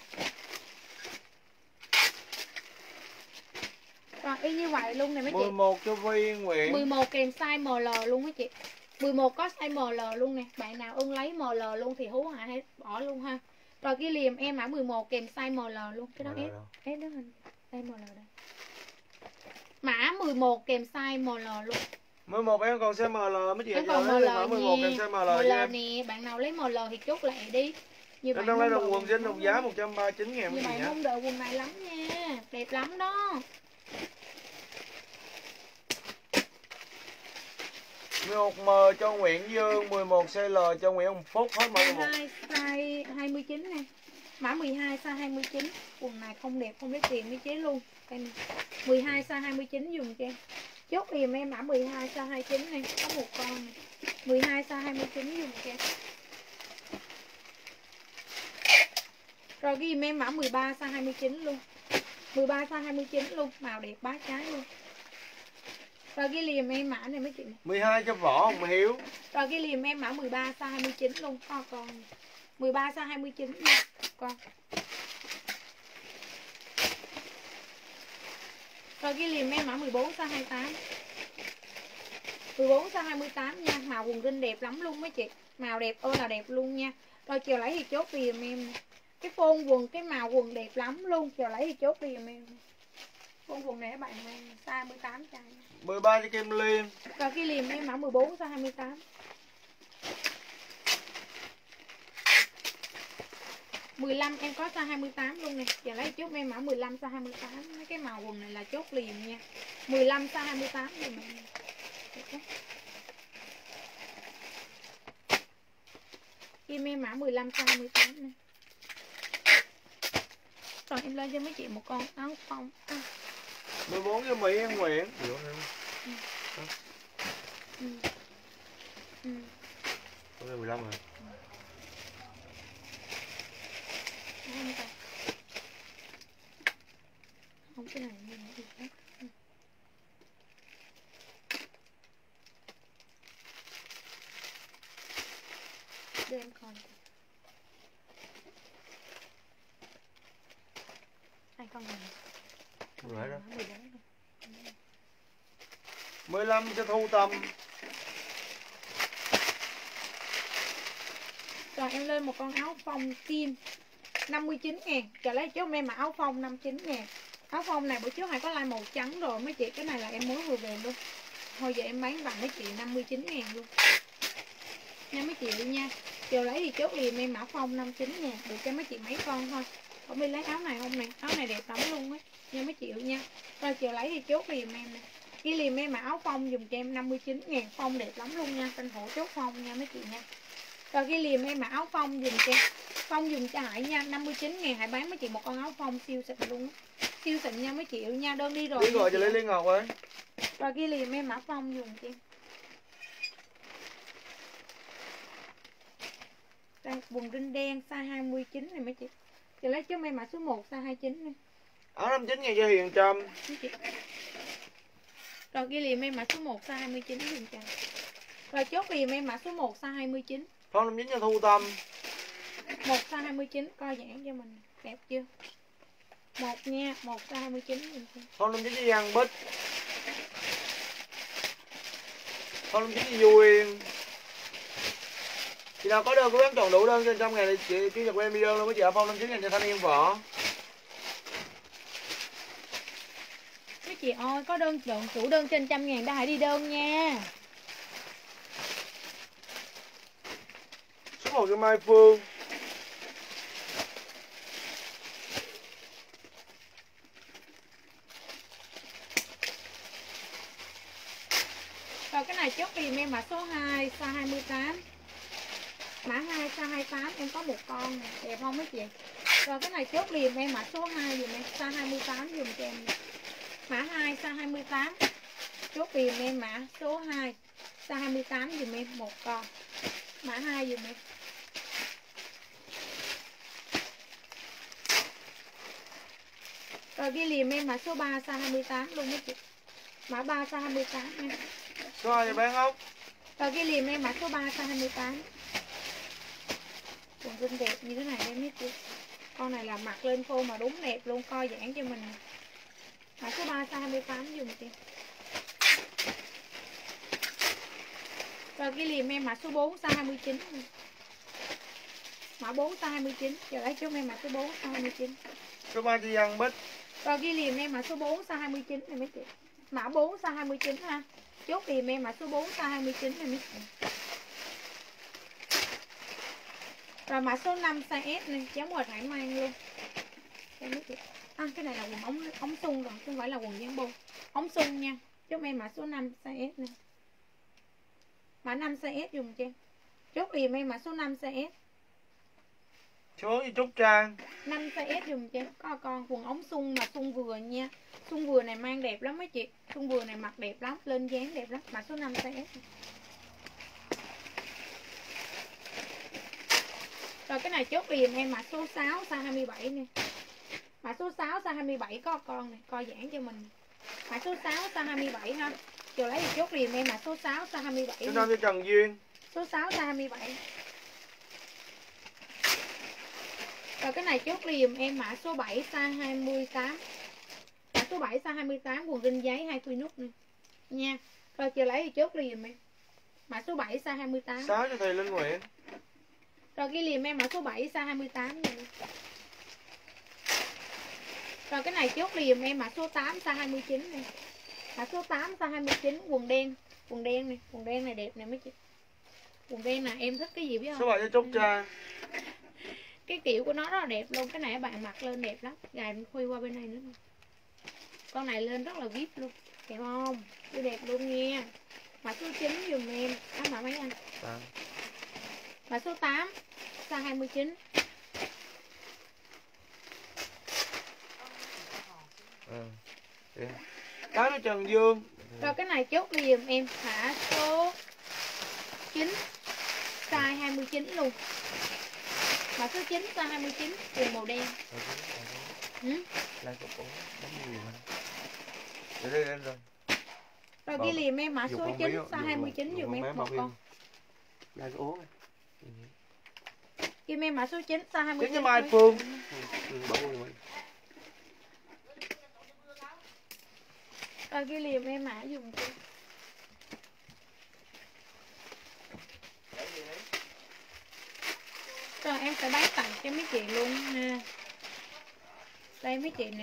Rồi y như vậy luôn nè mấy chị. 11 cho Vi Nguyễn. 11 kèm size ML luôn mấy chị. 11 có size ML luôn nè. Bạn nào ưng lấy ML luôn thì hú hả hay bỏ luôn ha. Rồi ghi liềm em mã 11 kèm size ML luôn. Cái đó S. S đó hình. Đây ML đây. Mã 11 kèm size ML luôn. 11 em còn size ML mấy chị. Em Giờ còn lấy ML mã 11 kèm size ML cho em. nè. Bạn nào lấy ML thì chốt lại đi. Như Em đang lấy đồng quần trên đồng giá 139.000 Như mấy chị bạn nhá. mong đợi quần này lắm nha. Đẹp lắm đó. 11M cho Nguyễn Dương, 11 CL cho Nguyễn Hồng Phúc, hết mã 11. 12 size 29 nè. Mã 12 size 29. Quần này không đẹp không lấy tiền với chế luôn. Đây nè. 12 size 29 dùng cho em. Chốt liềm em mã 12 size 29 này, có một con này. 12 size 29 dùng cho em. Rồi ghi em mã 13 size 29 luôn. 13 size 29 luôn, màu đẹp bá trái luôn. Rồi ghi liềm em mã này mấy chị này. 12 cho Võ Hồng Hiếu. Rồi ghi liềm em mã 13 size 29 luôn, con. 13 size 29 nha, con. Rồi ghi liềm em mã 14 size 28. 14 size 28 nha, màu quần jean đẹp lắm luôn mấy chị. Màu đẹp ơi là đẹp luôn nha. Rồi chiều lấy thì chốt liềm em. Cái phông quần, cái màu quần đẹp lắm luôn, chiều lấy thì chốt liềm em. quần này các bạn mang size 28 chai. 13 cho Kim Liên. Rồi cái liềm em mã 14 size 28. 15 em có size 28 luôn nè. Giờ lấy chốt em mã 15 size 28. Mấy cái màu quần này là chốt liềm nha. 15 size 28 rồi mình. Kim em mã 15 size 28 nè. Rồi em lên cho mấy chị một con áo phông. 14 cho Mỹ An Nguyễn. Có 15 rồi. Không cái này như gì hết. Để em coi. Hai con này. Con này đó. 14. 15 cho Thu Tâm. Rồi em lên một con áo phông tim 59.000. Trở lấy chốt em mà áo phông 59.000. Áo phông này bữa trước hay có like màu trắng rồi mấy chị. Cái này là em mới vừa về luôn. Thôi giờ em bán bằng mấy chị 59.000 luôn nha mấy chị nha. Chiều lấy thì chốt liền em mã phông 59.000. Được cho mấy chị mấy con thôi. Không đi lấy áo này không nè. Áo này đẹp lắm luôn á nha mấy chị nha. Rồi chiều lấy thì chốt liền em nè. Cái liềm em mã áo phông dùng cho em 59.000. Phông đẹp lắm luôn nha. Tranh thủ chốt phông nha mấy chị nha. Rồi cái liềm em mã áo phông dùng cho Phong dùng cho Hải nha, 59.000 Hải bán mấy chị một con áo phông siêu xịn luôn. Siêu xịn nha mấy chị nha, đơn đi rồi. Đi gọi cho lấy Liên Ngọc ơi. Rồi cái liềm em mã phông dùng cho em. Đây, quần rinh đen size 29 này mấy chị. Chị lấy cho em mã số 1 size 29 này. Áo 59.000 cho Hiền Trâm. Rồi cái liềm em mã số 1 size 29 dùng cho. Rồi chốt liềm em mã số 1 size 29. Phong 59 cho Thu Tâm. 1 size 29 coi giãn cho mình. Đẹp chưa? 1 nha, 1 size 29 dùng cho. Phong 59 cho Giang Bích. Phong 59 cho Du Yên. Chị nào có đơn có bán tròn đủ đơn trên 100.000 thì chị chủ nhật của em đi đơn luôn mấy chị ạ. Phong 59.000 cho Thanh Yên Võ. Mấy chị ơi, có đơn chủ đơn trên 100.000 đã hãy đi đơn nha. Số 1 cho Mai Phương. Rồi cái này chốt tìm em mã số 2 size 28. Mã 2 size 28 em có một con này. Đẹp không mấy chị? Rồi cái này chốt liền em mã số 2 dùm em size 28 dùm cho em. Mã 2 size 28. Chốt liền em mã số 2 size 28 dùm em một con. Mã 2 dùm em. Rồi ghi liền em mã số 3 size 28 luôn mấy chị. Mã 3 size 28 nha. Số 2 cho bán ốc. Rồi ghi liền em mã số 3 size 28. Quần jean đẹp như thế này em biết chưa? Con này là mặc lên phô mà đúng đẹp luôn, coi giãn cho mình. Mã số 3 size 28 dùng chị. Rồi ghi liền em mã số 4 size 29. Mã 4 size 29. Giờ lấy chốt em mã số 4 size 29. Số 3 cho Giang Bích. Rồi ghi liền em mã số 4 size 29 này mấy chị. Mã 4 size 29 ha. Chốt liền em mã số 4 size 29 này mấy chị. Rồi mã số 5 size S này, cháu mời Hải mang luôn. Đây mấy chị. À, cái này là quần ống sung rồi, không phải là quần giang bông. Ống sung nha. Chốt em mã số 5 size S này. Mã 5 size S dùng cho em. Chốt liền em mã số 5 size S. Số cho Trúc Trang. 5 size S dùng cho em. Có con quần ống sung mà sung vừa nha. Sung vừa này mang đẹp lắm mấy chị. Sung vừa này mặc đẹp lắm, lên dáng đẹp lắm. Mã số 5 size S. Rồi cái này chốt liền em mã số 6 size 27 nè. Mã số 6 size 27 có con này, coi giãn cho mình. Mã số 6 size 27 ha. Chiều lấy thì chốt liền em mã số 6 size 27. Số 5 cho Trần Duyên. Số 6 size 27. Rồi cái này chốt liền em mã số 7 size 28. Mã số 7 size 28 quần rinh giấy 2 khuy nút nè. Nha. Rồi chiều lấy thì chốt liền em. Mã số 7 size 28. 6 cho thầy Linh Nguyễn. Rồi ghi liền em mã số 7 size 28 này. Rồi cái này chốt liền em mã số 8 size 29 này. Mã số 8 size 29 quần đen. Quần đen này, quần đen này đẹp nè mấy chị. Quần đen nè, em thích cái gì biết không? Số 7 cho chốt cho. Cái kiểu của nó rất là đẹp luôn. Cái này các bạn mặc lên đẹp lắm. Gài khuy qua bên này nữa. Con này lên rất là vip luôn. Đẹp không? Cái đẹp luôn nha. Mã số 9 dùm em. Mã mấy anh? 8. Mã số 8 size 29. Cái nó Trần Dương. Rồi cái này chốt đi dùm em. Mã số 9 size 29 luôn. Mã số 9 size 29 quần màu đen. Lại có cổ bấm nhiều hơn. Để đây rồi. Rồi ghi liền em mã số 9 size 29 dùm em một con. Lại có ố. Ghi em mã số 9 size 29. Chính cho Mai Phương. Rồi ghi liền em mã dùng cho. Rồi em sẽ bán tặng cho mấy chị luôn ha. Đây mấy chị nè.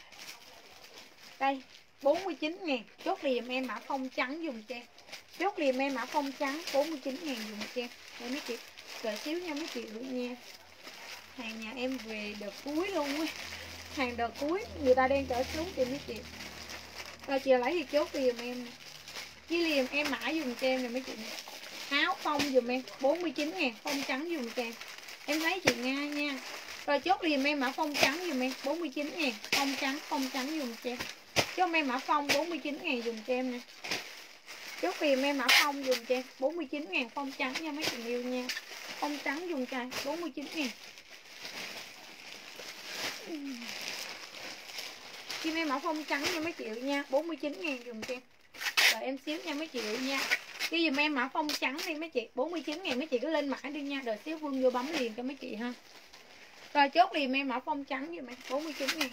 Đây 49.000. Chốt liền em mã phông trắng dùng cho em. Chốt liền em mã phông trắng 49.000 dùng cho em. Đây mấy chị. Đợi xíu nha mấy chị luôn nha. Hàng nhà em về đợt cuối luôn á. Hàng đợt cuối người ta đang chở xuống thì mấy chị. Rồi chị lấy thì chốt liền em nè. Ghi liền em mã dùng cho em nè mấy chị nè. Áo phông dùm em 49.000. Phông trắng dùng cho em. Em lấy chị Nga nha. Rồi chốt liền em mã phông trắng dùm em 49.000. Phông trắng dùng cho em. Chốt em mã phông 49.000 dùng cho em nè. Chốt liền em mã phông dùng cho em 49.000. Phông trắng nha mấy chị yêu nha. Phông trắng dùng cho em 49.000. Kim em mã phông trắng nha mấy chị nha 49.000 dùng cho em. Rồi em xíu nha mấy chị nha. Ghi dùm em mã phông trắng đi mấy chị 49.000 mấy chị cứ lên mã đi nha. Rồi xíu Vương vô bấm liền cho mấy chị ha. Rồi chốt liền em mã phông trắng dùm em 49.000.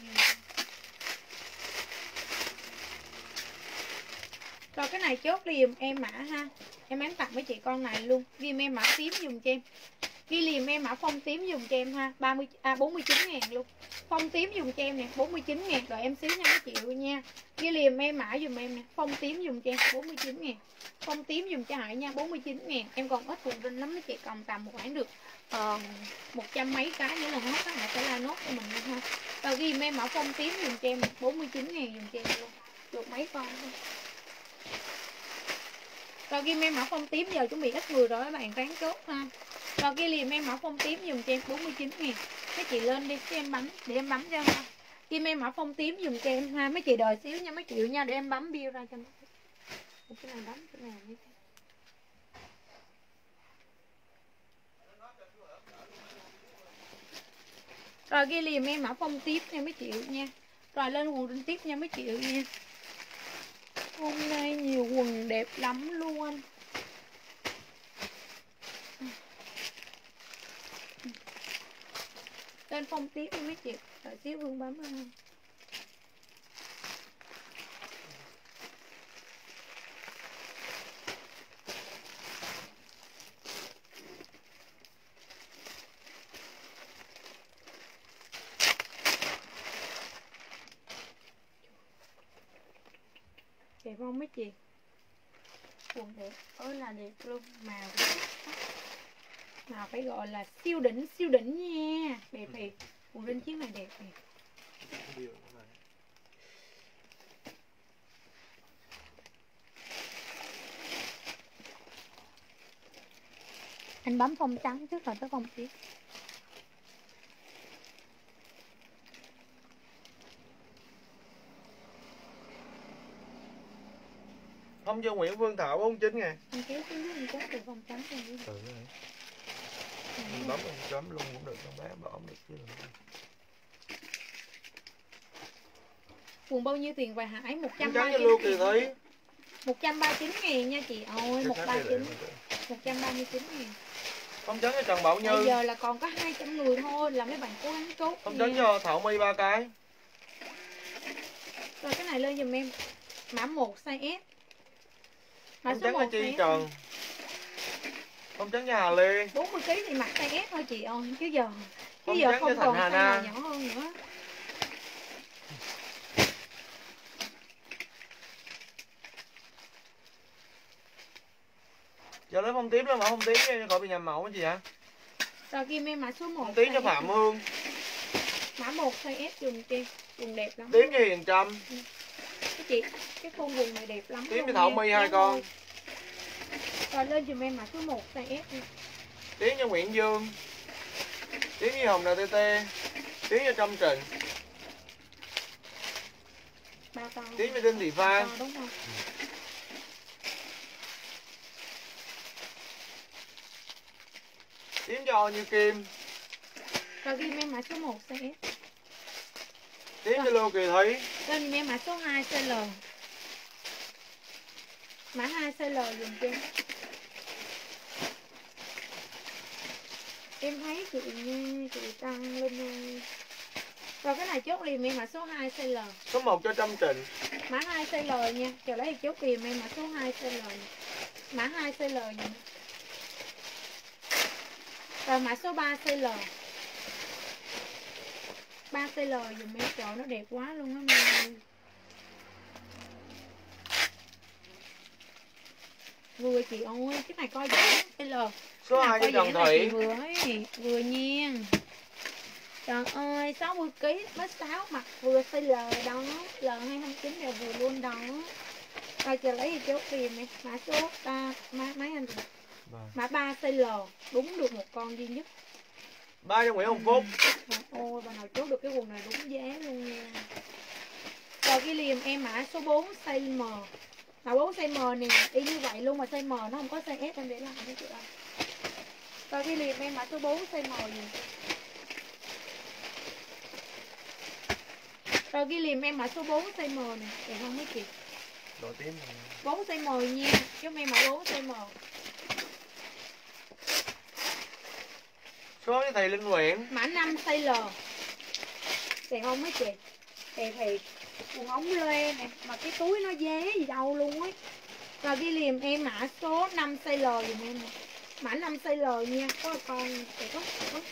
Rồi cái này chốt liền em mã ha. Em bán tặng mấy chị con này luôn. Ghi em mã tím dùng cho em. Ghi liền em mã phông tím dùng cho em ha 49.000 luôn. Phông tím dùng cho em nè 49.000. Rồi em xíu nha mấy chị nha. Ghi liền em mã dùm em nè. Phông tím dùng cho em 49.000. Phông tím dùng cho Hải nha 49.000. Em còn ít quần rinh lắm mấy chị. Còn tầm một khoảng được 100 mấy cái nữa là hết. Các bạn sẽ la nốt cho mình luôn ha. Rồi ghi em mã phông tím dùng cho em 49.000 dùng cho em luôn. Được mấy con thôi. Rồi ghi em mã phông tím giờ chuẩn bị ít người rồi các bạn ráng chốt ha. Rồi ghi liền em mã phông tím dùng cho em 49.000. Mấy chị lên đi cho em bấm để em bấm cho ha. Ghi em mã phông tím dùng cho em ha. Mấy chị đợi xíu nha mấy chị nha để em bấm bill ra cho mấy chị. Cái này bấm cái này như thế. Rồi ghi liền em mã phông tiếp nha mấy chị nha. Rồi lên quần rinh tiếp nha mấy chị nha. Hôm nay nhiều quần đẹp lắm luôn. Lên phong tiếp đi mấy chị. Rồi xíu Vương bấm ra. Đẹp không mấy chị? Quần đẹp ơi là đẹp luôn. Màu phải gọi là siêu đỉnh nha. Đẹp thiệt. Quần rinh chiếc này đẹp thiệt. Anh bấm phông trắng trước rồi tới phông tiếp. Không cho Nguyễn Phương Thảo 49.000. Anh kéo xuống dưới anh kéo từ phông trắng ra dưới. Ừ rồi. Bấm chấm luôn cũng được, con bé bỏ được chứ. Quần bao nhiêu tiền vậy Hải? 139.000. 139.000 nha chị ơi, 139.000. Không trắng cho Trần Bảo Như. Bây giờ là còn có 200 người thôi là mấy bạn cố gắng chốt. Không trắng cho Thảo My 3 cái. Rồi cái này lên giùm em. Mã 1 size S. Mã Không số trắng 1 cho Chi Trần. Không trắng cho Hà Lê. 40 kg thì mặc size S thôi chị ơi chứ giờ. Không trắng cho không còn Thành Hà size nào Na. nhỏ hơn nữa. Giờ lấy phong tím lên mà không tím cho khỏi bị nhầm mẫu chị hả? Rồi kim em mã số 1. Phong tím cho Phạm Hương. Mã 1 size S dùng chị. Quần đẹp lắm. Tím cho Hiền Trâm. Cái chị, cái khuôn quần này đẹp lắm. Tím cho Thảo My 2 con. Rồi lên dùm em mã số 1 size S đi. Tím cho Nguyễn Dương. Tím cho Hồng NTT. Tím cho Trâm Trịnh. 3 con. Tím cho Đinh Thị Phan. Đúng không? Tím cho Như Kim. Rồi ghi em mã số 1 size S. Tím cho Lưu Kỳ Thúy. Lên dùm em mã số 2 size L. Mã 2 size L dùm cho em thấy chị nha, chị tăng lên ơi. Rồi cái này chốt liền em mã số 2 size L. Số 1 cho Trâm Trịnh. Mã 2 size L nha. Chờ lấy thì chốt kìm em mã số 2 size L. Mã 2 size L nha. Rồi mã số 3 size L. 3 size L dùm em, trời nó đẹp quá luôn á mẹ. Vừa chị ơi, cái này coi dễ size L. Số 2 cho Trần Thủy. Vừa ấy, vừa nhiên. Trời ơi, 60 kg mới 6 mặt vừa size L đó, L229 đều vừa luôn đó. Rồi chờ lấy thì chốt kìm này, mã số 3, mấy anh rồi. Mã 3 size L, đúng được một con duy nhất. 3 cho Nguyễn Hồng Phúc. Ôi, bà nào chốt được cái quần này đúng giá luôn nha. Rồi cái liềm em mã số 4 size M. Mã 4 size M này y như vậy luôn mà size M nó không có size S em để lại cho chị ơi. Rồi cái liềm em mã số 4 size M gì. Rồi ghi liềm em mã số 4 size M này, đẹp không mấy chị? Đồ tím. 4 size M nha, chứ em mã 4 size M. Số cho thầy Linh Nguyễn. Mã 5 size L. Đẹp không mấy chị? Đẹp thì quần ống lê nè, mà cái túi nó dế gì đâu luôn ấy. Rồi ghi liềm em mã số 5 size L dùm em nè. Mã 5 size L nha, có con đẹp quá.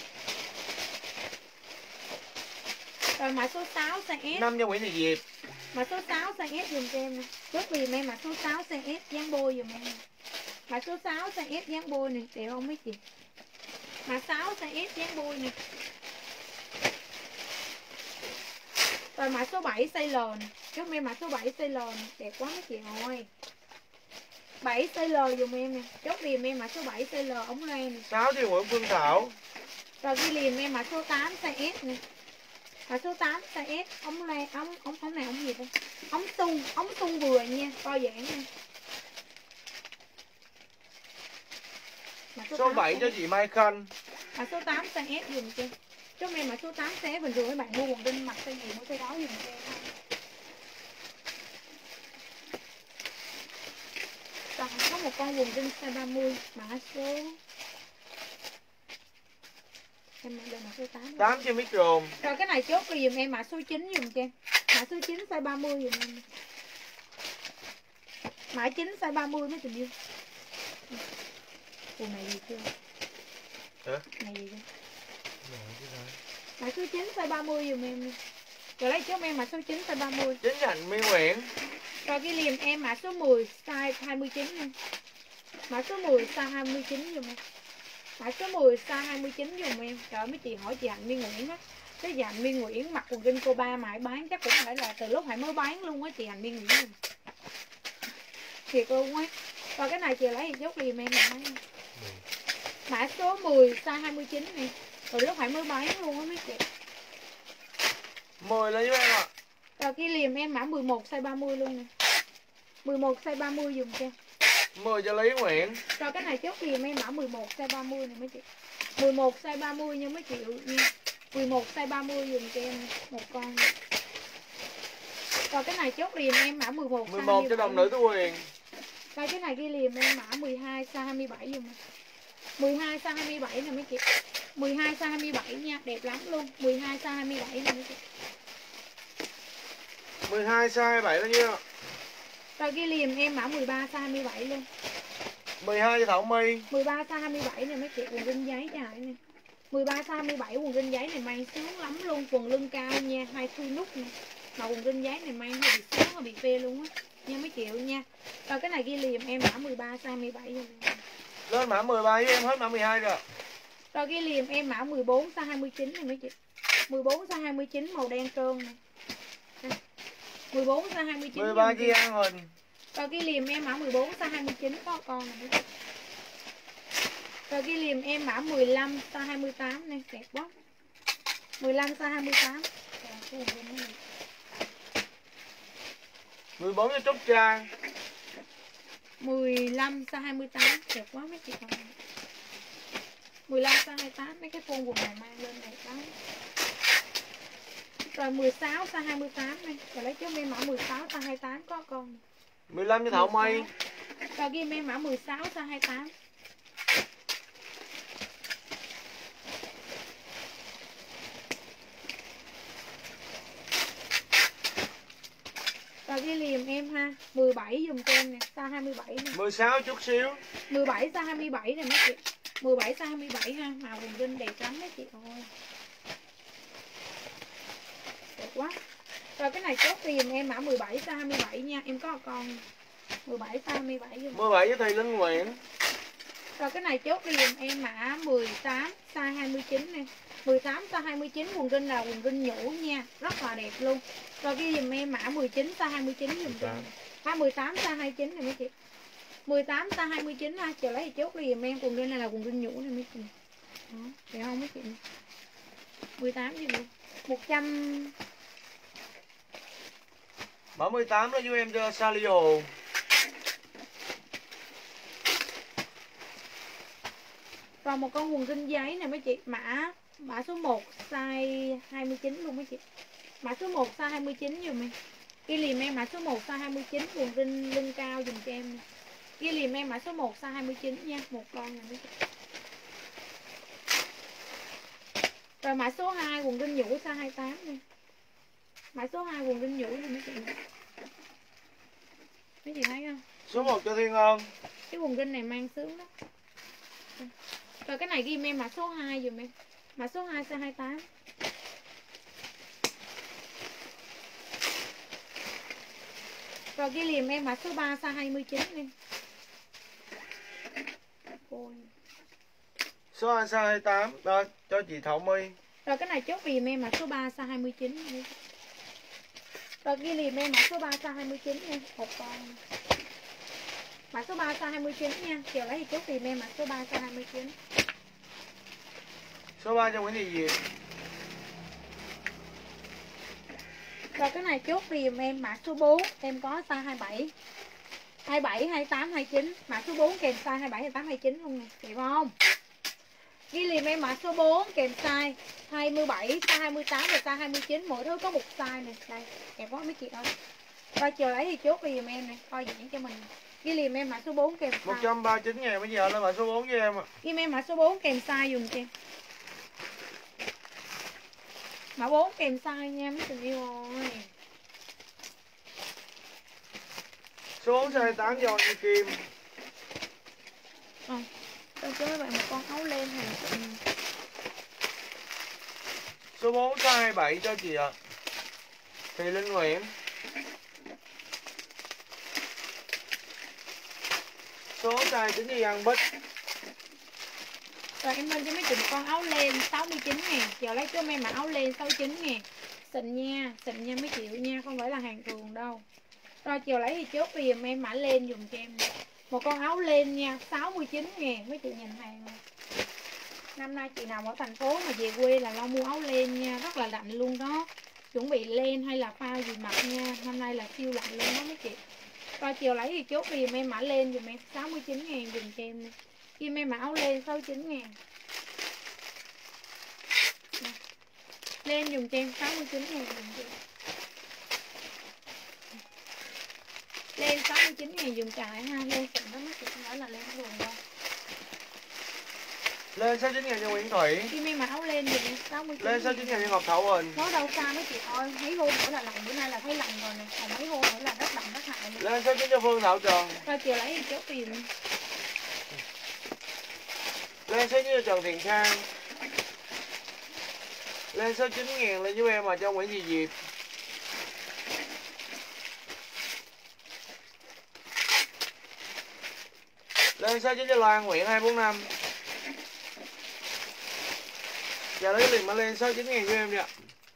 Rồi mã số 6 size S. 5 cho Nguyễn Thị Diệp. Mã số 6 size S dùm cho em nè. Chốt liềm em mã số 6 size S dán bôi dùm em nè. Mã số 6 size S dán bôi nè, đẹp không mấy chị? Mã 6 size S dán bôi nè. Rồi mã số 7 size L nè. Chốt em mã số 7 size L nè, đẹp quá mấy chị ơi. 7 size L dùm em nè. Chốt liềm em mã số 7 size L ống lê nè. 6 cho Nguyễn Phương Thảo. Rồi ghi liềm em mã số 8 size S nè. Mã số 8 size S ống lê, ống này ống gì đây? Ống tung vừa nha, co giãn nha. Số 7 cho chị Mai Khanh. Mã số 8 size S dùm cho. Chốt em mã số 8 size S, bình thường các bạn mua quần đinh mặc size gì mua size đó dùm cho em. Còn có một con quần đinh size 30, mã số em lên mã số 8. 8 cho Micron. Rồi cái này chốt cho dùm em mã số 9 dùm cho em. Mã số 9 size 30 dùm em. Mã 9 size 30 mấy tình yêu. Quần này gì chưa? Hả? Này gì chưa? Mã số 9 size 30 dùm em. Rồi lấy chốt em mã số 9 size 30. 9 cho Hạnh My Nguyễn. Rồi cái liềm em mã số 10 size 29 nha. Mã số 10 size 29 dùm em. Mã số 10 size 29 dùm em. Trời ơi, mấy chị hỏi chị Hạnh My Nguyễn á. Cái chị Hạnh My Nguyễn mặc quần jean cô ba mà Hải bán chắc cũng phải là từ lúc Hải mới bán luôn á chị Hạnh My Nguyễn. Thiệt luôn á. Rồi cái này chị lấy thì chốt liềm em là mấy. Mã số 10 size 29 nè. Rồi lúc Hải mới bán luôn á mấy chị. 10 lên với em ạ. Rồi cái liềm em mã 11 size 30 luôn nè. 11 size 30 dùm cho. 10 cho Lý Nguyễn. Rồi cái này chốt liềm em mã 11 size 30 nè mấy chị. 11 size 30 nha mấy chị nha. 11 size 30 dùm cho em một con. Rồi cái này chốt liềm em mã 11 size 11 cho Đồng Nữ Tú Huyền. Rồi cái này ghi liềm em mã 12 size 27 dùm. 12 size 27 nè mấy chị. 12 size 27 nha, đẹp lắm luôn. 12 size 27 nè mấy chị. 12 size 27 bao nhiêu? Rồi ghi liềm em mã 13 size 27 luôn. 12 cho Thảo My. 13 size 27 nè mấy chị, quần jean giấy cho Hải nè. 13 size 27 quần jean giấy này mang sướng lắm luôn, quần lưng cao nha, 2 khuy nút nè. Mà quần jean giấy này mang hơi bị sướng, hơi bị phê luôn á. Nha mấy triệu nha. Rồi cái này ghi liềm em mã 13 size 27 luôn. Lên mã 13 với em, hết mã 12 rồi. Rồi ghi liềm em mã 14 size 29 này mấy chị. 14 size 29 màu đen trơn này. 14 size 29. 13 chi An Huỳnh. Rồi ghi liềm em mã 14 size 29 có con này mấy chị. Rồi ghi liềm em mã 15 size 28 này, đẹp quá. 15 size 28. 14 cho Trúc Trang. 15 size 28, đẹp quá mấy chị con. 15 size 28, mấy cái phông quần này mang lên đẹp lắm. Rồi 16 size 28 này, rồi lấy cho em mã 16 size 28 có con. 15 cho Thảo Mây. Rồi ghi em mã 16 size 28. Rồi ghi liềm em ha, 17 dùm cho em nè, size 27 nè. 16 chút xíu. 17 size 27 này mấy chị. 17 size 27 ha, màu quần jean đẹp lắm mấy chị ơi. Đẹp quá. Rồi cái này chốt liềm em mã 17 size 27 nha, em có một con 17 size 27 dùm. 17 với Thùy Linh Nguyễn. Rồi cái này chốt liềm em mã 18 size 29 nè. 18 size 29 quần jean là quần jean nhũ nha, rất là đẹp luôn. Rồi ghi dùm em mã 19 size 29 dùm cho. 18 size 29 này mấy chị. 18 size 29 ha, chờ lấy thì chốt liềm em quần jean này là quần jean nhũ này mấy chị. Đó, đẹp không mấy chị. 18 gì luôn. 100. Mã 18 đó giúp em cho Sally Hồ. Và một con quần jean giấy này mấy chị, mã số 1 size 29 luôn mấy chị. Mã số 1 size 29 dùm em. Ghi liềm em mã số 1 size 29 quần jean lưng cao dùm cho em. Ghi liềm em mã số 1 size 29 nha, một con này mấy chị. Rồi mã số 2 quần jean nhũ size 28 nè. Mã số 2 quần jean nhũ luôn mấy chị. Mấy chị thấy không? Số 1 cho Thiên Ân. Cái quần jean này mang sướng lắm. Rồi cái này ghi em mã số 2 dùm em. Mã số 2 size 28. Rồi ghi liềm em mã số 3 size 29 em. Số 2 size 28 đó cho chị Thảo My. Rồi cái này chốt liềm em mã số 3 size 29. Rồi ghi liềm em mã số 3 size 29 nha, một con. Mã số 3 size 29 nha, chiều lấy thì chốt liềm em mã số 3 size 29. Số 3 cho Nguyễn Thị Diệp. Rồi cái này chốt liềm em mã số 4, em có size 27. 27, 28, 29, mã số 4 kèm size 27, 28, 29 luôn nè, đẹp không? Ghi liềm em mã số 4 kèm size 27, size 28 và size 29, mỗi thứ có một size này. Đây, đẹp quá mấy chị ơi. Rồi chiều lấy thì chốt liềm em nè, coi giảng cho mình. Ghi liềm em mã số 4 kèm size 139 ngàn bây giờ lên mã số 4 với em ạ. Ghi em mã số 4 kèm size dùng cho em. Mã 4 kèm size nha mấy tình yêu ơi. Số 4 size 28 cho Như Kim. Tôi cho mấy bạn một con áo len hàng xịn. Số 4 size 27 cho chị ạ. Thì Linh Nguyễn. Số size 9 cho Giang Bích. Rồi em lên cho mấy chị một con áo len 69 ngàn. Giờ lấy cho em mà áo len 69 ngàn. Xịn nha mấy chị nha, không phải là hàng thường đâu. Rồi chiều lấy thì chốt vì em mã len dùng cho em. Một con áo len nha, 69 ngàn mấy chị nhìn hàng này. Năm nay chị nào ở thành phố mà về quê là lo mua áo len nha, rất là lạnh luôn đó. Chuẩn bị len hay là phao gì mặc nha, năm nay là siêu lạnh luôn đó mấy chị. Rồi chiều lấy thì chốt vì em mã len dùm em 69 ngàn dùng cho em. Kim em mã áo len 69 ngàn. Len dùng cho em 69 ngàn dùng cho em. Len 69 ngàn dùng trại ha, len xịn đó mấy chị, không phải là len thường đâu. Lên 69 ngàn cho Nguyễn Thủy. Kim em mặc áo len dùng em 69. Lên 69 ngàn cho Ngọc Thảo Huỳnh. Nói đâu xa mấy chị ơi, mấy hôm nữa là lạnh, bữa nay là thấy lạnh rồi nè, còn mấy hôm nữa là rất lạnh rất hại. Lên 69 cho Phương Thảo Trần. Rồi chiều lấy thì chốt tiền. Lên 69 cho Trần Thiện Khang. Lên 69 ngàn lên giúp em mà cho Nguyễn Thị Diệp. Lên 69 cho Loan Nguyễn 245. Giờ lấy liền mà lên 69 ngàn cho em đi ạ.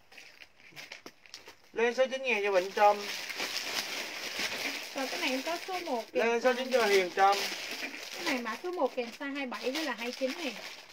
Lên 69 ngàn cho Vịnh Trâm. Rồi cái này em có số 1 Lên 69 cho Hiền Trâm. Cái này mã số 1 kèm size 27 với là 29 này.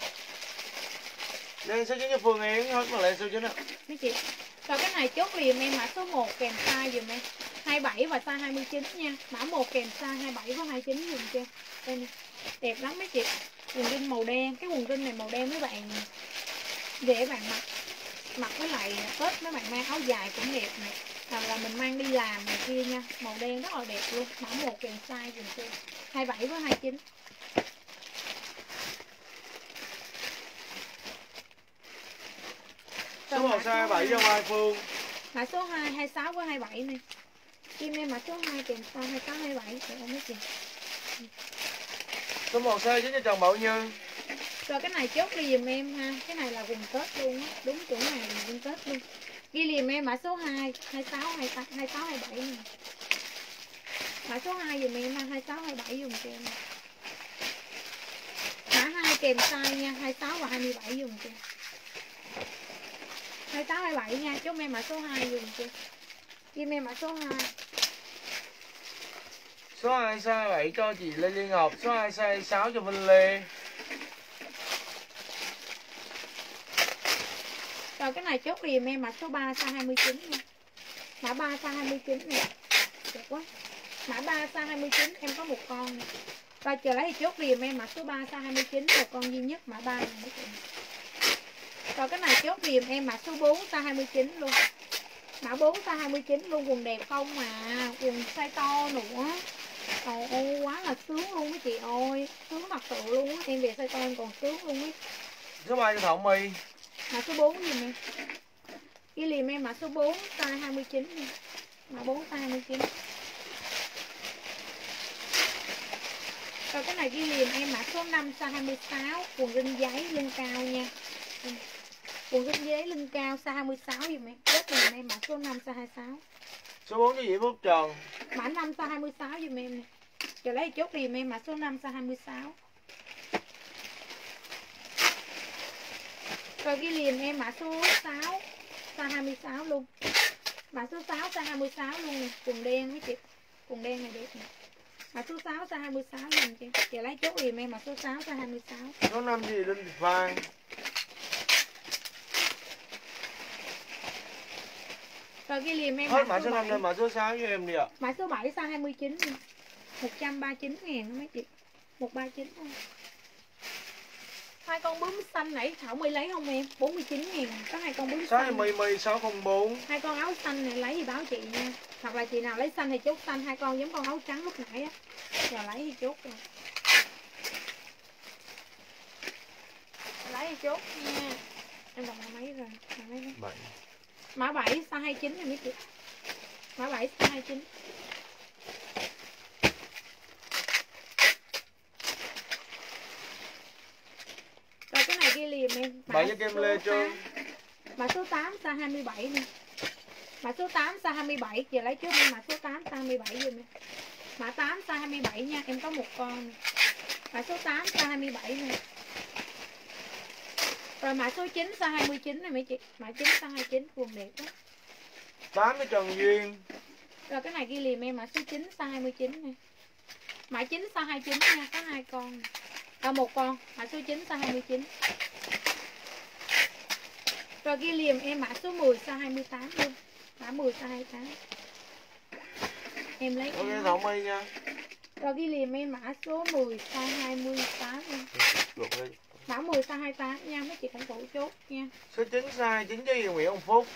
Lên 69 cho Phương Yến hết mà lên 69 ạ. Mấy chị. Rồi cái này chốt liền em mã số 1 kèm size dùm em. 27 và size 29 nha. Mã 1 kèm size 27 và 29 dùm chưa. Đây nè. Đẹp lắm mấy chị. Quần jean màu đen. Cái quần jean này màu đen mấy bạn dễ bạn mặc. Mặc với lại Tết mấy bạn mang áo dài cũng đẹp này. Hoặc là mình mang đi làm này kia nha. Màu đen rất là đẹp luôn. Mã 1 kèm size dùm chưa. 27 với 29. Số 1 size 27 cho Mai Phương. Mã số 2 26 với 27 này. Kim em mã số 2 kèm size 26 27 để không biết gì. Số 1 size 9 cho Trần Bảo Như. Rồi cái này chốt đi giùm em ha. Cái này là quần Tết luôn á. Đúng chỗ này là quần Tết luôn. Ghi liền em mã số 2 26 27 này. Mã số 2 dùm em ha 26 27 dùm cho em. Mã 2 kèm size nha 26 và 27 dùm cho em. 26 27 nha, chốt em mã số 2 dùm cho. Ghi em mã số 2. Số 2 size 7 cho chị Lê Liên Ngọc. Số 2 size 6 cho Vinh Lê. Rồi cái này chốt liền em mã số 3 size 29 nha. Mã 3 size 29 nè. Đẹp quá. Mã 3 size 29 em có một con nè. Rồi chờ lấy thì chốt liền em mã số 3 size 29 một con duy nhất mã 3 này. Rồi cái này chốt liền em mã số 4 size 29 luôn. Mã 4 size 29 luôn, quần đẹp không mà, quần size to nữa. Trời ơi quá là sướng luôn mấy chị ơi, sướng thật sự luôn á, em về size to em còn sướng luôn ấy. Số 3 cho Thảo My. Mã số 4 gì em. Ghi liền em mã số 4 size 29 nha. Mã 4 size 29. Rồi cái này ghi liền em mã số 5 size 26, quần jean giấy lưng cao nha. Quần jean giấy lưng cao size 26 dùm em. Chốt liền em mã số 5 size 26. Số 4 cho Diễm Phúc Trần. Mã 5 size 26 dùm em nè. Chờ lấy chốt liền em mã số 5 size 26. Rồi ghi liền em mã số 6 size 26 luôn. Mã số 6 size 26 luôn nè, quần đen mấy chị. Quần đen này đẹp nè. Mã số 6 size 26 luôn chị. Chờ lấy chốt liền em mã số 6 size 26. Số 5 gì Linh Thị Phan. Rồi ghi liền em Hết mã mã số số 5 7. lên mã số 6 cho em đi ạ. Mã số 7 size 29 nè. 139 ngàn đó mấy chị. 139 thôi. Hai con bướm xanh nãy Thảo My lấy không em? 49 ngàn. Có hai con bướm xanh. Size My 604. Hai con áo xanh này lấy thì báo chị nha. Hoặc là chị nào lấy xanh thì chốt xanh. Hai con giống con áo trắng lúc nãy á. Giờ lấy thì chốt rồi. Lấy thì chốt nha. Em đọc mấy rồi. Mã 7 size 29 này mấy chị. Mã 7 size 29. Rồi cái này ghi liềm em. Bảy cho Kim Lê Trương. Mã số 8 size 27 nè. Mã số 8 size 27. Giờ lấy trước em mã số 8 size 27 giùm em. Mã 8 size 27 nha. Em có một con nè. Mã số 8 size 27 nè. Rồi mã số 9 size 29 này mấy chị. Mã 9 size 29 quần đẹp đó. 8 cho Trần Duyên. Rồi cái này ghi liềm em mã số 9 size 29 nè. Mã 9 size 29 nha, có hai con. Một con, mã số 9 size 29. Rồi ghi liềm em mã số 10 size 28 luôn. Mã 10 size 28. Em lấy Ok Thảo My nha. Rồi ghi liềm em mã số 10 size 28 luôn. Mã 10 size 28 nha, mấy chị cũng phụ chốt nha. Số 9 size 9 cho Nguyễn Hồng Phúc.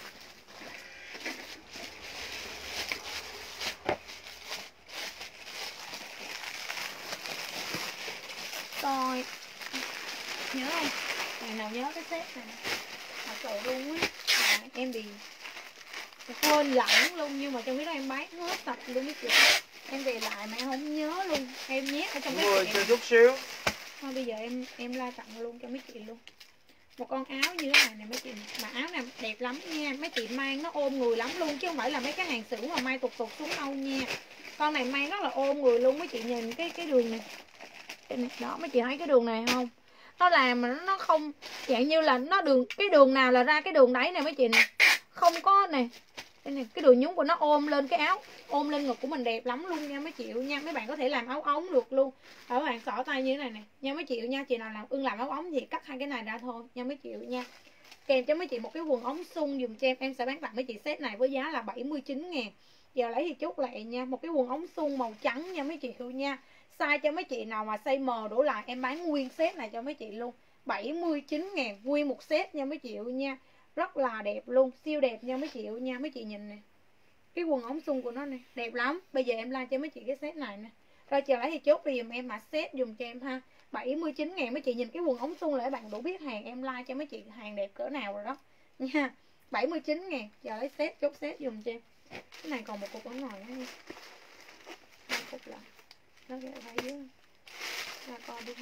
Rồi nhớ không? Ngày nào nhớ cái set này. Thật sự luôn á. Em bị quên lỏng luôn, nhưng mà trong cái đó em bán hết tập luôn mấy chị. Em về lại mà em không nhớ luôn. Em nhét ở trong cái Người cho chút xíu. Thôi bây giờ em la tặng luôn cho mấy chị luôn. Một con áo như thế này nè mấy chị. Mà áo này đẹp lắm nha. Mấy chị mang nó ôm người lắm luôn. Chứ không phải là mấy cái hàng xưởng mà may tục tục xuống đâu nha. Con này mang rất là ôm người luôn. Mấy chị nhìn cái đường này. Đây này, đó mấy chị thấy cái đường này không? Nó làm mà nó không dạng như là nó đường, cái đường nào là ra cái đường đấy nè mấy chị nè. Không có nè. Đây này, cái đường nhúng của nó ôm lên cái áo, ôm lên ngực của mình đẹp lắm luôn nha mấy chị nha. Mấy bạn có thể làm áo ống được luôn. Ở bạn xỏ tay như thế này nè nha mấy chị nha. Chị nào làm áo ống thì cắt hai cái này ra thôi nha mấy chị nha. Kèm cho mấy chị một cái quần ống sung dùm cho em sẽ bán tặng mấy chị set này với giá là 79.000. Giờ lấy thì chốt lại nha, một cái quần ống sung màu trắng nha mấy chị nha. Size cho mấy chị nào mà size M đổ lại em bán nguyên set này cho mấy chị luôn. 79.000 nguyên một set nha mấy chị nha. Rất là đẹp luôn, siêu đẹp nha mấy chị nha. Mấy chị nhìn nè, cái quần ống sung của nó này đẹp lắm. Bây giờ em like cho mấy chị cái set này nè. Rồi chờ lấy thì chốt đi dùm em mà set dùm cho em ha. 79.000 mấy chị nhìn cái quần ống sung là các bạn đủ biết hàng em like cho mấy chị hàng đẹp cỡ nào rồi đó nha. 79.000 giờ lấy set, chốt set dùm cho em. Cái này còn một cục ở ngoài nữa nha. Hai cục lại nó ghé ở dưới ra coi đi ha.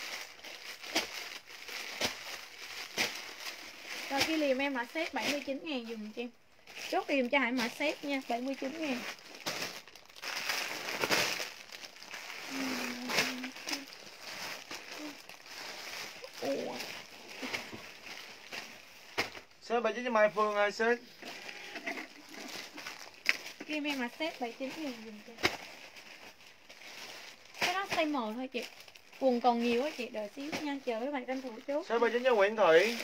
Rồi cái liềm em mã set 79.000 dùm cho em. Chốt liềm cho Hải mã set nha, 79.000. Set 79 cho Mai Phương ơi, set. Liềm em mã set 79.000 dùm cho em. Cái đó size M thôi chị. Quần còn nhiều á chị, đợi xíu nha, chờ các bạn tranh thủ chốt. Set 79 cho Nguyễn Thị.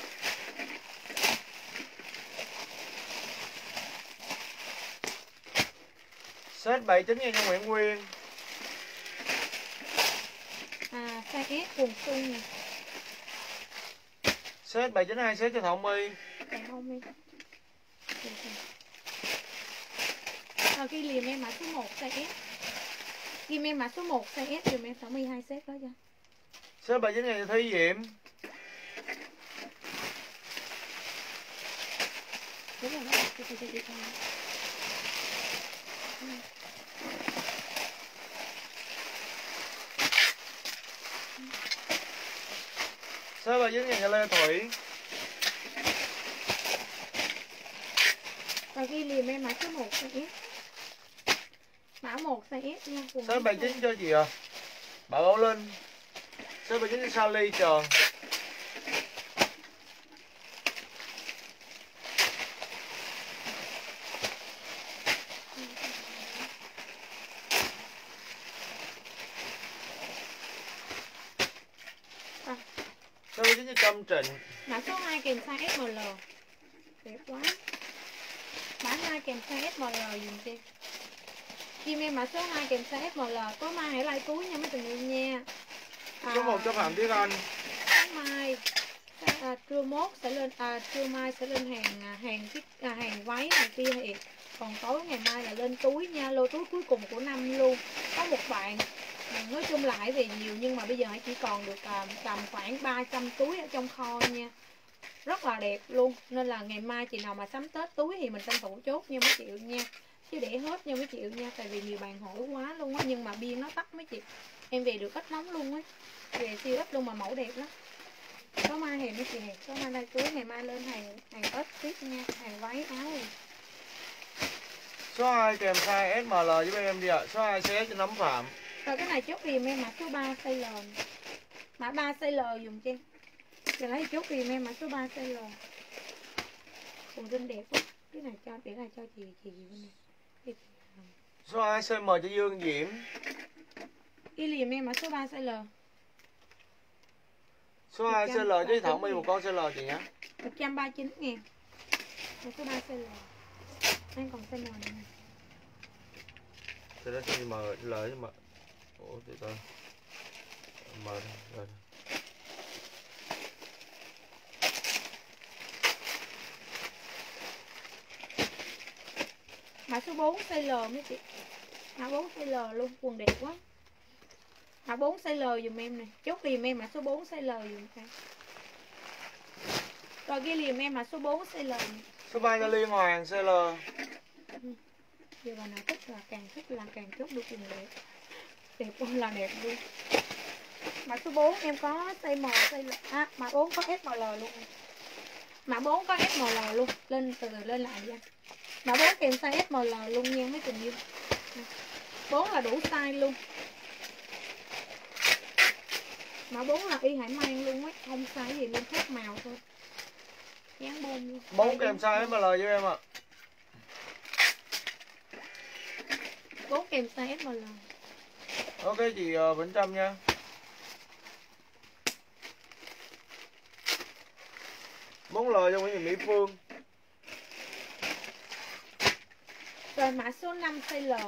Set 79 cho Nguyễn Nguyên. À, size S quần sung nè. Set 792 set cho Thảo My. Dạ không em. Rồi ghi liềm em mã số 1 size S. Ghi em mã số 1 size S dùm em 62 set đó cho. Set 79 cho Thúy Diễm. Đúng rồi đó, chị coi. Set 79 cho Lê Thủy. Rồi ghi liềm em mã số 1 size S. Mã 1 size S nha. Set 79 cho gì à? Bà Bảo Linh. Set 79 cho Sally Trần. Set 79 cho Trâm Trịnh. Mã số 2 kèm size SML. Đẹp quá. Mã 2 kèm size SML dùm cho em. Kim em mã số 2 kèm size SML. Có mai hãy like túi nha mấy tình yêu nha. Số 1 cho Phạm Tuyết Anh. Sáng mai trưa mốt sẽ lên trưa mai sẽ lên hàng váy này kia thì còn tối ngày mai là lên túi nha, lô túi cuối cùng của năm luôn. Có một bạn nói chung là hãy về nhiều nhưng mà bây giờ hãy chỉ còn được tầm khoảng 300 túi ở trong kho nha. Rất là đẹp luôn, nên là ngày mai chị nào mà sắm Tết túi thì mình tranh thủ chốt nha mấy chị nha, chứ để hết nha mấy chị nha, tại vì nhiều bạn hỏi quá luôn á, nhưng mà biên nó tắt mấy chị, em về được ít lắm luôn á, về siêu ít luôn mà mẫu đẹp lắm. Có mai hè mấy chị hè, có mai đây túi ngày mai lên hàng Tết tiếp nha, hàng váy áo rồi. Số 2 kèm size SML giúp em đi ạ. Số 2 size cho Nấm Phạm. Rồi cái này chốt kìm em mã số 3 size L. Mã 3 size L dùng cho em. Giờ lấy chốt kìm em mã số 3 size L. Quần jean đẹp quá. Cái này cho để lại cho chị bên này. Số 2 size M cho Dương Diễm. Cái liềm em mã số 3 size L. Số 2 size L cho Thảo My một con size L chị nhé. 139.000. Mã số 3 size L. Anh còn size M này. Từ đó size M L nhưng mà ủa từ từ. M rồi. Mã số 4 size L mấy chị. Mã 4 size L luôn, quần đẹp quá. Mã 4 size L dùm em này. Chốt liềm em mã số 4 size L dùm em. Rồi ghi liềm em mã số 4 size L. Số 3 cho Liên Hoàng size L. Giờ bà nào thích là càng chốt được quần đẹp. Đẹp quá là đẹp luôn. Mã số 4 em có size M, size L. Mã 4 có SML luôn. Mã 4 có SML luôn. Lên từ từ lên lại nha. Mã 4 kèm size SML luôn nha mấy tình yêu. 4 là đủ size luôn. Mã 4 là y hải mang luôn á, không sai gì luôn, khác màu thôi. Dán bông luôn. 4 kèm size ML cho em ạ. 4 kèm size ML. Ok chị Vĩnh Trâm nha. Món lời cho Nguyễn Thị Mỹ Phương. Rồi mã số 5 size L.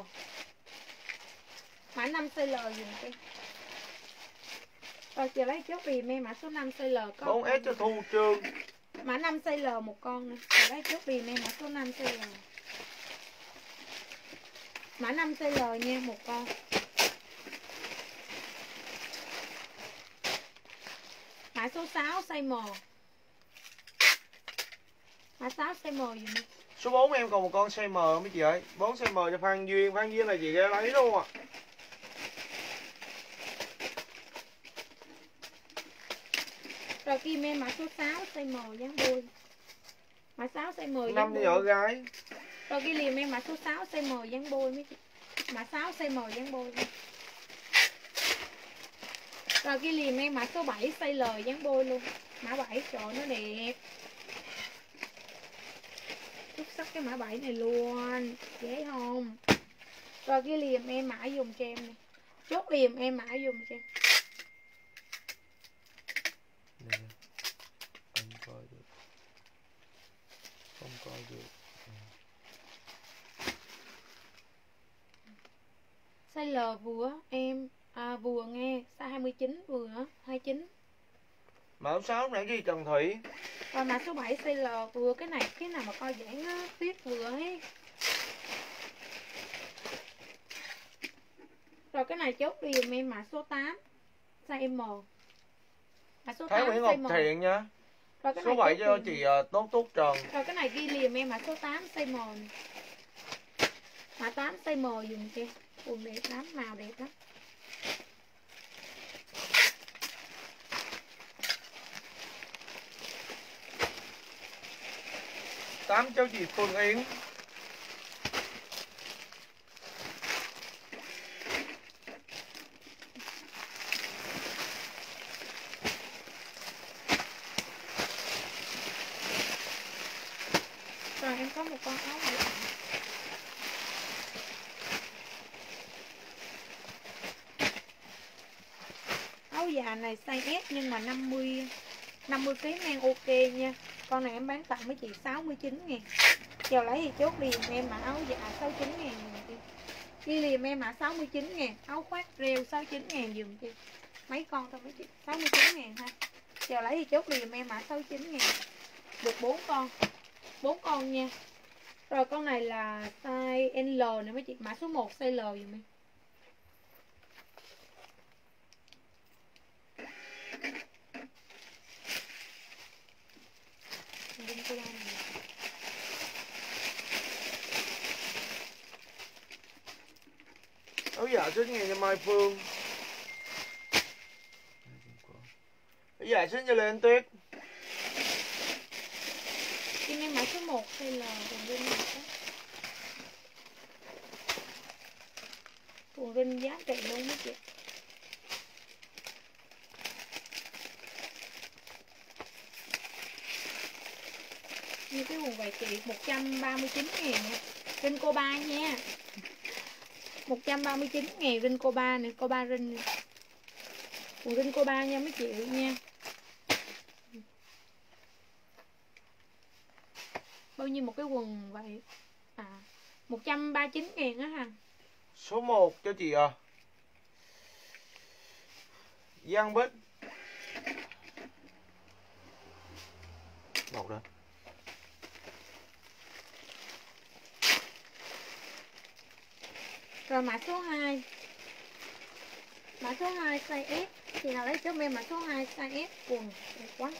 Mã 5 size L dùng cái. Rồi chị lấy chốt vì em mã số 5 size L có. 4S cho Thu Trương. Mã 5 size L một con nữa. Chị lấy chốt vì em mã số 5 size L. Mã 5 size L nha, một con. Mã số 6 size M. Mã 6 size M dùng đi. Số 4 em còn một con size M mấy chị ơi. 4 size M cho Phan Duyên. Phan Duyên là chị ra lấy luôn à. Rồi kim em mã số 6 size M dán đuôi. Mã 6 size M dán 5 đuôi. nhỏ gái. Rồi ghi liền em mã số 6 size M dán bôi mấy chị. Mã 6 size M dán bôi. Rồi ghi liền em mã số 7 size L dán bôi luôn. Mã 7 trời nó đẹp. Xuất sắc cái mã 7 này luôn. Dễ không? Rồi ghi liền em mã dùng cho em này. Chốt liền em mã dùng cho em. Nè, anh coi được. Không coi được. Size L vừa em vừa nghe, size 29 vừa 29. Mã 6 nãy ghi Trần Thủy. Và mã số 7 size L vừa, cái này cái nào mà coi giãn á, tuyết vừa ấy. Rồi cái này chốt đi dùm em mã số 8 size M. Mã số Thái 8 Nguyễn size Ngọc M. Thiện nha. Rồi cái Số này 7 chốt cho liền. chị Tốt Tốt Trần. Rồi cái này ghi liền em mã số 8 size M này. Mã 8 size M dùng cho. Quần đẹp lắm, màu đẹp lắm. Tám cho chị Phương Yến. Rồi em có một con áo dạ. Áo dạ này size S nhưng mà 50 kg mang ok nha. Con này em bán tặng với chị 69.000. Chiều lấy thì chốt liền em mã áo dạ 69.000 dùm ghi liền em mã 69.000. Áo khoác rêu 69.000 dùm chị. Mấy con thôi mấy chị, 69.000 ha. Chiều lấy thì chốt liền em mã 69.000. Được 4 con. 4 con nha. Rồi con này là size L nè mấy chị, mã số 1 size L dùm em. Áo dạ xin nghe cho Mai Phương. Áo dạ xin cho Lê Anh Tuyết. Kim em mã số 1 size L quần rin này đó. Quần rin giá trị luôn mấy chị. Như cái quần vải chị 139.000 nha. Rin Coba nha. 139.000 rin Coba này, Coba rin này. Quần rin Coba nha mấy chị nha. Bao nhiêu một cái quần vậy? 139.000 á ha. Số 1 cho chị Giang Bích. Một đó. Rồi mã số 2. Mã số 2 size S. Chị nào lấy cho em mã số 2 size S quần đẹp quá.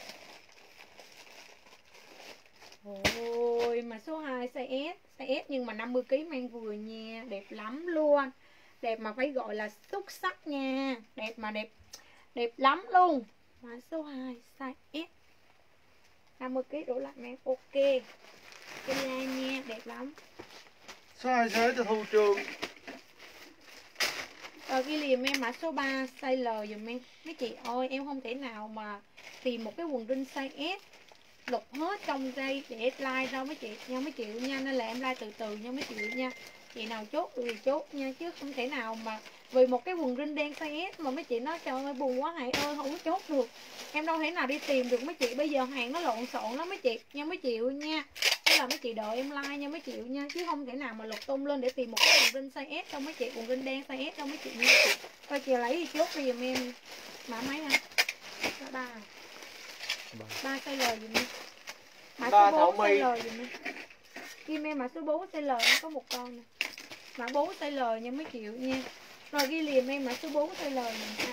Ôi mà số 2 size S nhưng mà 50 kg mang vừa nha, đẹp lắm luôn. Đẹp mà phải gọi là xuất sắc nha. Đẹp mà đẹp lắm luôn. Mã số 2 size S. 50 kg đổ lại mang ok. Cái la nha, đẹp lắm. Số 2 xế cho Thu Trương. Rồi ghi liềm em mã số 3 size L dùm em. Mấy chị ơi, em không thể nào mà tìm một cái quần jean size S lục hết trong giây để like đâu mấy chị nha mấy chị nha, nên là em like từ từ nha mấy chị nha. Chị nào chốt thì chốt nha, chứ không thể nào mà vì một cái quần jean đen size S mà mấy chị nói trời ơi buồn quá Hải ơi không có chốt được. Em đâu thể nào đi tìm được mấy chị, bây giờ hàng nó lộn xộn lắm mấy chị nha mấy chị nha. Thế là mấy chị đợi em like nha mấy chị nha, chứ không thể nào mà lục tung lên để tìm một cái quần jean size S đâu mấy chị, quần jean đen size S đâu mấy chị nha. Coi chị lấy thì chốt đi giùm em mã mấy ha? Ba size L dùm em. Mã số 4 size L dùm em. Kim em mã số 4 size L em có một con nè. Mã 4 size L nha mấy triệu nha. Rồi ghi liềm em mã số 4 size L nè.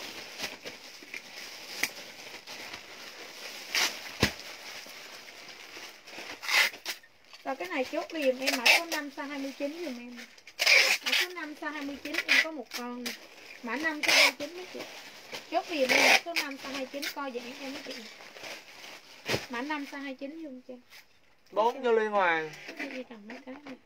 Rồi cái này chốt liềm em mã số 5 size 29 dùm em. Mã số 5 size 29 em có một con nè. Mã 5 size 29 mấy chị. Chốt liềm em mã số 5 size 29 co giãn cho mấy chị. Mã 5 size 29 dùm cho. 4 cho Liên Hoàng. Đi trồng mấy cái này.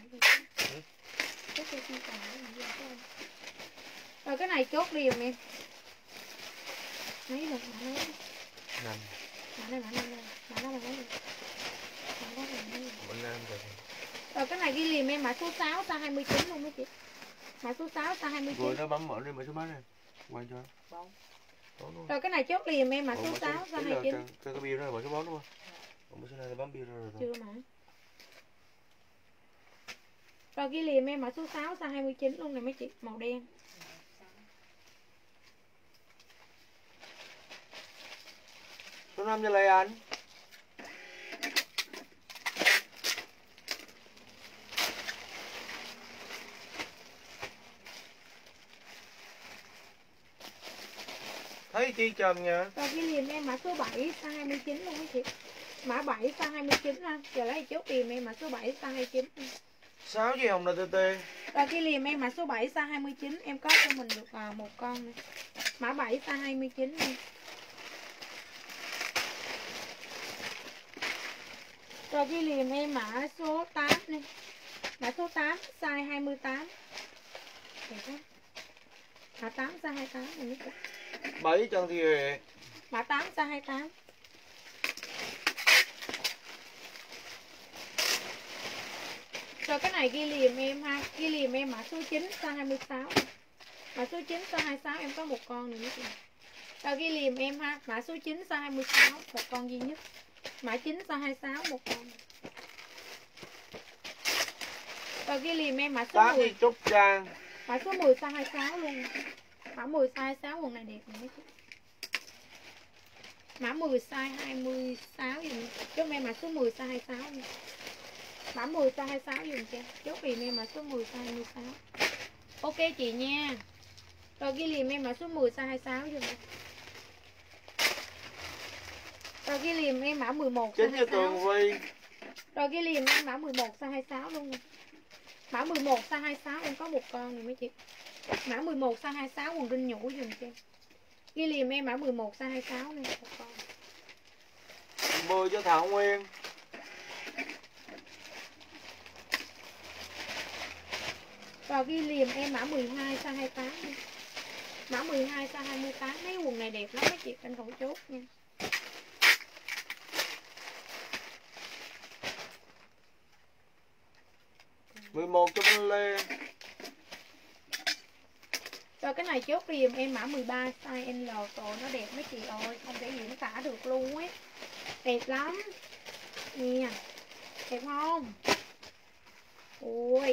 Rồi cái này chốt liềm em. Mấy lần mã lấy. 5. Mã này mã 5 đây. Mã đó là mấy lần. Rồi cái này ghi liềm em mã số 6 size 29 luôn mấy chị. Mã số 6 size 29. Vừa nó bấm mở đi mã số mấy này. Quay cho. 4. Rồi cái này chốt liềm em mã số 6 size 29. Cái bill đó là mã số 4 đúng không? Còn mã số này là bấm bill rồi. Chưa mà. Rồi ghi liềm em mã số 6 size 29 luôn này mấy chị, màu đen. Số 5 cho Lê Anh. Thấy chi Trần nha. Rồi ghi liềm em mã số 7 size 29 luôn mấy chị. Mã 7 size 29 ha. Giờ lấy chốt liềm em mã số 7 size 29. 6 gì hồng NTT. Rồi ghi liềm em mã số 7 size 29, em có cho mình được một con này. Mã 7 size 29 này. Rồi ghi liềm em mã số 8 này. Mã số 8 size 28. Đẹp quá. Mã 8 size 28 này. 7 Trần Thị Huệ. Mã 8 size 28. Rồi cái này ghi liềm em ha, ghi liềm em mã số 9 size 26. Mã số 9 size 26 em có một con này nữa chị. Rồi ghi liềm em ha, mã số 9 size 26 một con duy nhất. Mã 9 size 26 một con. Rồi ghi liềm em mã số 8 10. Trúc Trang. Mã số 10 size 26 luôn. Mã 10 size 26 quần này đẹp này. Mã 10 size 26 dùm. Chốt em mã số 10 size 26 luôn. Mã 10 size 26 dùm cho. Chốt liềm em mã số 10 size 26. Ok chị nha. Rồi ghi liềm em mã số 10 size 26 dùm. Rồi ghi liềm em mã 11 size 26. Tường Vi. Rồi ghi liềm em mã 11 size 26 luôn. Mã 11 size 26 em có một con này mấy chị. Mã 11 size 26 quần đinh nhũ dùm cho em. Ghi liềm em mã 11 size 26 này một con. 10 cho Thảo Nguyên. Rồi ghi liềm em mã 12 size 28 đi. Mã 12 size 28. Mấy quần này đẹp lắm mấy chị, tranh thủ chốt nha. Mười 11 cho Minh Lê. Rồi cái này chốt liềm em mã 13 size L. Trời nó đẹp mấy chị ơi, không thể diễn tả được luôn ấy. Đẹp lắm. Nè. Đẹp không? Ui.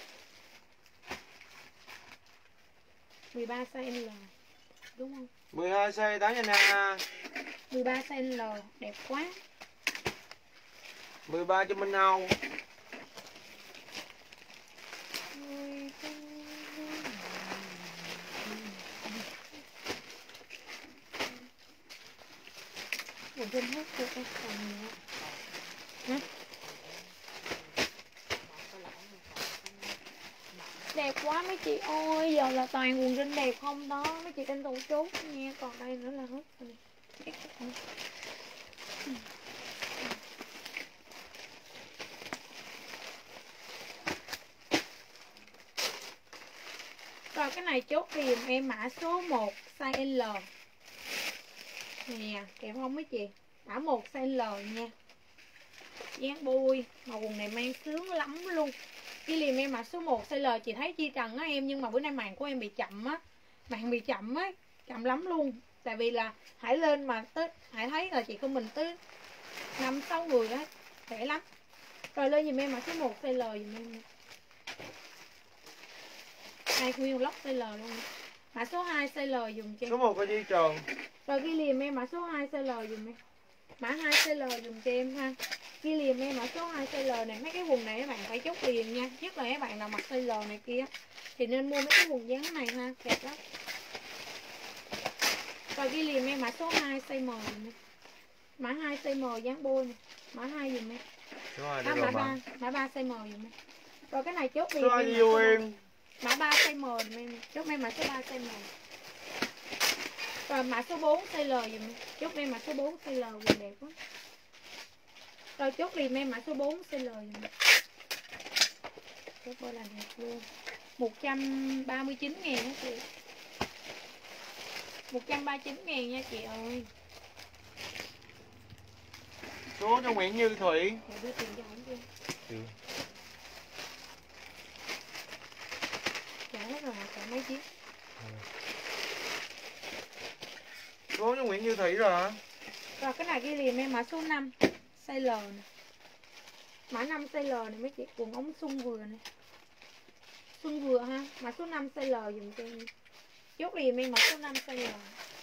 13 size L. Đúng không? 12 size 8 nhanh ha. 13 size L. Đẹp quá. 13 cho Minh Âu. Một bên hết cho em còn nhiều. Hả? Đẹp quá mấy chị ơi, giờ là toàn quần jean đẹp không đó, mấy chị tranh thủ chốt nha, còn đây nữa là hết rồi. Rồi cái này chốt kìm em mã số 1 size L. Nè, kèm không mấy chị. Mã 1 size L nha. Dáng bôi, mà quần này mang sướng lắm luôn. Ghi liền em mã số 1 size L. Chị thấy chi trần á em, nhưng mà bữa nay màn của em bị chậm á. Màn bị chậm á, chậm lắm luôn. Tại vì là Hải lên mà tới Hải thấy là chị của mình tới 5-6 người á, khỏe lắm. Rồi lên dùm em mã số 1 size L dùm em. Hai nguyên lóc size L luôn. Mã số 2 size L dùm cho em. Số 1 có dây tròn. Rồi ghi liền em mã số 2 size L dùm em. Mã 2 size L dùm cho em ha. Ghi liền em mã số 2 size L này. Mấy cái quần này các bạn phải chốt liền nha. Nhất là các bạn nào mặc size L này kia thì nên mua mấy cái quần dáng này ha, đẹp lắm. Rồi ghi liền em mã số 2 size M dùm em. Mã 2 size M dáng bôi này. Mã 2 dùm em. Số 2 mã 3 size M dùm em. Rồi cái này chốt liền số 2 yêu em. Mã 3 size M dùm em. Chốt em mã số 3 size M. Rồi mã số 4 size L dùm em. Chốt em mã số 4 size L quần đẹp quá. Rồi chốt liền em mã số 4 size L dùm em. Chốt coi là đẹp luôn. 139.000 nha chị. 139.000 nha chị ơi. Số cho Nguyễn Như Thủy. Để đưa tiền cho ổng chưa? Ừ. Trả hết rồi, trả mấy chiếc. Số cho Nguyễn Như Thủy rồi hả? Rồi cái này ghi liền em mã số 5 size L này. Mã 5 size L này mấy chị, quần ống sung vừa này. Sung vừa ha, mã số 5 size L dùm cho em. Chốt liền em mã số 5 size L.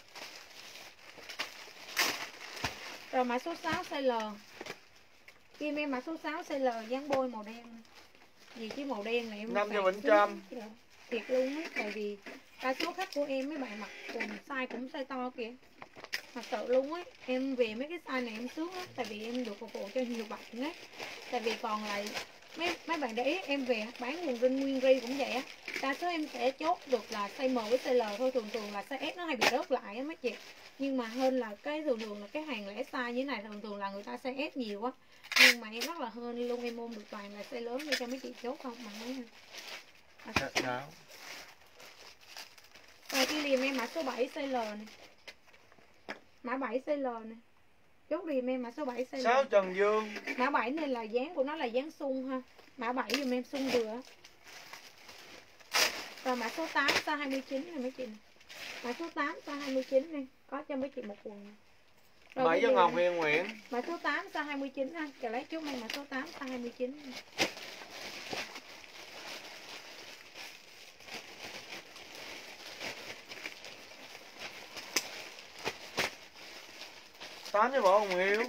Rồi mã số 6 size L. Ghi em mã số 6 size L dáng bôi màu đen. Vì cái màu đen này em 500. thiệt luôn á, tại vì đa số khách của em mấy bạn mặc quần size cũng size to kìa. Thật sự luôn á, em về mấy cái size này em sướng á, tại vì em được phục vụ cho nhiều bạn á. Tại vì còn lại mấy bạn để ý em về bán quần rin nguyên ri cũng vậy á, đa số em sẽ chốt được là size M với size L thôi, thường là size S nó hay bị rớt lại á mấy chị. Nhưng mà hơn là cái thường là cái hàng lẻ size như thế này thường là người ta size S nhiều á. Nhưng mà em rất là hên luôn, em ôm được toàn là size lớn để cho mấy chị chốt không mà nói ha. Rồi cái liềm em mã số 7 size L này. Mã 7 size L này. Chốt liềm em mã số 7 size L. 6 Trần Dương. Mã 7 này là dáng của nó là dáng sung ha. Mã 7 dùm em sung vừa. Rồi mã số 8 size 29 này mấy chị này. Mã số 8 size 29 này, có cho mấy chị một quần. Rồi 7 cho Ngọc Huyền Nguyễn. Mã số 8 size 29 ha. Chờ lấy chốt em mã số 8 size 29 này. Tám cho Võ Hồng Hiếu.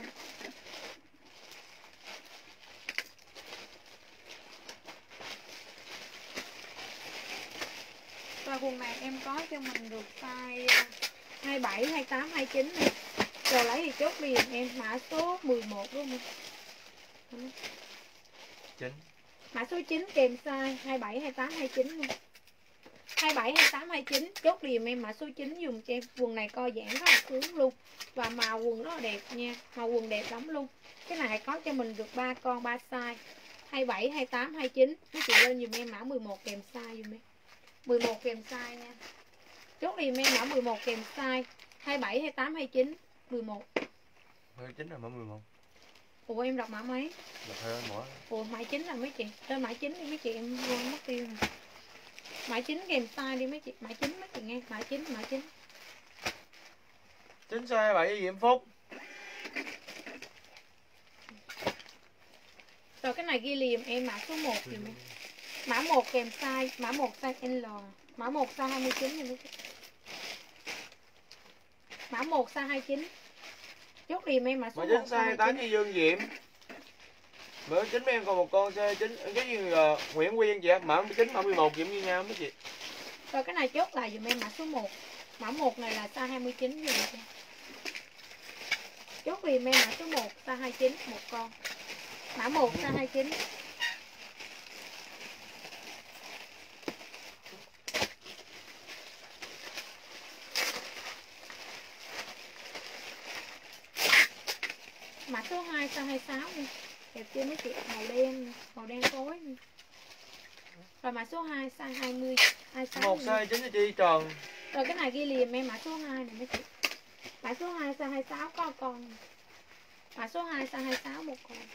Và quần này em có cho mình được size 27, 28, 29 này. Rồi lấy thì chốt liền em mã số 11 đúng không? 9. Mã số 9 kèm size 27, 28, 29 luôn. 27, 28, 29 chốt liền em mã số 9 dùng cho em. Quần này co giãn rất là sướng luôn. Và màu quần rất là đẹp nha. Màu quần đẹp lắm luôn. Cái này có cho mình được 3 con 3 size 27, 28, 29. Mấy chị lên dùm em mã 11 kèm size dùm em. 11 kèm size nha. Chốt liền em mã 11 kèm size 27, 28, 29 11. 29 là mã 11. Ủa em đọc mã mấy? Đọc theo mỗi. Ủa mã 9 là mấy chị. Lên mã 9 đi mấy chị, em quên mất tiêu rồi. Mã 9 kèm size đi mấy chị. Mã 9 mấy chị nghe. Mã 9, mã 9. 9 size 7 Diễm Phúc. Rồi cái này ghi liềm em mã số 1 thì mấy. Mã 1 kèm size, mã 1 size L. Mã 1 size 29 nha mấy chị. Mã 1 size 29. Chốt liềm em mã số 1 Mã 9 size 8 cho Dương Diễm. Mã 9 em còn một con size 9 cái gì Nguyễn Quyên chị ạ. Mã 9 mã 11 Diễm như nhau mấy chị. Rồi cái này chốt lại dùm em mã số 1. Mã 1 này là size 29 dùm em. Chốt liềm em mã số 1 size 29 một con. Mã 1 size 29. Mã số 2 size 26 đi. Đẹp chưa mấy chị, màu đen phối. Rồi mã số 2 size 20 26. Một size chính cho chị Trần. Rồi cái này ghi liền em mã số 2 này mấy chị. Mã số 2 size 26 có con. Mã số 2 size 26 một con.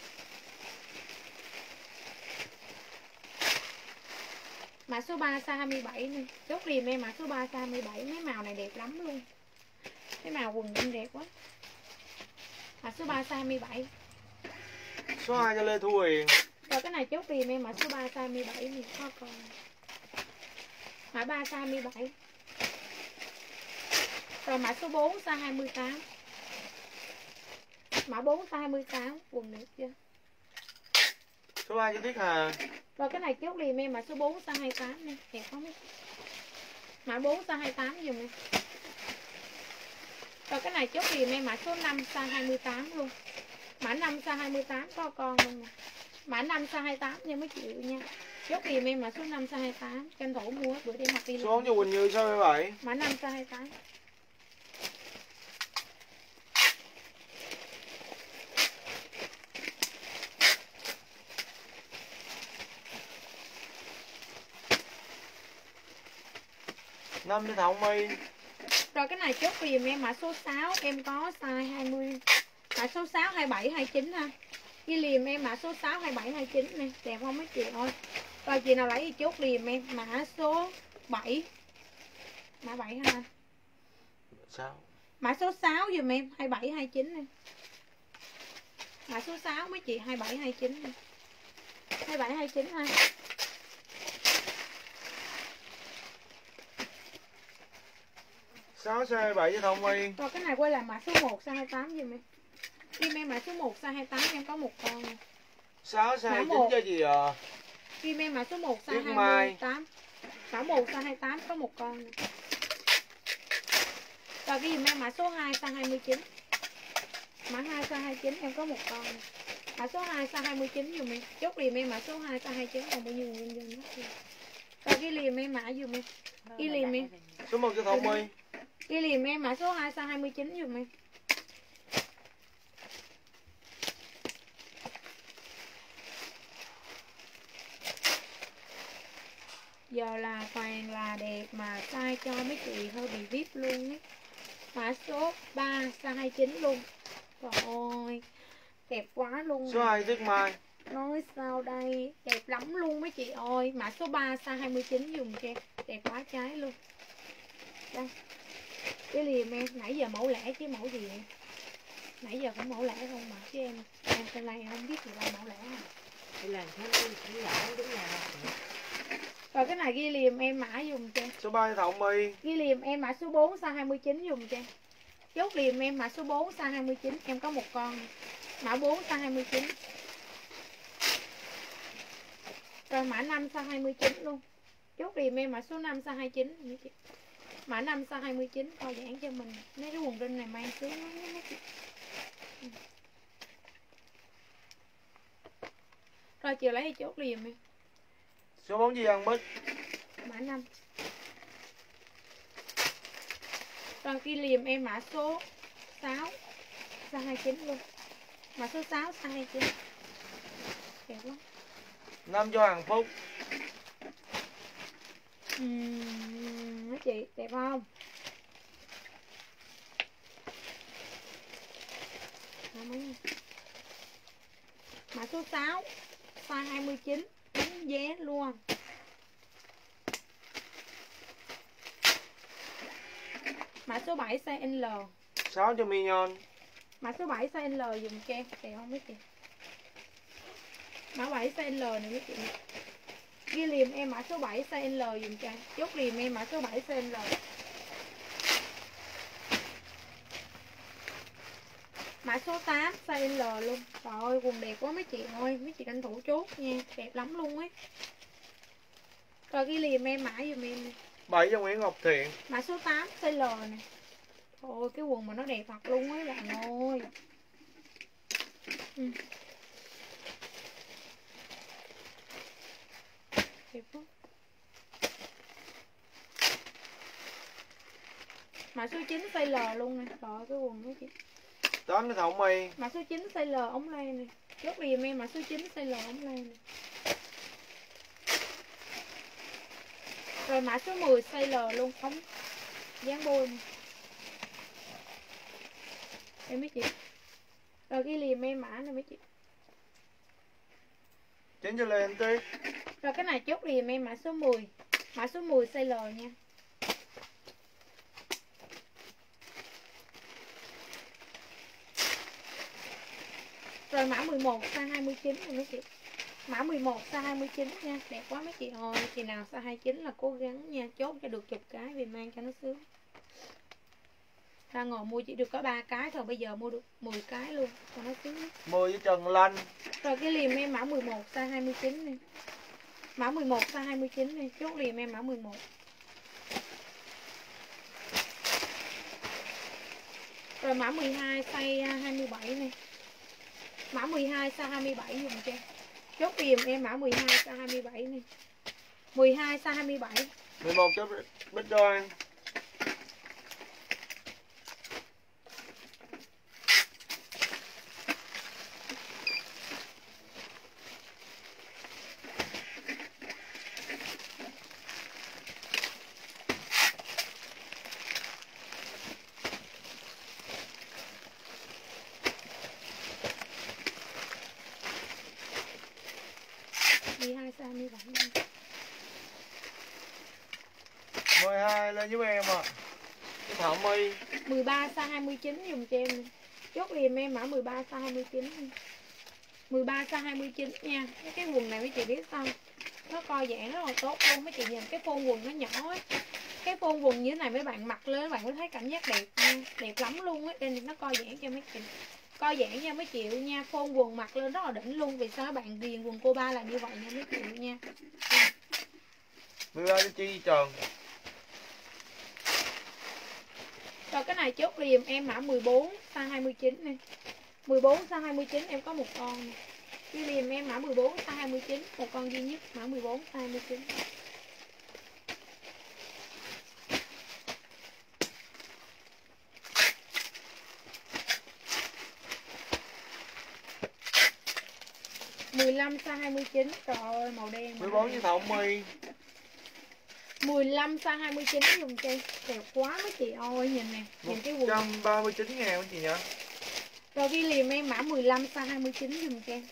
Mã số 3 size 27 nè. Chốt liền em mã số 3 size 27. Mấy màu này đẹp lắm luôn. Mấy màu quần em đẹp quá. Mã số 3 size 27. Số 2 cho Lê Thu Huyền. Rồi cái này chốt liền em mã số 3 size 27 nè, có con. Mã 3 size 27. Rồi mã số 4 size 28. Mã 4 size 28, quần đẹp chưa? Số 3 cho Tiết Hà. Rồi cái này chốt liền em mã số 4 size 28 nè, đẹp không biết. Mã 4 size 28 dùm em. Rồi cái này chốt liền em mã số 5 size 28 luôn. Mã 5 size 28 có con luôn nè. Mã 5 size 28 nha mấy chị nha. Chốt liền em mã số 5 size 28, tranh thủ mua bữa đi mặc đi. Số 4 cho Quỳnh Như size 27. Mã 5 size 28. Năm cho Thảo My. Rồi cái này chốt liền em mã số 6 em có size 20. Mã số 6 27 29 ha. Ghi liền em mã số 6 27 29 nè, đẹp không mấy chị ơi. Rồi chị nào lấy thì chốt liền em mã số 7. Mã 7 ha. Sao? Mã số 6 dùm em 27 29 nè. Mã số 6 mấy chị 27 29 nè. 27 29 ha. Sáu size 27 cho Thảo My. Rồi cái này quay lại mã số 1 size 28 dùm em. Kim em mã số 1 size 28 em có một con nè. 6 size 29 cho chị Kim em mã số 1 size Tuyết Mai. 28. Mã 1 size 28 có một con nè. Rồi cái dùm em mã số 2 size 29. Mã 2 size 29 em có một con nè. Mã số 2 size 29 dùm em. Chốt liền em mã số 2 size 29 còn bao nhiêu nhân dân đó. Rồi cái liền em mã dùm em. Ghi liền em. Số 1 cho Thảo My. Ghi liền em mã số 2 size 29 dùm em. Giờ là toàn là đẹp mà size cho mấy chị hơi bị vip luôn ấy. Mã số 3 size 29 luôn. Trời ơi, đẹp quá luôn. Số 2 Tuyết Mai. Nói sao đây, đẹp lắm luôn mấy chị ơi. Mã số 3 size 29 dùng cho em. Đẹp quá trái luôn. Đây. Cái liềm em, nãy giờ mẫu lẻ chứ mẫu gì em? Nãy giờ cũng mẫu lẻ không mà chứ em. Em tên này không biết gì đâu mẫu lẻ à. Làm thấy lỡ đúng là. Rồi cái này ghi liềm em mã dùng cho em. Số 3 cho Thảo My. Ghi liềm em mã số 4 size 29 dùng cho em. Chốt liềm em mã số 4 size 29 em có một con. Mã 4 size 29. Rồi mã 5 size 29 luôn. Chốt liềm em mã số 5 size 29. Mã 5 size 29 coi giãn cho mình. Mấy cái quần rin này mang sướng lắm mấy chị. Rồi chiều lấy thì chốt liềm em. Số 4 cho Văn Bích. Mã 5. Rồi ghi liềm em mã số 6 size 29 luôn. Mã số 6 size 29. Đẹp quá. 5 cho Hằng Phúc. Mấy chị đẹp không? Mã số 6 size 29 đánh vé luôn. Mã số 7 size L. 6 cho Mignon. Mã số 7 size L dùng cho em. Đẹp không mấy chị? Mã 7 size L này mấy chị. Ghi liềm em mã số 7 size L dùng cho em. Chốt liềm em mã số 7 size L. Mã số 8 size L luôn. Trời ơi quần đẹp quá mấy chị ơi. Mấy chị tranh thủ chốt nha. Đẹp lắm luôn ấy. Rồi ghi liềm em mã dùm em. 7 cho Nguyễn Ngọc Thiện. Mã số 8 size L nè. Ôi cái quần mà nó đẹp thật luôn ấy bạn ơi. Đẹp quá. Mã số 9 size L luôn nè. Trời ơi cái quần đó chị. 8 cho Thảo My. Mã số 9 size L ống len nè. Chốt liềm em mã số 9 size L ống len nè. Rồi mã số 10 size L luôn, ống dán bôi này. Em mấy chị. Rồi ghi liền em mã này mấy chị. Chỉnh cho lên tí. Rồi cái này chốt liền em mã số 10. Mã số 10 size L nha. Rồi mã 11 size 29 này mấy chị. Mã 11 size 29 nha. Đẹp quá mấy chị ơi. Chị nào size 29 là cố gắng nha. Chốt cho được chục cái vì mang cho nó sướng. Ra ngồi mua chỉ được có 3 cái thôi. Bây giờ mua được 10 cái luôn cho nó sướng. 10 với Trần Lanh. Rồi cái liềm em mã 11 size 29 này. Mã 11 size 29 này. Chốt liềm em mã 11. Rồi mã 12 size 27 này. Mã 12 size 27 dùng cho em. Chốt liềm em mã 12 size 27 này. 12 size 27. 11 cho Bích Đoan. Size 27. 12 lên giúp em à. Cái Thảo My. 13 size 29 dùng cho em này. Chốt liềm em mã 13 size 29 này. 13 size 29 nha. Cái quần này mấy chị biết sao? Nó co giãn rất là tốt luôn. Mấy chị nhìn cái phông quần nó nhỏ ấy. Cái phông quần như thế này mấy bạn mặc lên các bạn có thấy cảm giác đẹp nha. Đẹp lắm luôn á. Nên nó co giãn cho mấy chị. Co giãn nha mấy triệu nha. Phông quần mặc lên rất là đỉnh luôn. Vì sao các bạn ghiền quần cô ba là như vậy nha mấy triệu nha. 13 cho Chi Trần. Rồi cái này chốt liềm em mã 14 size 29 này. 14 size 29 em có một con này. Cái liềm em mã 14 size 29, một con duy nhất mã 14 size 29. (15 size 29). Trời ơi màu đen. 14 với Thảo My. 15 size 29 dùng cho đẹp quá mấy chị ơi, nhìn nè, nhìn cái quần 139 ngàn chị nhỉ. Rồi ghi liềm em mã 15 size 29 dùng cho em.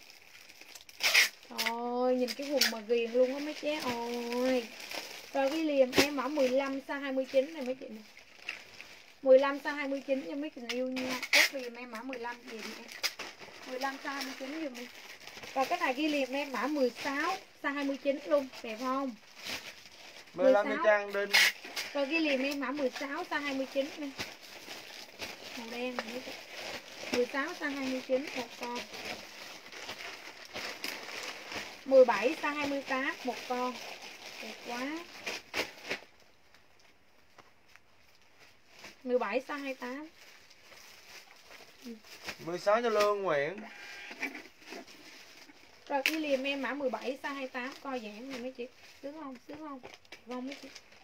Rồi nhìn cái quần mà ghiền luôn á mấy chế ơi. Rồi ghi liềm em mã 15 size 29 này mấy chị nè. 15 size 29 cho mấy chị yêu nha. Chốt liềm em mã 15 gì đi em. 15 size 29 dùm đi. Rồi cái này ghi liềm em mã 16 size 29 luôn, đẹp không? 15 cho Trang Đinh. Rồi ghi liềm em mã 16 size 29 nè. Màu đen này mấy chị. 16 size 29 một con. 17 size 28 một con. Đẹp quá. 17 size 28. 16 cho Lương Nguyễn. Rồi cái liềm em mã 17 size 28 co giãn này mấy chị. Sướng không? Sướng không? Không mấy chị.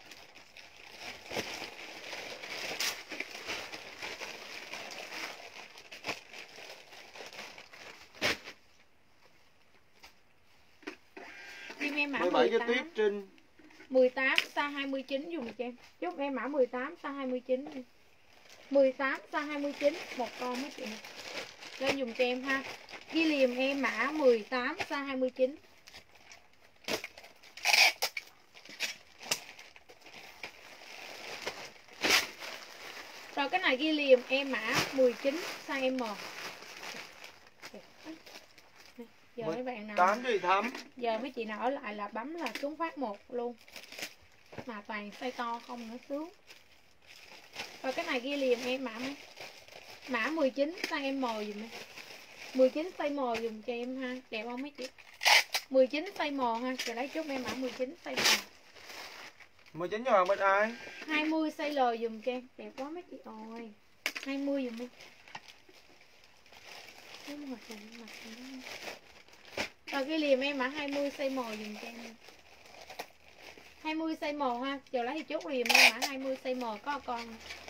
Liềm em mã 17 cho 18. Tuyết Trinh. 18 size 29 dùng cho em. Chúc em mã 18 size 29 đi. 18 size 29 một con mấy chị. Lên dùng cho em ha. Ghi liềm em mã 18 size 29. Rồi cái này ghi liềm em mã 19 size M. Giờ mấy bạn nào 8 cho Thắm. giờ mấy chị nào ở lại là bấm là xuống phát 1 luôn. Mà toàn size to không nữa sướng. Rồi cái này ghi liềm em mã 19 size M dùm em. 19 size M dùm cho em ha. Đẹp không mấy chị? 19 size M ha. Rồi lấy chốt em mã 19 size M. 19 cho Hoàng Bích Ai. 20 size L dùm cho em. Đẹp quá mấy chị ơi. 20 dùm em. Rồi cái liềm em mã 20 size M dùm cho em. 20 size M ha. Giờ lấy thì chốt liềm em mã 20 size M có con.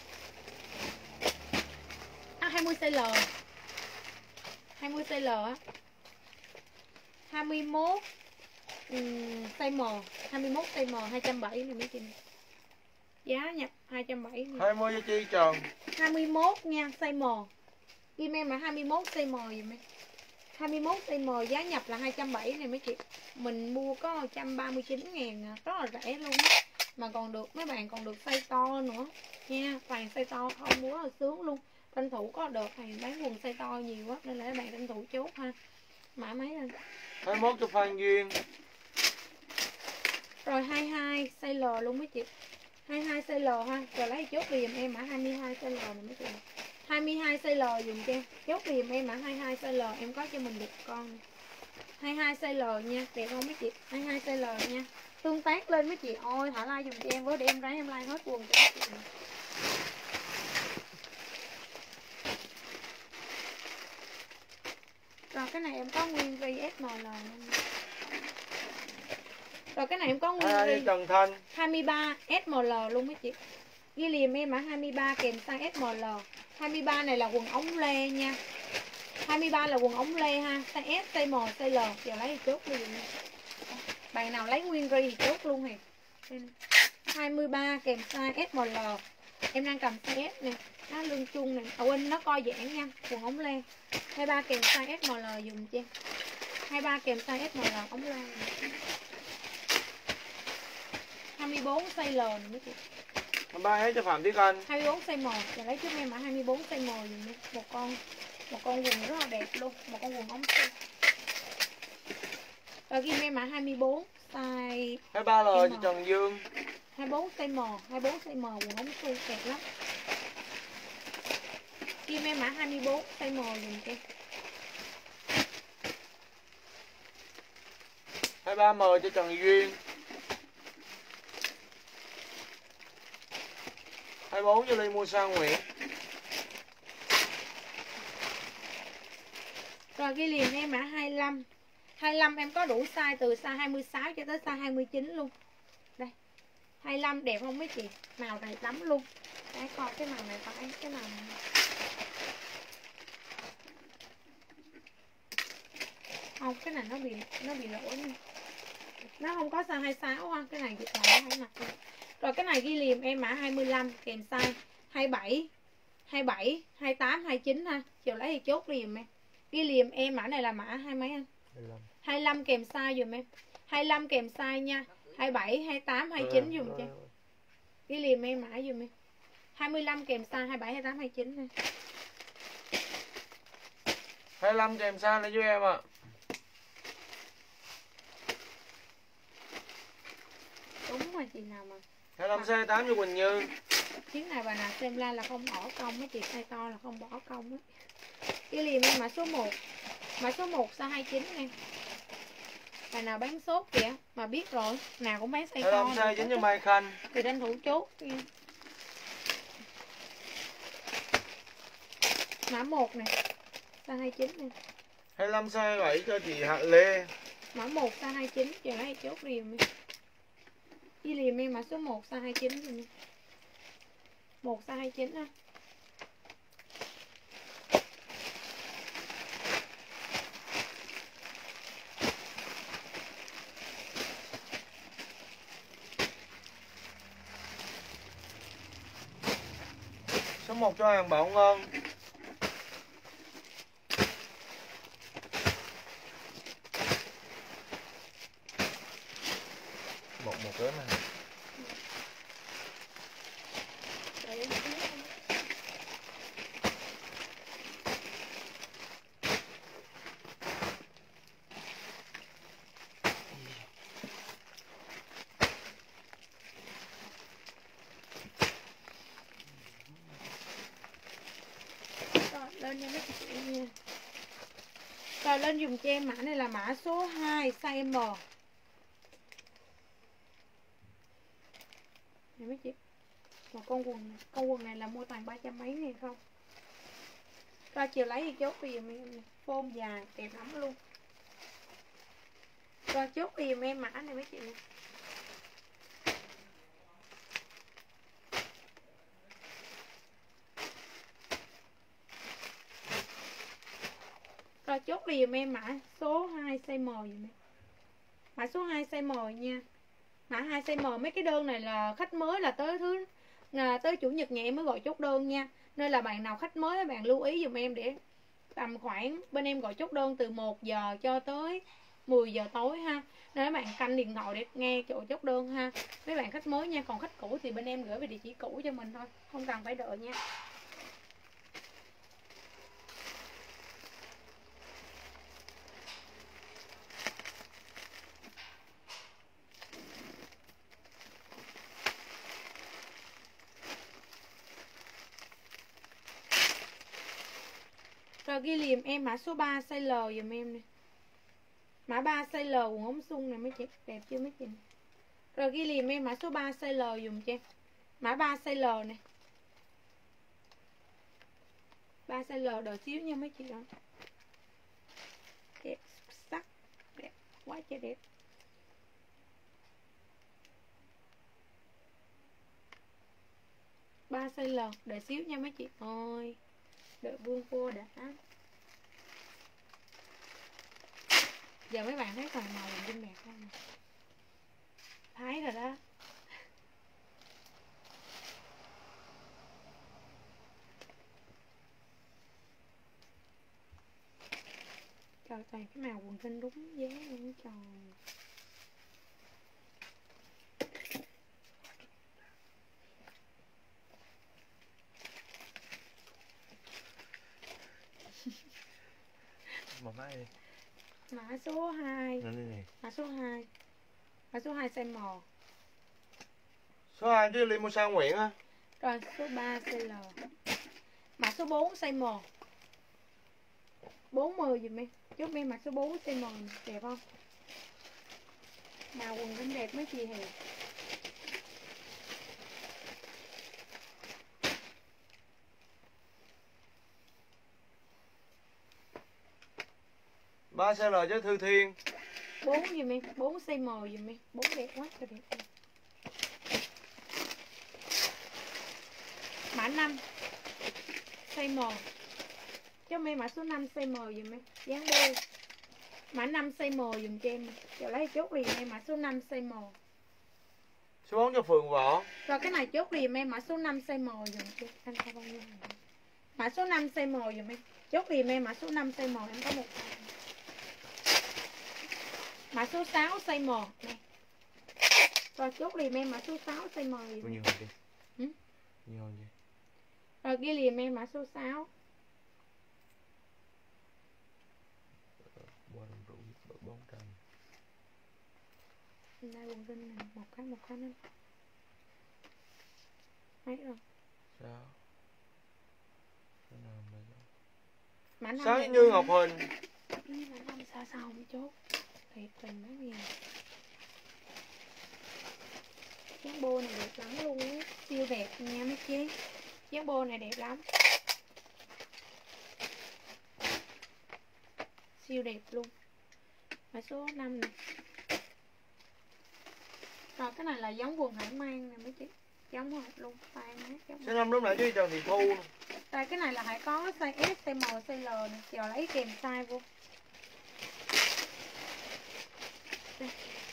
20 size L. 20 size L á. 21 size M, 21 size M 270 này mấy chị. Giá nhập 270. 20 cho chi tròn. 21 nha, size M. Kim em là 21 size M gì mấy. 21 size M giá nhập là 270 này mấy chị. Mình mua có 139.000 à, rất là rẻ luôn á. Mà còn được mấy bạn còn được size to nữa nha. Toàn size to không mua là sướng luôn. Tranh thủ có đợt này bán quần size to nhiều quá nên là các bạn tranh thủ chốt ha. Mã mấy lên. 21 cho Phan Duyên. Rồi 22 size L luôn mấy chị. 22 size L ha. Rồi lấy chốt giùm em mã 22 size L này mấy chị. 22 size L dùm cho em. Chốt giùm em mã 22 size L, em có cho mình được con. 22 size L nha, đẹp không mấy chị? 22 size L nha. Tương tác lên mấy chị ơi, thả like dùm cho em với để em ráng em like hết quần cho các chị. Rồi cái này em có nguyên VSML luôn. Rồi cái này em có nguyên Trần Thanh 23 SML luôn mấy chị. Ghi liềm em mã 23 kèm size SML. 23 này là quần ống lê nha. 23 là quần ống lê ha. Size S, size M, size L. Giờ lấy thì chốt đi. Bạn nào lấy nguyên ri thì chốt luôn thì. 23 kèm size SML. Em đang cầm size S nè. Nó lưng chung nè. Quên nó co giãn nha. Quần ống lê. 23 kèm size SML dùng cho em. 23 kèm size SML ống lê. 24 size L nè mấy chị. 23 hết cho Phạm Tuyết Anh. 24 size M. Giờ lấy giúp em mã 24 size M dùm đi. Một con quần rất là đẹp luôn. Một con quần ống xinh. Rồi ghi em mã 24 size 23L cho Trần Dương. 24 size M. 24 size M quần ống xinh đẹp lắm. Ghi em mã 24 size M dùm cho em. 23M cho Trần Duyên. 24 cho Ly Mua Sang Nguyễn. Rồi ghi liền em mã 25. 25 em có đủ size từ size 26 cho tới size 29 luôn. Đây. 25 đẹp không mấy chị? Màu này lắm luôn. Để coi cái màu này phải cái màu này. Không, cái này nó bị lỗi nha. Nó không có size 26 ha, cái này dịch lại nó không mặc luôn. Rồi cái này ghi liềm em mã 25 kèm size 27, 27, 28, 29 ha. Chiều lấy thì chốt liềm em. Ghi liềm em mã này là mã hai mấy anh? 25 kèm size dùm em. 25 kèm size nha. 27, 28, 29 dùm cho. Ghi liềm em mã dùm em. 25 kèm size 27, 28, 29 ha. 25 kèm size này giúp em ạ. Đúng rồi chị nào mà 25 size 28 cho Quỳnh Như. chuyến này bà nào xem la là không bỏ công, mấy chị size to là không bỏ công á. Ghi liềm em mã số 1. Mã số 1 size 29 em. Bà nào bán sốt kìa mà biết rồi, nào cũng bán size to. 25 size 9 cho Mai Khanh. Thì tranh thủ chốt nha. Mã 1 nè, size 29 nè. 25 size 7 cho chị Hạ Lê. Mã 1 size 29, giờ lấy chốt liềm đi. Ghi liềm em mã số 1 size 29 rồi nha. 1 size 29 ha. Số 1 cho hàng Bảo Ngân. Một cái này. Lên nha mấy chị nha. Rồi lên dùng cho em mã này là mã số 2 size M. Nè mấy chị. Một con quần này là mua toàn 300 mấy này không. Ra chiều lấy thì chốt vì em phôm dài đẹp lắm luôn. Rồi chốt vì em mã này mấy chị nè. Rồi chốt liềm em mã số 2 size M dùm em. Mã số 2 size M nha. Mã 2 size M. Mấy cái đơn này là khách mới là tới chủ nhật nhà em mới gọi chốt đơn nha. Nên là bạn nào khách mới bạn lưu ý dùm em, để tầm khoảng bên em gọi chốt đơn từ 1 giờ cho tới 10 giờ tối ha. Nên các bạn canh điện thoại để nghe chỗ chốt đơn ha. Mấy bạn khách mới nha, còn khách cũ thì bên em gửi về địa chỉ cũ cho mình thôi, không cần phải đợi nha. Rồi ghi liềm em mã số 3 size L dùm em nè. Mã 3 size L quần ống sung nè mấy chị, đẹp chưa mấy chị? Rồi ghi liềm em mã số 3 size L dùm cho em. Mã 3 size L nè. 3 size L đợi xíu nha mấy chị đó. Đẹp sắc, đẹp quá trời đẹp. Ba size L đợi xíu nha mấy chị ơi. Đợi buông vô đã. Giờ mấy bạn thấy còn màu xinh đẹp không? Thấy rồi đó. Trời, toàn cái màu quần jean đúng giá luôn trời. Mà máy đi. Mã số 2. Này. Mã số 2. Mã số 2 size M. Số 2 chứ Limousine Nguyễn á. Rồi số 3 size L. Mã số 4 size M. 40 dùm em. Chốt em mã số 4 size M đẹp không? Màu quần cũng đẹp mấy chị hè. Ba size L chứ Thư Thiên. 4 dùm em, 4 size M dùm em. 4 đẹp quá trời đẹp. Mã 5 size M. Cho em mã số 5 size M dùm em. Dáng đôi. Mã 5 size M dùm cho em. Giờ lấy chốt liền em mã số 5 size M. Số 4 cho Phường Võ. Rồi cái này chốt liền em mã số 5 size M dùm cho anh có bao nhiêu. Mã số 5 size M dùm em. Chốt liền em mã số 5 size M em có một. Mã số 6 size M này. Rồi chốt liền em mã số 6 size M dùm. Bao nhiêu hơn đi? Ừ? Nhiều hơn gì? Rồi ghi liền em mã số 6. Qua đồng rượu 400. Đây quần jean này, một cái nữa. Mấy rồi? Sao? Cái nào mà Mã 5 Sáng như Ngọc Huỳnh. Mã 5 sao không chốt. Thiệt tình nói nghe. Dáng bô này đẹp lắm luôn á, siêu đẹp nha mấy chị. Dáng bô này đẹp lắm. Siêu đẹp luôn. Mã số 5 này. Rồi cái này là giống quần hải mang nè mấy chị. Giống hợp luôn, tan hết giống. Số 5 lúc nãy chứ Trần Thị Thu. Đây cái này là phải có size S, size M, size L nè, chờ lấy kèm size vô. Đây.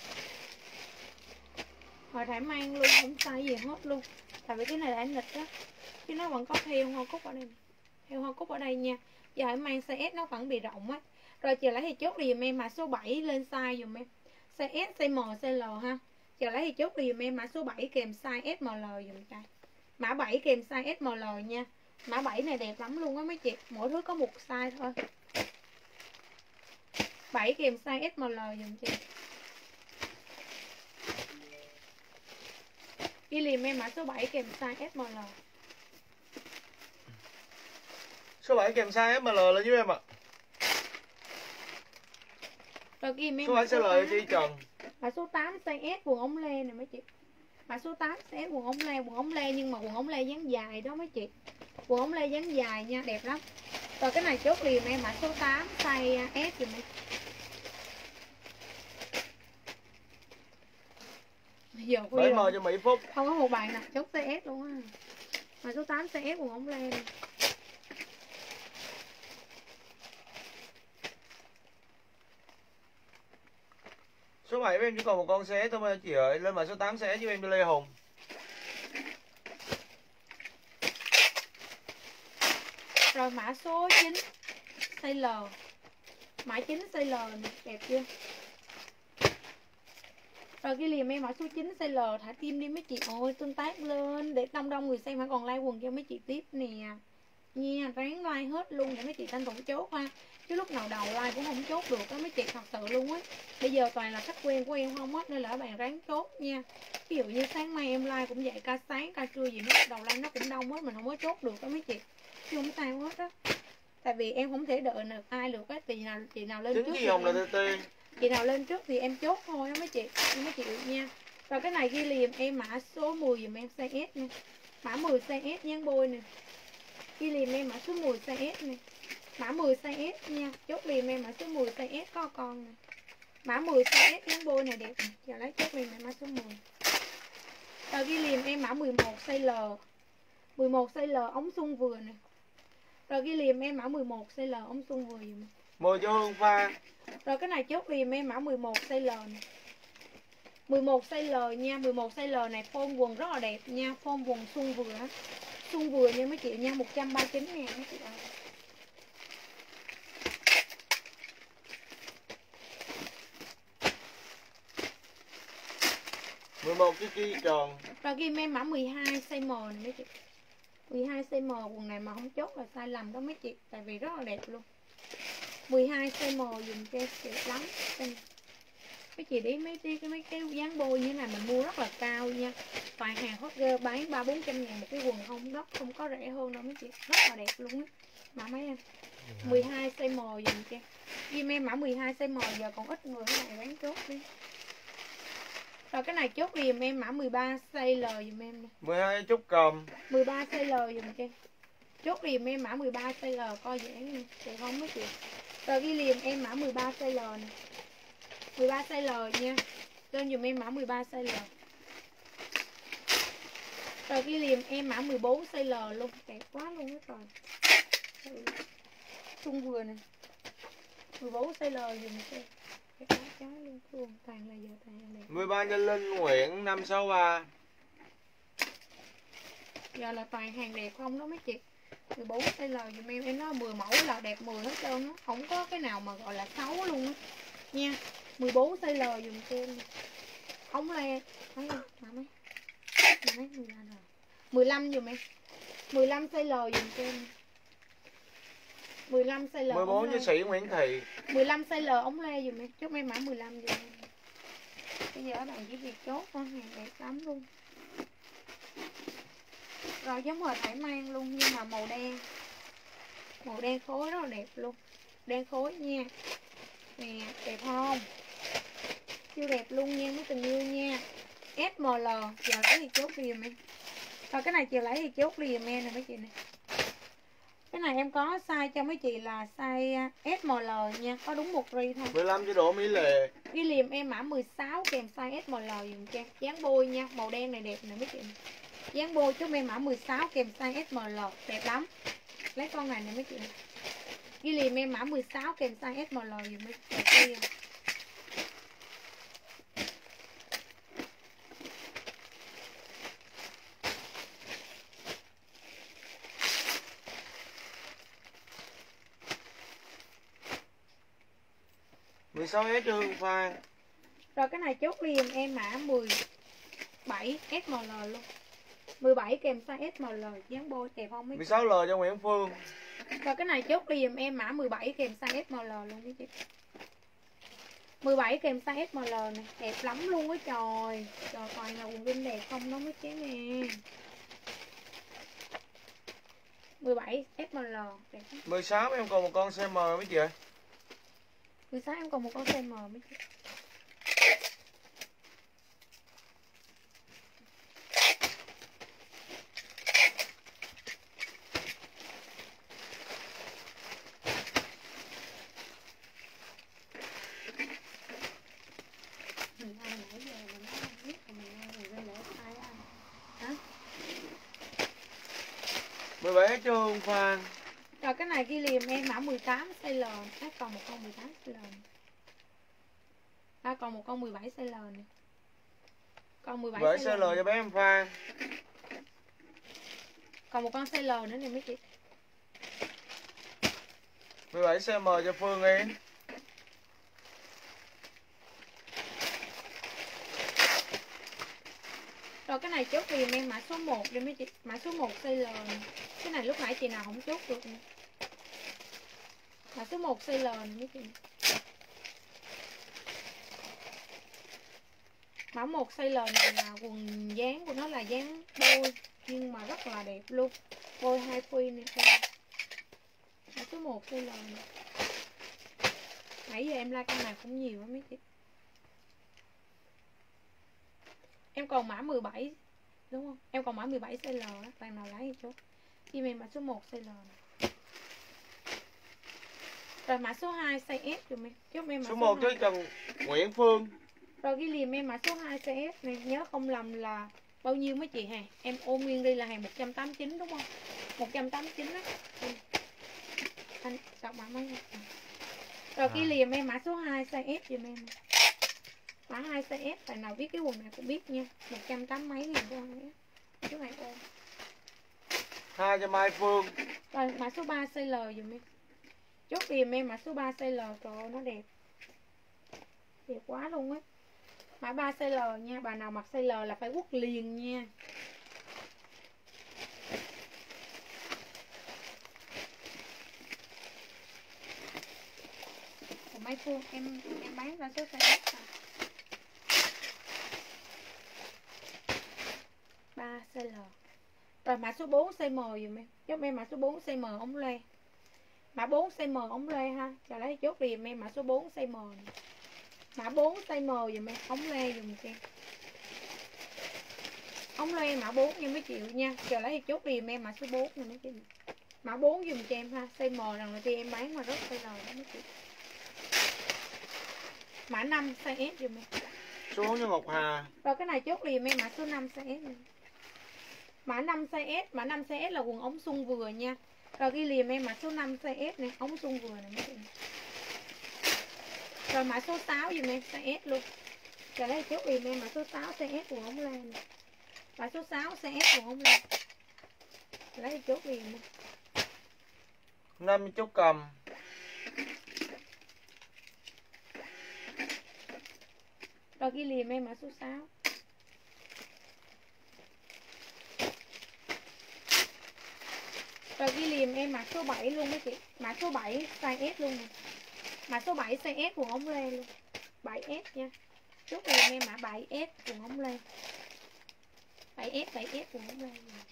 Hồi thải mang luôn, không size gì hết luôn. Tại vì cái này đã nghịch đó. Chứ nó vẫn có theo hoa cúc ở đây. Theo hoa cúc ở đây nha. Giờ hãy mang size S nó vẫn bị rộng á. Rồi chờ lấy thì chốt dùm em mã số 7 lên size dùm em. Size S, size M, size L ha. Chờ lấy thì chốt dùm em mã số 7 kèm size SML dùm cho. Mã 7 kèm size SML nha. Mã 7 này đẹp lắm luôn á mấy chị. Mỗi thứ có một size thôi. 7 kèm size SML dùm cho. Ghi liềm em mã số 7 kèm size SML. Số 7 kèm size ML là giúp em ạ. Rồi ghi em Số 7 size L cho chị Trần. Mã số 8 size S quần ống lê nè mấy chị. Mã số 8 size S quần ống lê nhưng mà quần ống lê dáng dài đó mấy chị. Quần ống lê dáng dài nha, đẹp lắm. Rồi cái này chốt liền em mã số 8 size S dùm em. Giờ 7M cho Mỹ Phúc. không có một bạn nào chốt size S luôn á. Mã số 8 size S quần ống lê nè. Số 7 em chỉ còn một con xé thôi mà chị ơi. Lên mã số 8 xé giúp em cho Lê Hùng. Rồi mã số 9 size L. Mã 9 size L này, đẹp chưa? Rồi ghi liền em mã số 9 size L, thả tim đi mấy chị ơi, tương tác lên để đông đông người xem hãy còn like quần cho mấy chị tiếp nè. Nha, ráng like hết luôn để mấy chị tranh thủ chốt ha. Chứ lúc nào đầu like cũng không chốt được á mấy chị, thật sự luôn á. Bây giờ toàn là khách quen của em không á, nên là các bạn ráng chốt nha. Ví dụ như sáng mai em like cũng vậy, ca sáng, ca trưa gì nó đầu like nó cũng đông á, mình không có chốt được á mấy chị. Chứ không sao hết á. Tại vì em không thể đợi được ai được á, chị nào lên trước. Chính Hồng là TT. Chị nào lên trước thì em chốt thôi á mấy chị, mấy chị nha. Rồi cái này ghi liền em mã số 10 dùm em size S nha. Mã 10 size S nhắn bôi nè. Ghi liền em mã số 10 size S nè. Mã 10 size S nha. Chốt liền em mã số 10 size S có con nè. Mã 10 size S nhắn bôi này đẹp nè. Giờ lấy chốt liền em mã số 10. Rồi ghi liền em mã 11 size L. 11 size L ống xung vừa nè. Rồi ghi liền em mã 11 size L ống xung vừa dùm. 10 cho Hương Phan. Rồi cái này chốt liền em mã 11 size L nè. 11 size L nha, 11 size L này form quần rất là đẹp nha, form quần xung vừa á. Xung vừa nha mấy chị nha, 139 ngàn mấy chị ơi. một cái chi tròn. Rồi ghi em mã 12 size M này mấy chị. 12 size M quần này mà không chốt là sai lầm đó mấy chị, tại vì rất là đẹp luôn. 12 size M dùng cho đẹp lắm. Mấy chị để mấy cái dáng bôi như thế này mình mua rất là cao nha. Toàn hàng hot girl bán 300-400 ngàn một cái quần không, đó không có rẻ hơn đâu mấy chị, rất là đẹp luôn á. Mã mấy em 12 size M dùng cho ghi em mã 12 size M, giờ còn ít người cái này bán chốt đi. Rồi cái này chốt dùm em mã 13 size L dùm em nè. 12 chút cầm. 13 size L dùm cho. Chốt dùm em mã 13 size L coi dễ nè, được không mấy chị. Rồi ghi liền em mã 13 size L nè. 13 size L nha. Lên dùm em mã 13 size L. Rồi ghi liền em mã 14 size L luôn, đẹp quá luôn á trời. Xung vừa nè. 14 size L dùm cho. Đẹp quá trái luôn, luôn toàn là giờ toàn là đẹp. 13 cho Linh Nguyễn 563. Giờ là toàn hàng đẹp không đó mấy chị. 14 size L dùm em nói 10 mẫu là đẹp 10 hết trơn á, không có cái nào mà gọi là xấu luôn á nha. 14 size L dùm cho em. Ống le thấy không? Mà mấy 15 dùm em. 15 size L dùm cho em. 15 size L. 14 cho Sĩ Nguyễn Thị. 15 size L ống le dùm em. Chốt em mã 15 dùm em. Bây giờ các bạn chỉ việc chốt con hàng đẹp lắm luôn. Rồi giống hệt thải mang luôn nhưng mà màu đen. Màu đen khối rất là đẹp luôn. Đen khối nha. Nè, đẹp không? Siêu đẹp luôn nha mấy tình yêu nha. SML, giờ lấy thì chốt đi em. Rồi cái này chiều lấy thì chốt đi em nè mấy chị nè. Cái này em có size cho mấy chị là size SML nha, có đúng một ri thôi. 15 cho Đỗ Mỹ Lệ. Ghi liềm em mã 16 kèm size SML dùm cho. Dáng bôi nha, màu đen này đẹp nè mấy chị. Dáng bôi chốt em mã 16 kèm size SML, đẹp lắm. Lấy con này nè mấy chị. Ghi liềm em mã 16 kèm size SML dùm mấy chị. 16S cho Hương Phan. Rồi cái này chốt liền em mã 17 SML luôn. 17 kèm size SML, dáng bôi đẹp không mấy 16L cho Nguyễn Phương. Rồi cái này chốt liền em mã 17 kèm size SML luôn mấy chị. 17 kèm size SML này, đẹp lắm luôn á trời. Trời toàn là quần jean đẹp không đó mấy chế nè. 17 SML đẹp lắm. 16 em còn một con size M mấy chị ơi. 16 em còn một con size M mấy chị. Mình ai nãy giờ mình nói không biết là mình ai người lên lễ ai ăn. Hả? 17 cho Hương Phan. Rồi cái này ghi liềm em mã 18 size L, còn một con 18 size L. Còn một con 17 size L này. Con 17 Với size CL L. cho bé em Phan. Còn một con size L nữa nè mấy chị. 17 CM cho Phương Yến. Rồi cái này chốt dùm em mã số 1 đi mấy chị. Mã số 1 size L này. Cái này lúc nãy chị nào không chốt được nè. Mã số 1 size L này mấy chị. Mã 1 size L này là quần dáng của nó là dáng đôi nhưng mà rất là đẹp luôn. Đôi 2 phi này thôi. Mã số 1 size L này. Nãy giờ em like con này cũng nhiều á mấy chị. Em còn mã 17 đúng không? Em còn mã 17 size L á, bạn nào lấy thì chốt. Chim em mã số 1 size L này. Rồi mã số 2 size S dùm em. Chốt em mã Số 1 cho Trần Nguyễn Phương. Rồi ghi liềm em mã số 2 size S này, nhớ không lầm là bao nhiêu mấy chị hàng? Em ôm nguyên đi là hàng 189 đúng không? 189 á. Anh đọc mã mấy. Rồi ghi liềm em mã số 2 size S dùm em. Mã 2 size S, bạn nào biết cái quần này cũng biết nha. 180 mấy nghìn của anh ấy. Số này ôm. 2 cho Mai Phương. Rồi mã số 3 size L dùm em. Chốt liềm em mã số 3 size L, trời ơi nó đẹp. Đẹp quá luôn á. Mã 3 size L nha, bà nào mặc size L là phải quất liền nha. Còn mấy Phương em bán ra số size S à. 3 size L. Rồi mã số 4 size M dùm em. Chốt em mã số 4 size M ống lê. Mã 4 size M ống lê ha. Cho lấy chốt liềm em mã số 4 size M này. Mã 4 size M dùm em, ống lê dùm cho em. Ống lê mã 4 nha mấy triệu nha. Chờ lấy thì chốt liềm em mã số 4 nha mấy chị. Mã 4 dùm cho em ha. Size M lần đầu tiên em bán mà rất size L đó mấy chị. Mã 5 size S dùm em. Số cho Ngọc Hà. Rồi cái này chốt liềm em mã số 5 size S này. Mã 5 size S, mã 5 size S là quần ống sung vừa nha. Rồi ghi liềm em mã số 5 size S này, ống sung vừa này mấy chị. Rồi mã số 6 dùm em size S luôn. Chờ lấy chốt liềm em mã số 6 size S quần ống lên này. Mã số 6 size S quần ống lên. Lấy chốt liềm em. 5 chốt cầm. Rồi ghi liềm em mã số 6. Rồi ghi liềm em mã số 7 luôn mấy chị. Mã số 7 size S luôn nè. Mã số 7 size S quần ống lê luôn. 7S nha. Chốt liềm em mã 7S quần ống lê. 7S quần ống lê.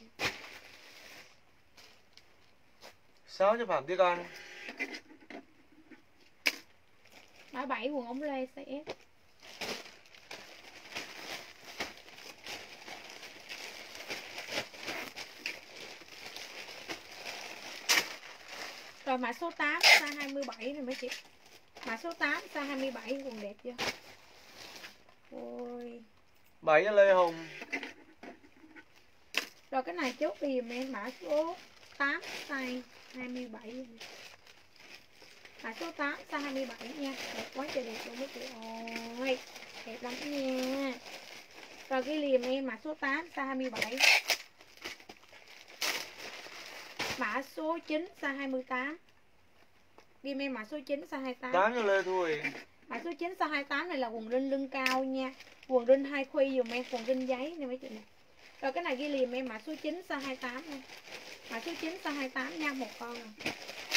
6 cho Phạm Tuyết Anh. Mã 7 quần ống lê size S. Rồi mã số 8 size 27 này mấy chị. Mã số 8 size 27 quần đẹp chưa? Ôi. 7 cho Lê Hùng. Rồi cái này chốt liềm em mã số 8 size 27. Mã số 8 size 27 nha. Đẹp quá trời đẹp luôn mấy chị ơi. Đẹp lắm nha. Rồi cái liềm em mã số 8 size 27. Mã số 9 size 28. Ghi em mã số 9 size 28. 8 cho Lê Thu Huyền. Mã số 9 size 28 này là quần rin lưng cao nha. Quần rin 2 khuy dùm em, quần rin giấy nè mấy chị nè. Rồi cái này ghi liềm em mã số 9 size 28 nha. Mã số 9 size 28 nha, một con rồi.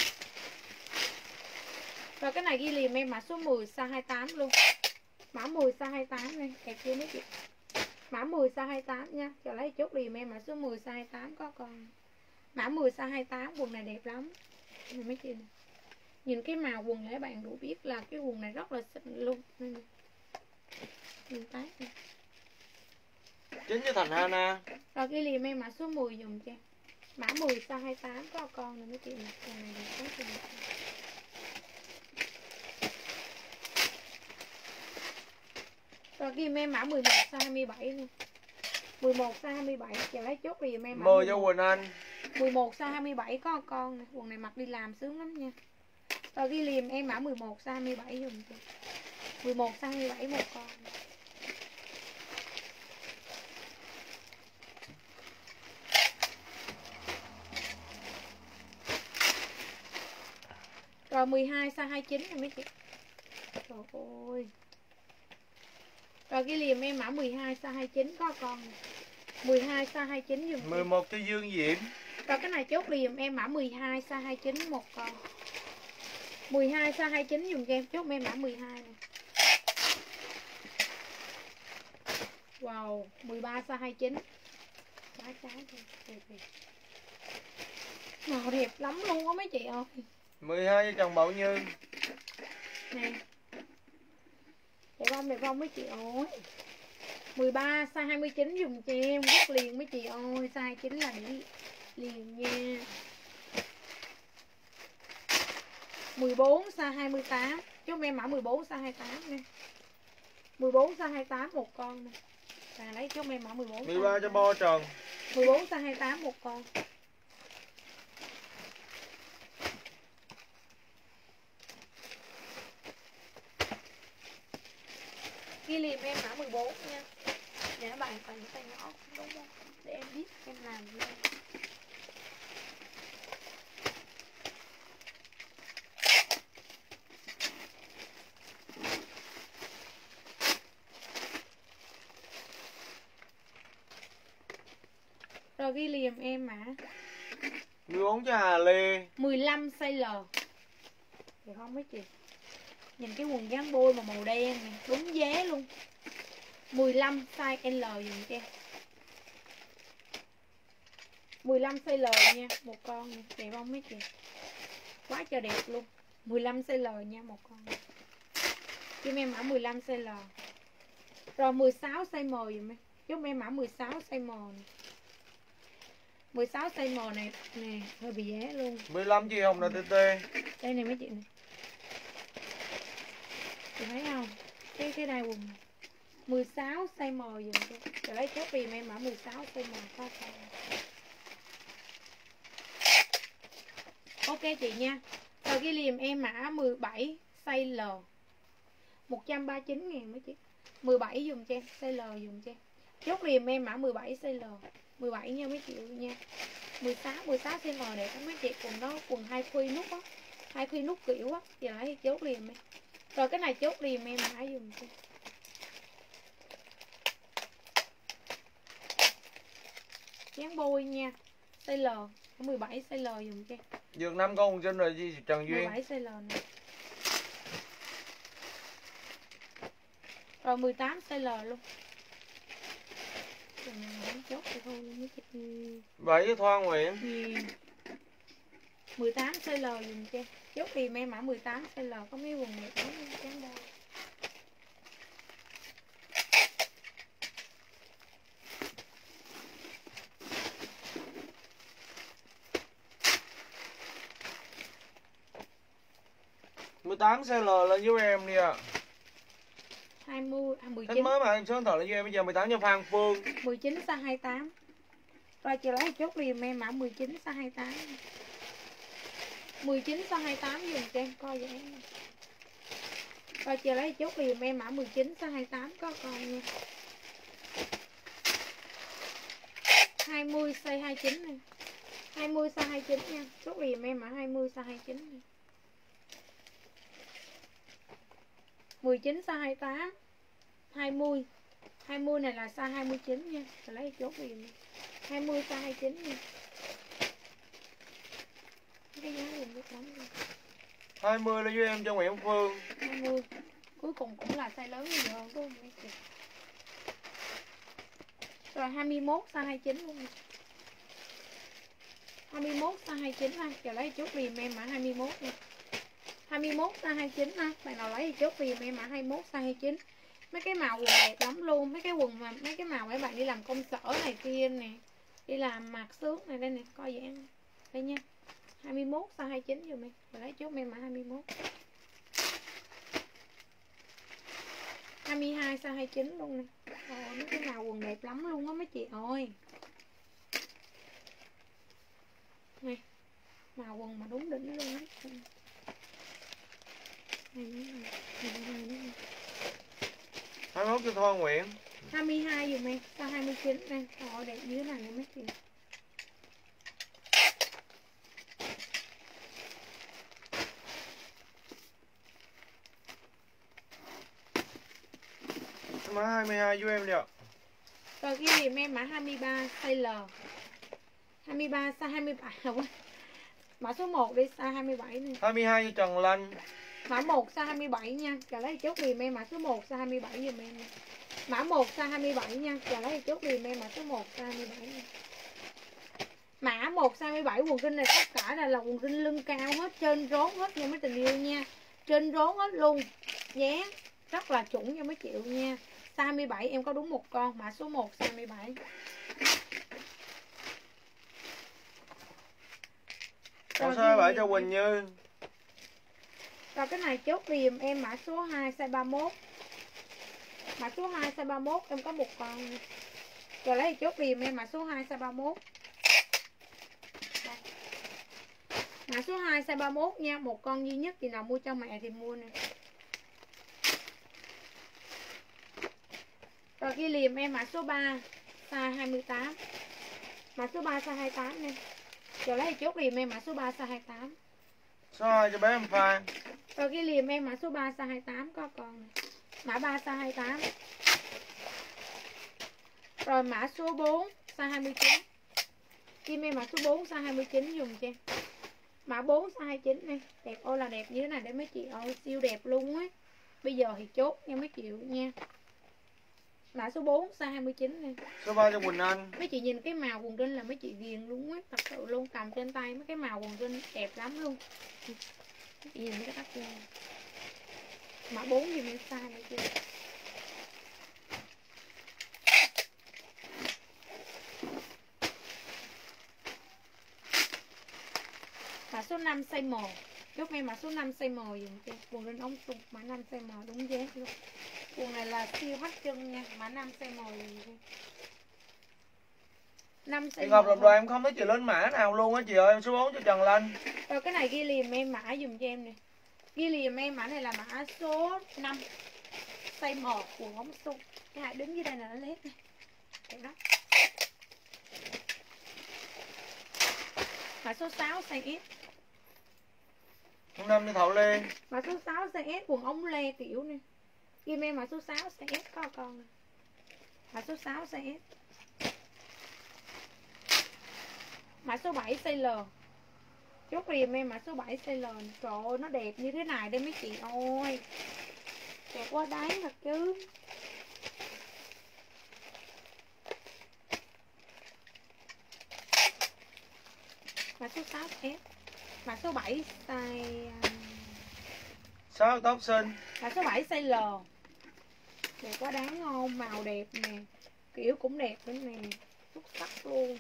Rồi cái này ghi liềm em mã số 10 size 28 luôn. Mã 10 size 28 này, đẹp chưa mấy chị. Mã 10 size 28 nha. Cho lấy chốt liềm em mã số 10 size 28 có con. Mã 10 size 28 quần này đẹp lắm. Này mấy chị nè. Nhìn cái màu quần để bạn đủ biết là cái quần này rất là xịn luôn. Nhìn tay nè. 9 cho Thành Hana. Rồi ghi liềm em mã số 10 dùng cho. Mã 10 size 28 có con nè mấy chị nè. Quần này đẹp quá trời. Rồi ghi em mã 11 size 27 nè. 11 size 27 chờ lấy chốt liềm em mã 10 cho Quỳnh Anh. 11 size 27 có con nè. Quần này mặc đi làm sướng lắm nha. Rồi ghi liềm em mã 11 size 27 dùng cho. 11 size 27 một con. Rồi 12 size 29 này mấy chị. Trời ơi. Rồi cái liềm em mã 12 size 29 có con. 12 size 29 dùm. 11 cho Dương Diễm. Rồi cái này chốt liềm em mã 12 size 29 một con. 12 size 29 dùm cho em, chốt em mã 12 này. Wow, 13 size 29. Quá trái đẹp đẹp. Màu đẹp lắm luôn á mấy chị ơi. 12 cho chồng Bảo Như. Nè. Đẹp không mấy chị ơi. 13 size 29 dùm cho em, rất liền mấy chị ơi, size 29 là để liền nha. 14 size 28, chốt em mã 14 size 28 nè. 14 size 28 một con nè. Và lấy chốt em mã 14. 13 cho Bo Trần. 14 size 28 một con. Ghi liềm em mã 14 nha. Để các bạn cần tay nhỏ đúng không? Để em biết em làm gì. Rồi ghi liềm em mã 14 cho Hà Lê. 15 size L. Được không mấy chị? Nhìn cái quần dáng bôi mà màu đen này, đúng giá luôn. 15 size L dùm cho em. 15 size L nha, một con này. Đẹp không mấy chị? Quá trời đẹp luôn. 15 size L nha, một con này. Cho em mã 15 size L. Rồi 16 size M dùm em. Giúp em mã 16 size M này. 16 size M này nè, hơi bị giá luôn. 15 chị Hồng NTT. Đây này mấy chị này. Chị thấy không? Cái đai quần này. 16 size M dùm cho. Rồi lấy chốt tìm em mã 16 size M có con. Ok chị nha. Rồi ghi liềm em mã 17 size L. 139 ngàn mấy chị. 17 dùm cho em, size L dùm cho em. Chốt liềm em mã 17 size L. 17 nha mấy chị nha. 16 size M đẹp mấy chị, quần đó quần hai khuy nút á. Hai khuy nút kiểu á, chị lấy chốt liềm em. Rồi cái này chốt liềm em mã dùm cho. Dán bôi nha. Size L, 17 size L dùm cho. Dược 5 con trên rồi gì Trần Duyên. 17 size L nè. Rồi 18 size L luôn. Rồi mình chốt thì thôi mấy chị. 7 cho Thoa Nguyễn. 18 size L dùm cho. Chốt thì em mã 18 size L, có mấy quần này cũng trắng đôi. Mười 18 CL lên với em đi ạ. 20 19. Thích mới mà số điện thoại lên với em bây giờ 18 cho Phan Phương. 19 size 28. Rồi chị lấy chốt liền em mã 19 size 28. 19 size 28 dùm cho em coi vậy. Rồi chị lấy chốt liền em mã 19 size 28 có con nha. 20 size 29 nè. 20 size 29 nha. Chốt liền em mã 20 size 29 nè. 19 size 28. 20. 20 này là size 29 nha. Rồi lấy chốt liền. 20 size 29 nha. Cái giá liền rất lắm luôn. 20 lên với em cho Nguyễn Phương. 20. Cuối cùng cũng là size lớn nhiều hơn đúng không mấy chị? Rồi 21 size 29 luôn. 21 size 29 ha. Giờ lấy chốt liền em mã 21 nha. 21 size 29 ha. Bạn nào lấy thì chốt liền em mã 21 size 29. Mấy cái màu quần đẹp lắm luôn. Mấy cái quần mà mấy cái màu các bạn đi làm công sở này kia nè. Đi làm mặc xước này đây nè, coi dạng. Đây nha. 21 size 29 dùm em. Rồi lấy chốt em mã 21. 22 size 29 luôn nè. Rồi mấy cái màu quần đẹp lắm luôn á mấy chị ơi. Nè. Màu quần mà đúng đỉnh luôn á. 21 cho Thoa Nguyễn. 22 dùm em, size 29 nè. Họ đẹp dưới này nè mấy chị. Mã 22 giúp em đi ạ. Rồi cái dùm em mã 23 size L. 23 size 27 không? Mã số 1 đi size 27 nè. 22 cho Trần Lanh. Mã 1 size 27 nha. Chờ lấy chốt dùm em mã số 1 size 27 dùm em nè. Mã 1 size 27 nha. Chờ lấy chốt dùm em mã số 1 size 27 nha. Mã 1 size 27 quần jean này tất cả là quần jean lưng cao hết, trên rốn hết nha mấy tình yêu nha. Trên rốn hết luôn. Nhé. Rất là chuẩn nha mấy triệu nha. Size 27 em có đúng một con, mã số 1 size 27. Còn size 27 cho Quỳnh Như. Rồi cái này chốt dùm em mã số 2 size 31. Mã số 2 size 31 em có một con. Rồi lấy chốt dùm em mã số 2 size 31. Đây. Mã số 2 size 31 nha, một con duy nhất, chị nào mua cho mẹ thì mua nè. Rồi ghi liềm em mã số 3 size 28. Mã số 3 size 28 nè. Rồi lấy chốt liềm em mã số 3 size 28. Số 2 cho bé em Phan. Rồi ghi liềm em mã số 3 size 28 có con này. Mã 3 size 28. Rồi mã số 4 size 29. Kim em mã số 4 size 29 dùng cho em. Mã 4 size 29 này, đẹp ôi là đẹp như thế này để mấy chị ơi, siêu đẹp luôn á. Bây giờ thì chốt nha mấy chị nha. Mã số 4 size 29 này. Số 3 cho Quỳnh Anh. Mấy chị nhìn cái màu quần jean là mấy chị ghiền luôn á, thật sự luôn, cầm trên tay mấy cái màu quần jean đẹp lắm luôn. Mấy chị nhìn cái tóc kia. Mã 4 gì mình size này chưa? Mã số 5 size M. Chốt em mã số 5 size M dùng cho quần jean ống sung mã 5 size M đúng dáng luôn. Quần này là siêu hot chân nha, mã 5 size M dùng cho 5 size M. Ngọc Lập Đoàn em không thấy chị lên mã nào luôn á chị ơi, em số 4 cho Trần Lanh. Rồi cái này ghi liềm em mã dùm cho em nè. Ghi liềm em mã này là mã số 5 size M quần ống sung. Cái này đứng dưới đây là nó lét nè. Đẹp đó. Mã số 6 size S. Số 5 cho Thảo Lê. Mã số 6 size S quần ống le tiểu nè. Ghi em mã số 6 size S có con nè. Mã số 6 size S. Mã số 7 size L. Chốt liềm em mã số 7 size L. Trời ơi nó đẹp như thế này đây mấy chị ơi. Đẹp quá đáng thật chứ. Mã số 6 S. Mã số 7 size 6 tóc xinh. mã số 7 size L. Đẹp quá đáng không? Màu đẹp nè. Kiểu cũng đẹp nữa nè. Xuất sắc luôn.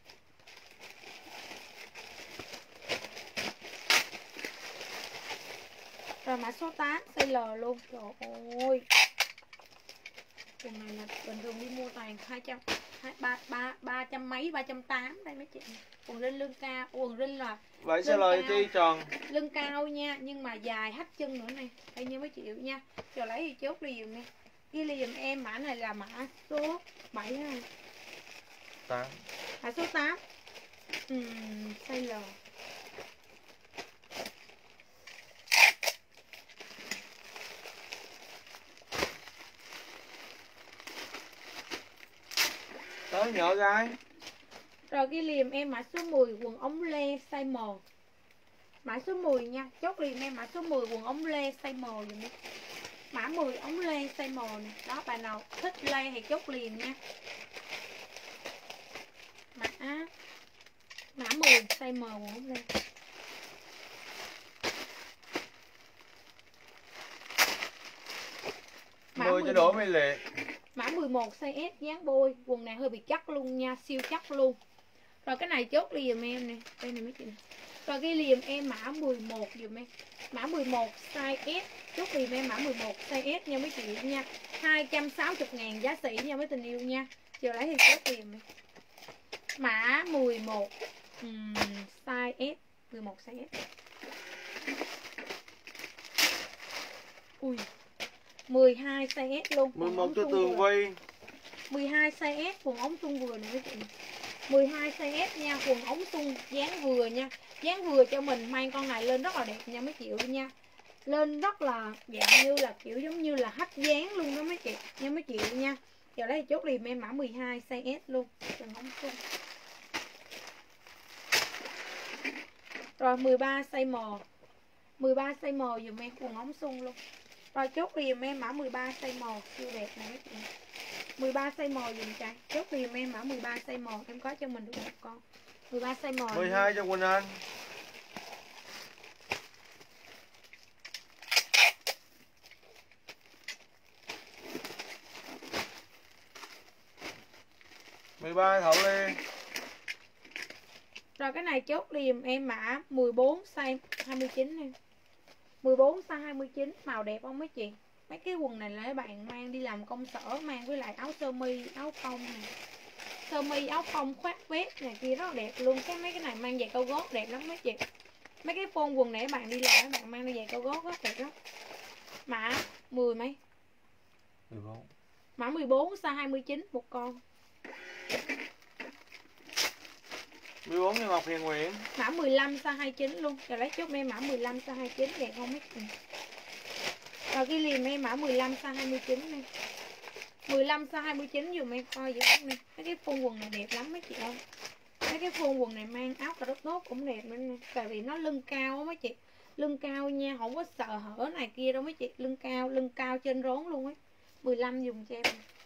Rồi mã số 8 size L luôn. Trời ơi. Quần này là bình thường đi mua toàn 200 300 mấy 380 đây mấy chị. Quần jean lưng cao, quần jean là Vậy sẽ lời Chi Tròn. lưng cao nha, nhưng mà dài hắt chân nữa này. Đây như mấy chị nha. Rồi lấy thì chốt liềm nè. Ghi liềm em mã này là mã số 7 ha. 8. Mã số 8. Size L. Tới nhỏ gái. Rồi ghi liềm em mã số 10 quần ống lê size M. Mã số 10 nha. Chốt liềm em mã số 10 quần ống lê size M dùm đi. Mã 10 ống lê size M nè. Đó bà nào thích lê thì chốt liềm nha. Mã 10 size M quần ống lê. Mã 10 cho Đỗ Mỹ Lệ. Mã 11 size S dáng bôi. Quần này hơi bị chắc luôn nha. Siêu chắc luôn. Rồi cái này chốt liềm em nè. Đây này mấy chị nè. Rồi ghi liềm em mã 11 dùm em. Mã 11 size S. Chốt liềm em mã 11 size S nha mấy chị nha. 260.000 giá sỉ nha mấy tình yêu nha. Chờ lấy thì chốt liềm em. Mã 11 size S. 11 size S. Ui. 12 size S luôn. 11 cho Tường Vi. 12 size S quần ống thun vừa này mấy chị. 12 size S nha, quần ống thun dáng vừa nha. Dáng vừa cho mình mang con này lên rất là đẹp nha mấy chị nha. Lên rất là dạng như là kiểu giống như là hấp dáng luôn đó mấy chị nha mấy chị nha. Giờ lấy chốt liền em mã 12 size S luôn, quần ống thun. Rồi 13 size M. 13 size M dùm em quần ống thun luôn. Rồi chốt liền em mã 13 size M siêu đẹp này mấy chị. 13 size M dùm trai. Chốt liền em mã 13 size M, em có cho mình được một con. 13 size M. 12 cho Quỳnh Anh. Mười ba Thảo Lê. Rồi cái này chốt liền em mã 14 size 29 em. 14 size 29 màu đẹp không mấy chị? Mấy cái quần này là các bạn mang đi làm công sở, mang với lại áo sơ mi, áo phông này. Sơ mi, áo phông, khoác vest này kia rất là đẹp luôn. Mấy cái này mang giày cao gót đẹp lắm mấy chị. Mấy cái phông quần này các bạn đi làm, các bạn mang đi giày cao gót rất đẹp lắm. Mã 10 mấy? 14. Mã 14 size 29 một con. 14 cho Ngọc Hiền Nguyễn. Mã 15 size 29 luôn. Rồi lấy chốt em mã 15 size 29 đẹp không mấy chị? Rồi ghi liền em mã 15 size 29 này. 15 size 29 dùm em coi dữ lắm nè. Mấy cái phông quần này đẹp lắm mấy chị ơi. Mấy cái phông quần này mang áo cà rốt nốt cũng đẹp nữa nè. Tại vì nó lưng cao á mấy chị. Lưng cao nha, không có sợ hở này kia đâu mấy chị. Lưng cao trên rốn luôn ấy. 15 dùm cho em.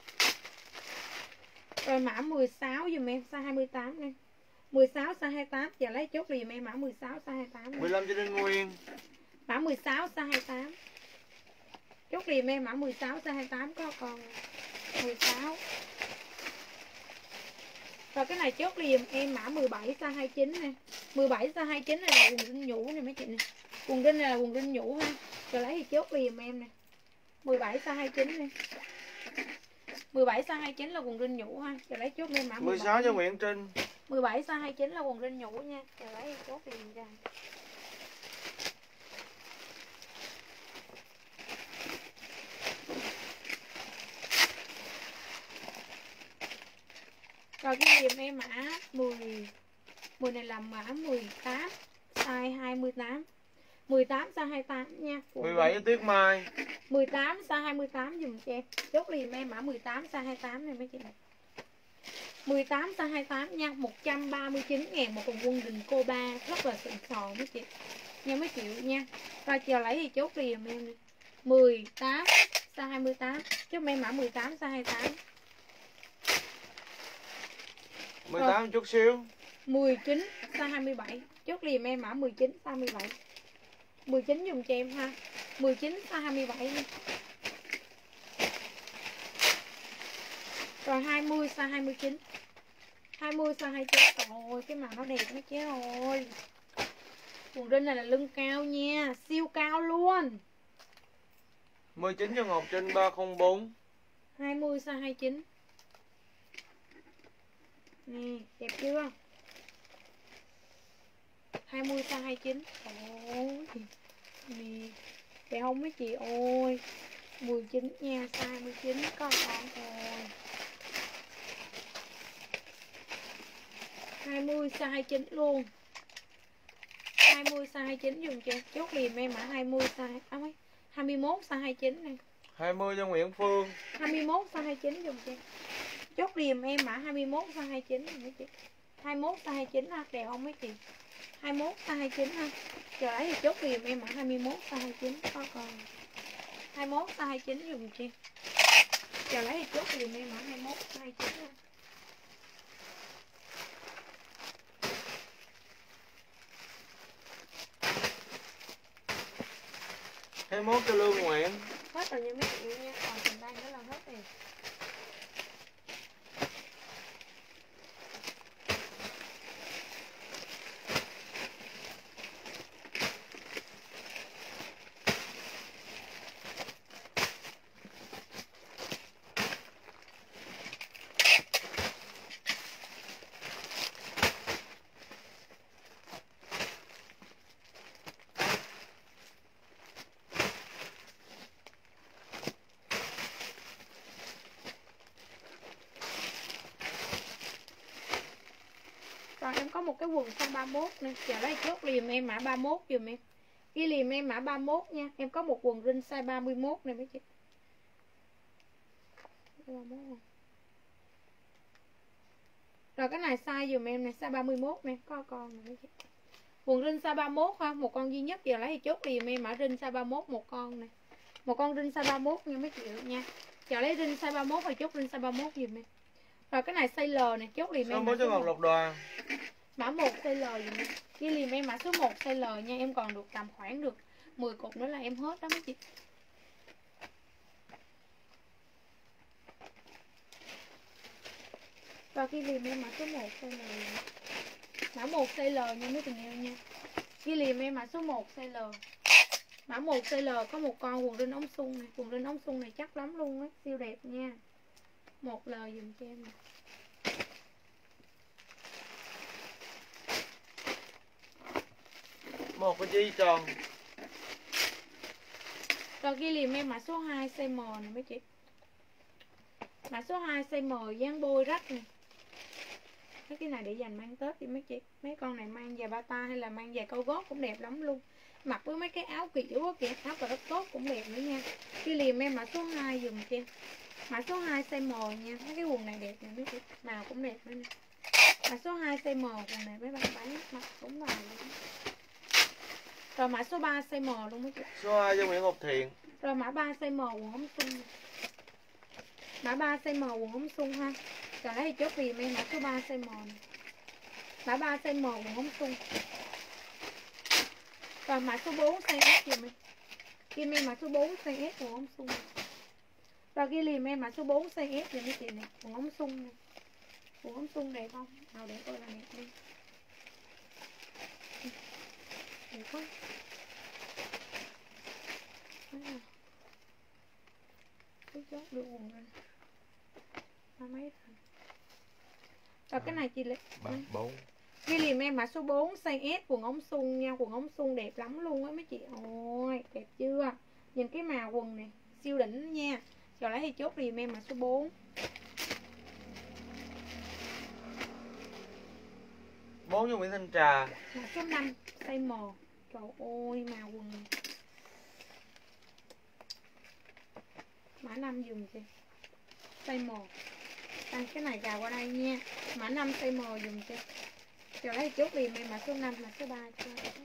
Rồi mã 16 dùm em size 28 nè. 16 size 28, giờ lấy chốt liền em mã 16 size 28 nè. 15 cho Đinh Nguyên. Mã 16 size 28. Chốt liền em mã 16 size 28 có con 16. Rồi cái này chốt liền em mã 17 size 29 nè. 17 size 29 này là quần đinh nhũ nè mấy chị nè. Quần đinh này là quần đinh nhũ ha. Rồi lấy thì chốt liền em nè. 17 size 29 nè. 17 size 29 là quần đinh nhũ ha. Rồi lấy chốt lên mã 17. 16 cho Nguyễn Trinh. 17 size 29 là quần đinh nhũ nha. Rồi lấy thì chốt liền ra. Rồi cái dùm em mã 10 này là mã 18 size 28. 18 size 28 nha. 17 cho Tuyết Mai. 18 size 28 dùm cho em. Chốt liền em mã 18 size 28 này mấy chị này. 18 size 28 nha, 139.000 một quần đình cô ba, rất là xịn sò mấy chị. Nha mấy triệu nha. Rồi chờ lấy thì chốt liền em đi. 18 size 28. Chốt em mã 18 size 28. 18 chút xíu. 19 size 27. Chốt liền em mã 19 size 27. 19 dùng cho em ha. 19 size 27 nha. Rồi 20 size 29. 20 size 29. Rồi cái màu nó đẹp nó chứ rồi. Quần đinh này là lưng cao nha, siêu cao luôn. 19 cho Ngọc Trinh 304. 20 size 29. Nè, đẹp chưa? 20 size 29. Ôi. Nè. Đẹp không mấy chị ơi. 19 nha, size 19 có con rồi. 20 size 29 luôn. 20 size 29 dùng cho chốt liền em mã 20 size 21 size 29 này. 20 cho Nguyễn Phương. 21 size 29 dùng cho chốt liền em mã 21 size 29 này mấy chị. 21 size 29 ha, đẹp không mấy chị? 21 size 29 ha. Chờ lấy thì chốt liền em mã 21 size 29 có còn. 21 size 29 dùng cho. Chờ lấy thì chốt liền em mã 21 size 29 ha. Hai mốt cho Lương Nguyễn. Hết rồi nha mấy chị nha, còn phần tay nữa là hết rồi. có một cái quần size 31 nè. Giờ lấy chốt liền em mã 31 dùm em. Ghi liền em mã 31 nha. Em có một quần rin size 31 này mấy chị. 31 này. Rồi cái này size dùm em này, size 31 nè, có con này mấy chị. Quần rin size 31 ha, một con duy nhất. Giờ lấy chốt liền em mã rin size 31 một con nè. Một con rin size 31 nha mấy chị nha. Giờ lấy rin size 31 và chốt rin size 31 dùm em. Rồi cái này size L này, chốt liền em. Số cho Ngọc Lộc Đoàn. Mã 1 size L dùm em. Ghi liền em mã số 1 size L nha, em còn được tầm khoảng được 10 cục nữa là em hết đó mấy chị. Và ghi liền em mã số 1 size L. Mã 1 size L nha mấy tình yêu nha. Ghi liền em mã số 1 size L. Mã 1 size L có một con quần rin ống sung này, quần rin ống sung này chắc lắm luôn á, siêu đẹp nha. 1L dùm cho em này. Một cái chi tròn. Rồi ghi liền em mã số 2 size M này mấy chị. Mã số 2 size M dáng bôi rách này. Mấy cái này để dành mang Tết đi mấy chị. Mấy con này mang giày bata hay là mang giày cao gót cũng đẹp lắm luôn. Mặc với mấy cái áo kiểu á kìa, áo cà rất tốt cũng đẹp nữa nha. Ghi liền em mã số 2 dùm cho em. Mã số 2 size M nha. Mấy cái quần này đẹp nè mấy chị. Màu cũng đẹp nữa nè. Mã số 2 size M quần này mấy bạn bán mặc đúng rồi luôn. Rồi mã số 3 size M luôn mấy chị. Số 2 cho Nguyễn Ngọc Thiện. Rồi mã 3 size M quần ống sung. Mã 3 size M quần ống sung ha. Rồi lấy chốt vì em mã số 3 size M này. Mã 3 size M quần ống sung. Rồi mã số 4 size S dùm em. Ghi em mã số 4 size S quần ống sung. Rồi ghi liền em mã số 4 size S dùm mấy chị này, quần ống sung này. Quần ống sung đẹp không? Nào để coi là đẹp đi. Đẹp quá. Cái chốt được quần rồi. Mấy rồi. Rồi cái này chị lấy 4. ghi liền em mã số 4 size S quần ống sung nha, quần ống sung đẹp lắm luôn á mấy chị. Ôi đẹp chưa? Nhìn cái màu quần này siêu đỉnh nha. Rồi lấy thì chốt liền em mã số 4. 4 cho Nguyễn Thanh Trà. Mã số 5 size M. Trời ơi màu quần này. Mã 5 dùm chị. Size M. Đây, cái này gà qua đây nha. Mã 5 size M dùm chị. Rồi lấy chốt liền em mã số 5, mã số 3 cho.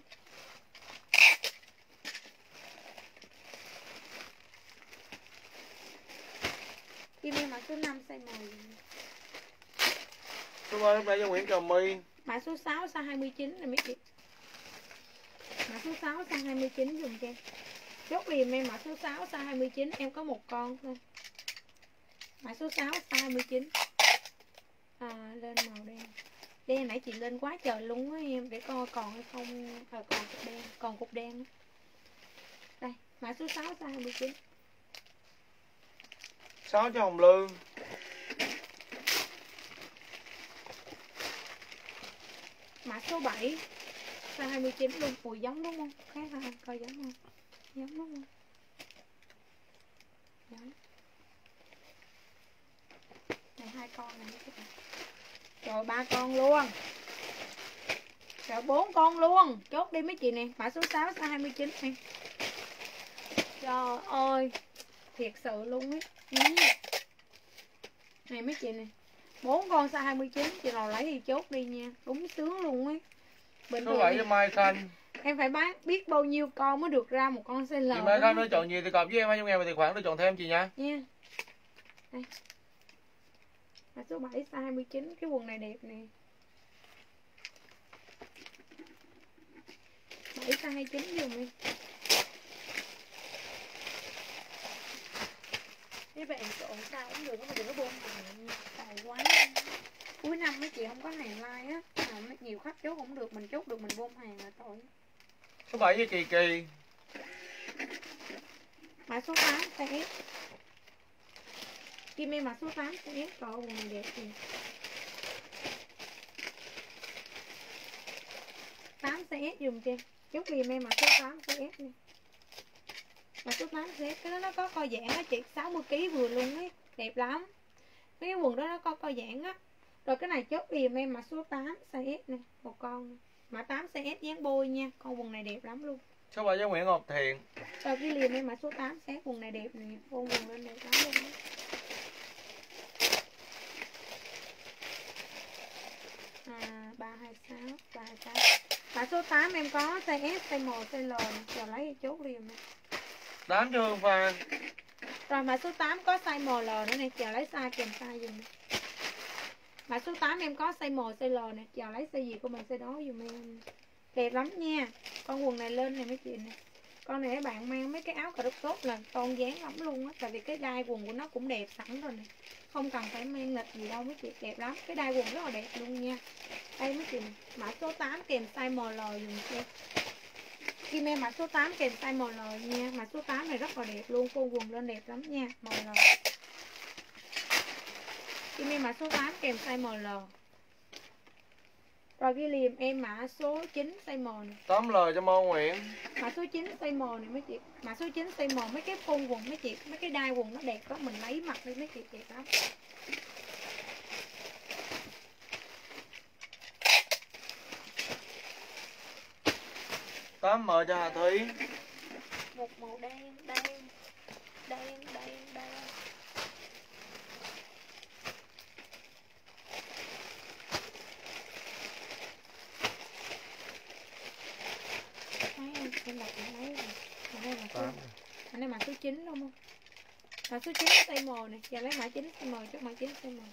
Kim em mã số 5 size M dùm. Số 3 lúc nãy cho Nguyễn Trà My. Mã số 6 size 29 này mấy chị. Mã số 6 size 29 dùm cho em. Chốt liền em mã số 6 size 29, em có một con thôi. Mã số 6 size 29. Lên màu đen. Đen nãy chị lên quá trời luôn á em, để coi còn hay không. Còn cục đen, còn cục đen. Đây, mã số 6 size 29. 6 cho Hồng Lương. Mã số 7 size 29 luôn. Ui giống đúng không? Khác hả? Coi giống không? Giống đúng không? Giống. Này 2 con này. Rồi 3 con luôn. Rồi 4 con luôn. Chốt đi mấy chị nè. Mã số 6 size 29 nè. Trời ơi. Thiệt sự luôn ấy. Này mấy chị nè. 4 con size 29. Chị nào lấy thì chốt đi nha. Đúng sướng luôn ấy. Bình Số thường 7 cho Mai Khanh. em phải bán biết bao nhiêu con mới được ra một con size L. Chị Mai Khanh nói chọn gì thì cọc với em 200.000 và tài khoản để chọn thêm chị nha. Nha. Đây. Mã số 7 size 29. Cái quần này đẹp nè. 7 size 29 dùm đi. Các bạn trộn sao cũng được, mà đừng có bơm tài quá. Cuối năm mấy chị không có hàng like á, mà nhiều khách chốt cũng được, mình chốt được mình bơm hàng là tội. Số 7 cho Kỳ Kỳ. Mã số 8 size S. Kim em mã số 8 size S, trời ơi quần này đẹp kìa. 8 size S dùm cho em. Chốt liền em mã số 8 size S nha. Mã số 8 size S, cái đó nó có co giãn á chị, 60kg vừa luôn ấy, đẹp lắm. Mấy cái quần đó nó có co giãn á. Rồi cái này chốt dùm em mã số 8 size S nè, một con nè. Mã 8 size S dáng bôi nha, con quần này đẹp lắm luôn. Số 7 cho Nguyễn Ngọc Thiện. Rồi cái liền em mã số 8 size quần này đẹp nè, con quần lên đẹp lắm luôn đó. À, 326, 326. Mã số 8 em có size S, size M, size L nè, giờ lấy chốt liền nè. 8 cho Hương Phan. Rồi mã số 8 có size ML nữa nè, chờ lấy size kèm size dùm nè. Mã số 8 em có size M, size L nè, chờ lấy size gì của mình size đó dùm em. Đẹp lắm nha. Con quần này lên này mấy chị nè. Con này các bạn mang mấy cái áo cà rốt tốt là con dáng lắm luôn á, tại vì cái đai quần của nó cũng đẹp sẵn rồi nè. Không cần phải mang lịch gì đâu mấy chị, đẹp lắm. Cái đai quần rất là đẹp luôn nha. Đây mấy chị nè, mã số 8 kèm size ML dùm cho. Kim em mã số 8 kèm size ML nha. Mã số 8 này rất là đẹp luôn, cô quần lên đẹp lắm nha, ML. Kim em mã số 8 kèm size ML. Rồi ghi liềm em mã số 9 size M này. 8L cho Mơ Nguyễn. Mã số 9 size M này mấy chị. Mã số 9 size M, mấy cái phông quần mấy chị, mấy cái đai quần nó đẹp đó, mình lấy mặc đi mấy chị, đẹp lắm. M cho Hà Thúy. Một màu đen, đen, đen, đen, đen. Em đặt lấy rồi. Anh đây mã số 9 đúng không? Mã số 9 size M này, giờ lấy mã 9 size M cho mã 9 size M.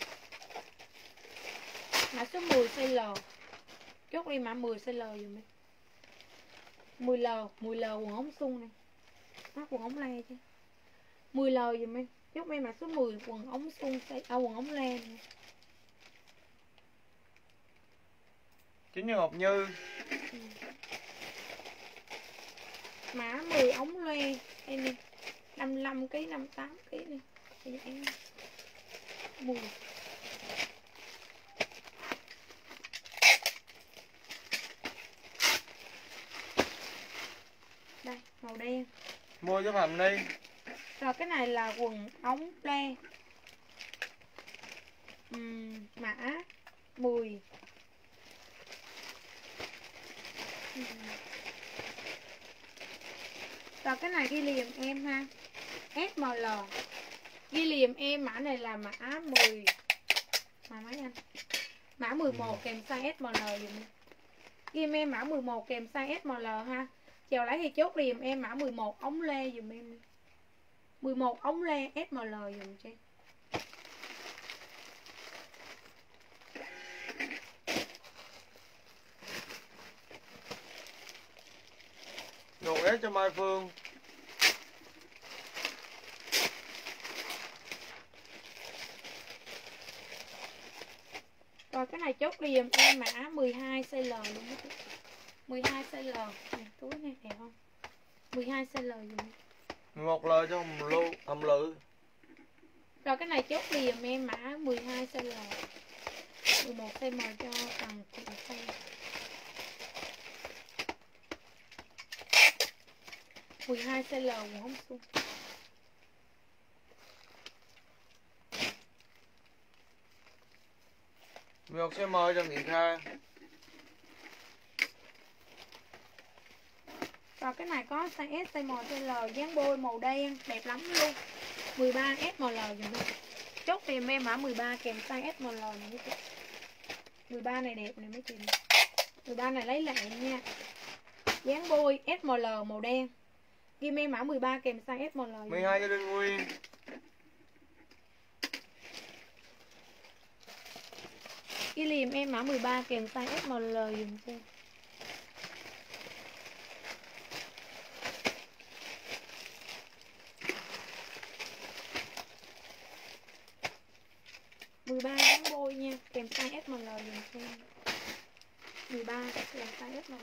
Mã số 10 size L. Chốt đi mã 10 size L dùm đi. 10L, 10L quần ống sung này. Nó quần ống le chứ. 10L dùm em. Chốt em mã số 10 quần ống sung size quần ống le này. 9 cho Ngọc Như. Mã 10 ống loe em đi. 55 kg, 58 kg này. Đây em 10. Đây, màu đen. Mua cho Phạm Ni. Rồi cái này là quần ống le. Mã 10. Rồi cái này ghi liềm em ha. SML. Ghi liềm em mã này là mã 10. Mã mấy anh? Mã 11 kèm size SML dùm. Ghi em mã 11 kèm size SML ha. Chào lấy thì chốt liềm em mã 11 ống lê dùm em. 11 ống lê SML dùm cho em. Ngọc S cho Mai Phương. Rồi cái này chốt liềm em mã 12 size L luôn đó. 12 size L. Này, túi này đẹp không? 12 size L dùm em. 11L cho Hồng Lự. Rồi cái này chốt liềm em mã 12 size L. 11 size M cho Tần Thị Phan. 12 size L cũng không xuống. Một size M cho Nguyễn Kha. Rồi cái này có size S, size M, size L, dáng bôi màu đen, đẹp lắm luôn. 13 SML dùm đi. Chốt tìm em mã 13 kèm size SML này mấy chị. 13 này đẹp này mấy chị. 13 này lấy lại nha. Dáng bôi SML màu đen. Ghi em mã 13 kèm size SML. 12 cho Đinh Nguyên. Ghi liềm em mã 13 kèm size SML dùm cho. dáng bôi nha, kèm size SML dùm cho. 13 kèm size SML.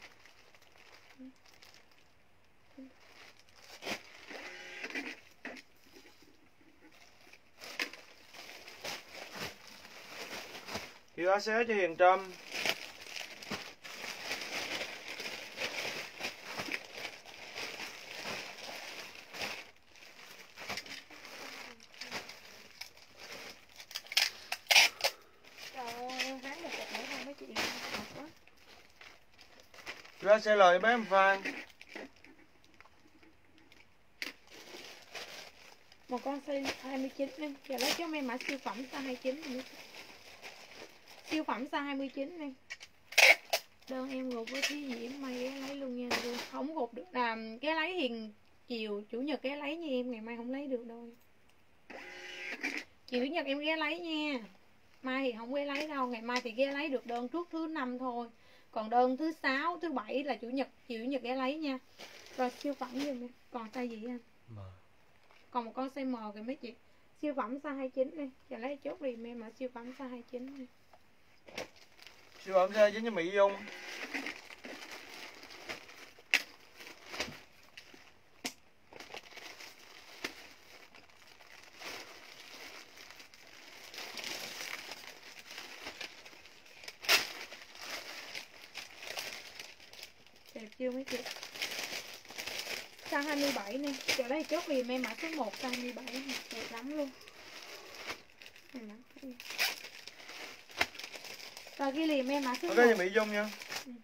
Chiều áo xé cho Hiền Trâm. Ra xe lời bé em Phan. Một con size 29 đi. Giờ lấy cho em mã siêu phẩm size 29 đi. Siêu phẩm size 29 đi. Đơn em gộp với Thí Diễm may ghé lấy luôn nha anh. Không gộp được. Ghé lấy hiện chiều chủ nhật ghé lấy nha em, ngày mai không lấy được đâu. Chiều chủ nhật em ghé lấy nha. Mai thì không ghé lấy đâu, ngày mai thì ghé lấy được đơn trước thứ 5 thôi. Còn đơn thứ 6, thứ 7 là chủ nhật, chiều chủ nhật ghé lấy nha. Rồi siêu phẩm giùm em. Còn size gì anh? M. Còn một con size M kìa mấy chị. Siêu phẩm size 29 đi. Giờ lấy chốt đi em mà siêu phẩm size 29 đi. Siêu phẩm size 29 cho Mỹ Dung. Đẹp chưa mấy chị? Size 27 nè. Giờ lấy chốt liền em mã số 1 size 27 nè. Đẹp lắm luôn. Này lắm. Rồi ghi liền em mã số 1. Có cái Mỹ Dung nha.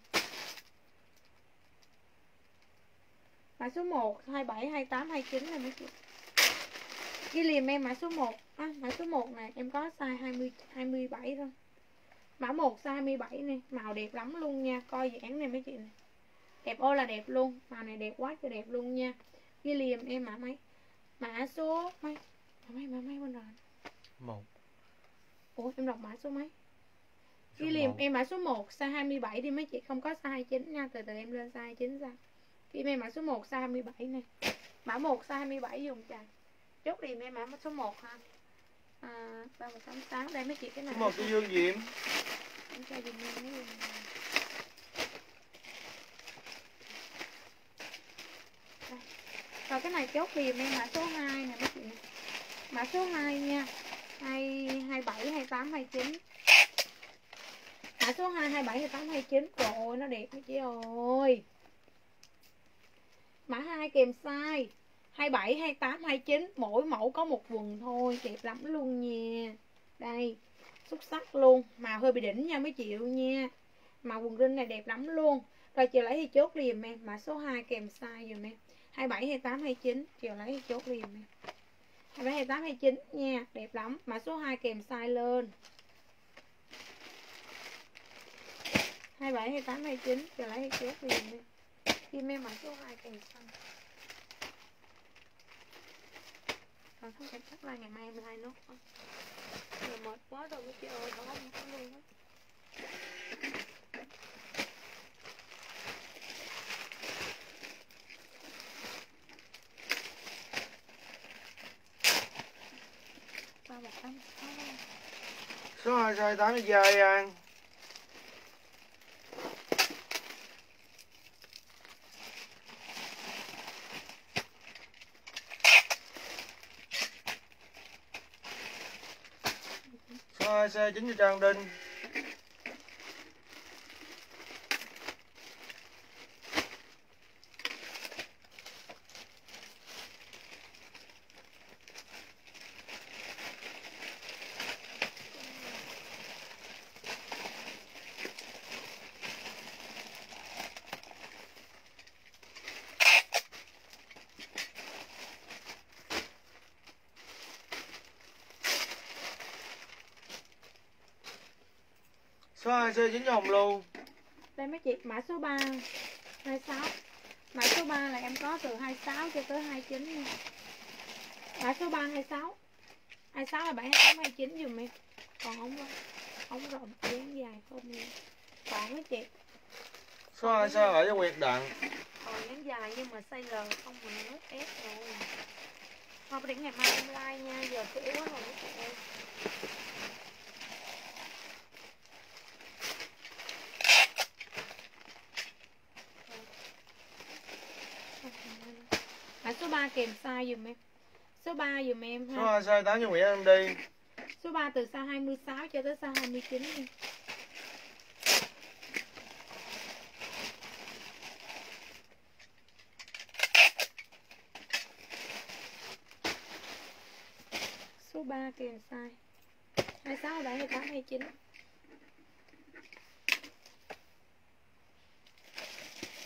Mã số 1 27 28 29 này mấy chị. Ghi liền em mã số 1. Mã số 1 này em có size 20 27 thôi. Mã 1 size 27 nè, màu đẹp lắm luôn nha, coi giãn này mấy chị này. Đẹp ơi là đẹp luôn, màu này đẹp quá trời đẹp luôn nha. Ghi liền em mã mấy? Mã số mấy? Mã mấy bên rồi? 1. Ủa em đọc mã số mấy? Ghi liền em mã số 1 size 27 đi mấy chị, không có size 29 nha, từ từ em lên size 29 ra. Ghi em mã số 1 size 27 nè. Mã 1 size 27 dùng trời. Chốt liền em mã số 1 ha. 3186 đây mấy chị cái này. Số 1 cho Dương Diệm. Em cho dùm em mấy dùng. Rồi cái này chốt liền em mã số 2 nè mấy chị. Mã số 2 nha. 27 28 29. Mã số 2 27 28 29. Trời ơi nó đẹp mấy chị ơi. Mã 2 kèm size 27 28 29, mỗi mẫu có một quần thôi, đẹp lắm luôn nha. Đây, xuất sắc luôn, màu hơi bị đỉnh nha mấy chị nha. Màu quần rin này đẹp lắm luôn. Rồi chiều lấy thì chốt liền em, mã số 2 kèm size dùm em. 27 28 29, chiều lấy thì chốt liền em. 27 28 29 nha, đẹp lắm. Mã số 2 kèm size lên. 27 28 29, chiều lấy thì chốt liền em. Kim em mã số 2 kèm size. Rồi không em chắc là ngày mai em like nốt thôi. Giờ mệt quá rồi mấy chị ơi, không có luôn á. Số 2 size 8 cho Giai An. Số 2 size 9 cho Trang Đinh. Số 2 size 9 cho Hồng Lưu. Đây mấy chị, mã số 3 26. Mã số 3 là em có từ 26 cho tới 29 nha. Mã số 3 26. 26 là 7 28 29 dùm em. Còn không rộng dáng dài không nha. Còn mấy chị. Số 2 size 7 cho Nguyệt Đặng. Còn dáng dài nhưng mà size L không mà nó ép rồi. Thôi đến ngày mai em like nha, giờ trễ quá rồi mấy chị ơi. Mã số 3 kèm size dùm em. Số 3 dùm em ha. Số 2 size 8 cho Nguyễn Anh đi. Số 3 từ size 26 cho tới size 29 đi. Số 3 kèm size 26, 27, 28, 29.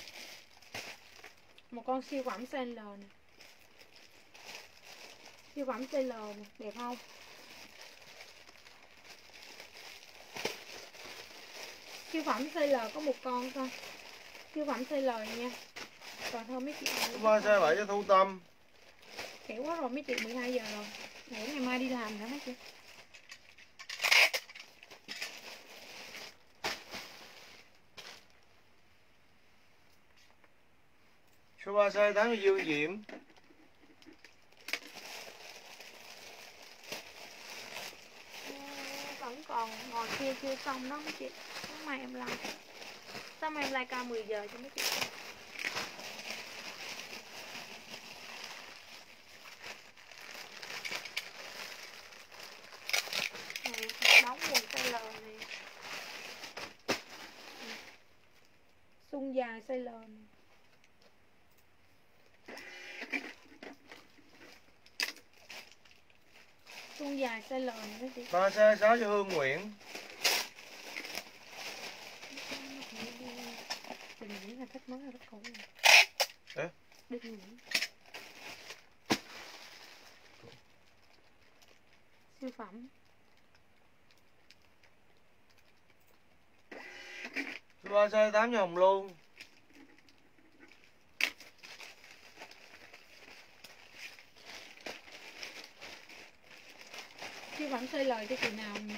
Một con siêu phẩm size L nè. Siêu phẩm size L nè, đẹp không? Siêu phẩm size L có một con thôi. Siêu phẩm size L nha. Còn thôi mấy chị ơi. Ba size 7 cho Thu Tâm. Kẹo quá rồi mấy chị, 12 giờ rồi. Ngày mai đi làm nữa mấy chị. Số 3 size 8 cho Dương Diễm. Vẫn còn ngồi kia chưa xong đó mấy chị. Sáng mai em like. Sáng mai em like ca 10 giờ cho mấy chị. Đóng quần size L này. Xung dài size L này. Xung dài size L này mấy chị. 3 size 6 cho Hương Nguyễn. Đình Nguyễn là thích mới là rất cũ rồi. Ê? Đình Nguyễn. Siêu phẩm. Số 3 size 8 cho Hồng Luôn. Siêu phẩm size L cho chị nào nè.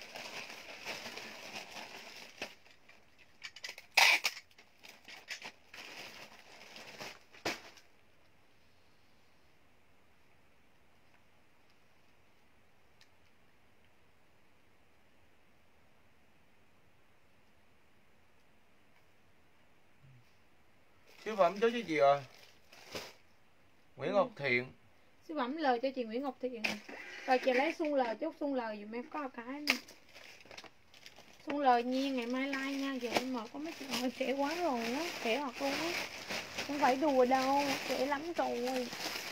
Siêu phẩm chốt cho chị rồi. Nguyễn Ngọc Thiện. Siêu phẩm L cho chị Nguyễn Ngọc Thiện. Rồi chị lấy xung L, chốt xung L dùm em có một cái nè. Xung L Nhiên ngày mai like nha. Giờ em mở có mấy chị ơi, trễ quá rồi á, trễ hoặc luôn á. Không phải đùa đâu, trễ lắm rồi.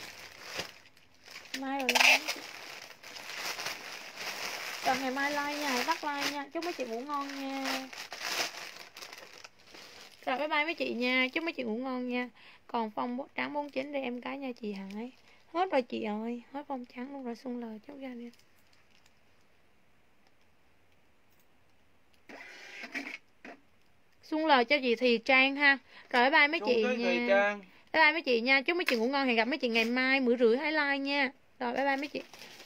Mai rồi like. Rồi ngày mai like nha, hãy tắt like nha. Chúc mấy chị ngủ ngon nha. Rồi bye bye mấy chị nha, chúc mấy chị ngủ ngon nha. Còn phong trắng 49 để em cái nha chị Hải. Hết rồi chị ơi, hết phong trắng luôn rồi. Xung L chốt ra đi. Xung L cho chị Thì Trang ha. Rồi bye bye mấy chị nha. Bye bye mấy chị nha, chúc mấy chị ngủ ngon. Hẹn gặp mấy chị ngày mai 10h30 hay like nha. Rồi bye bye mấy chị.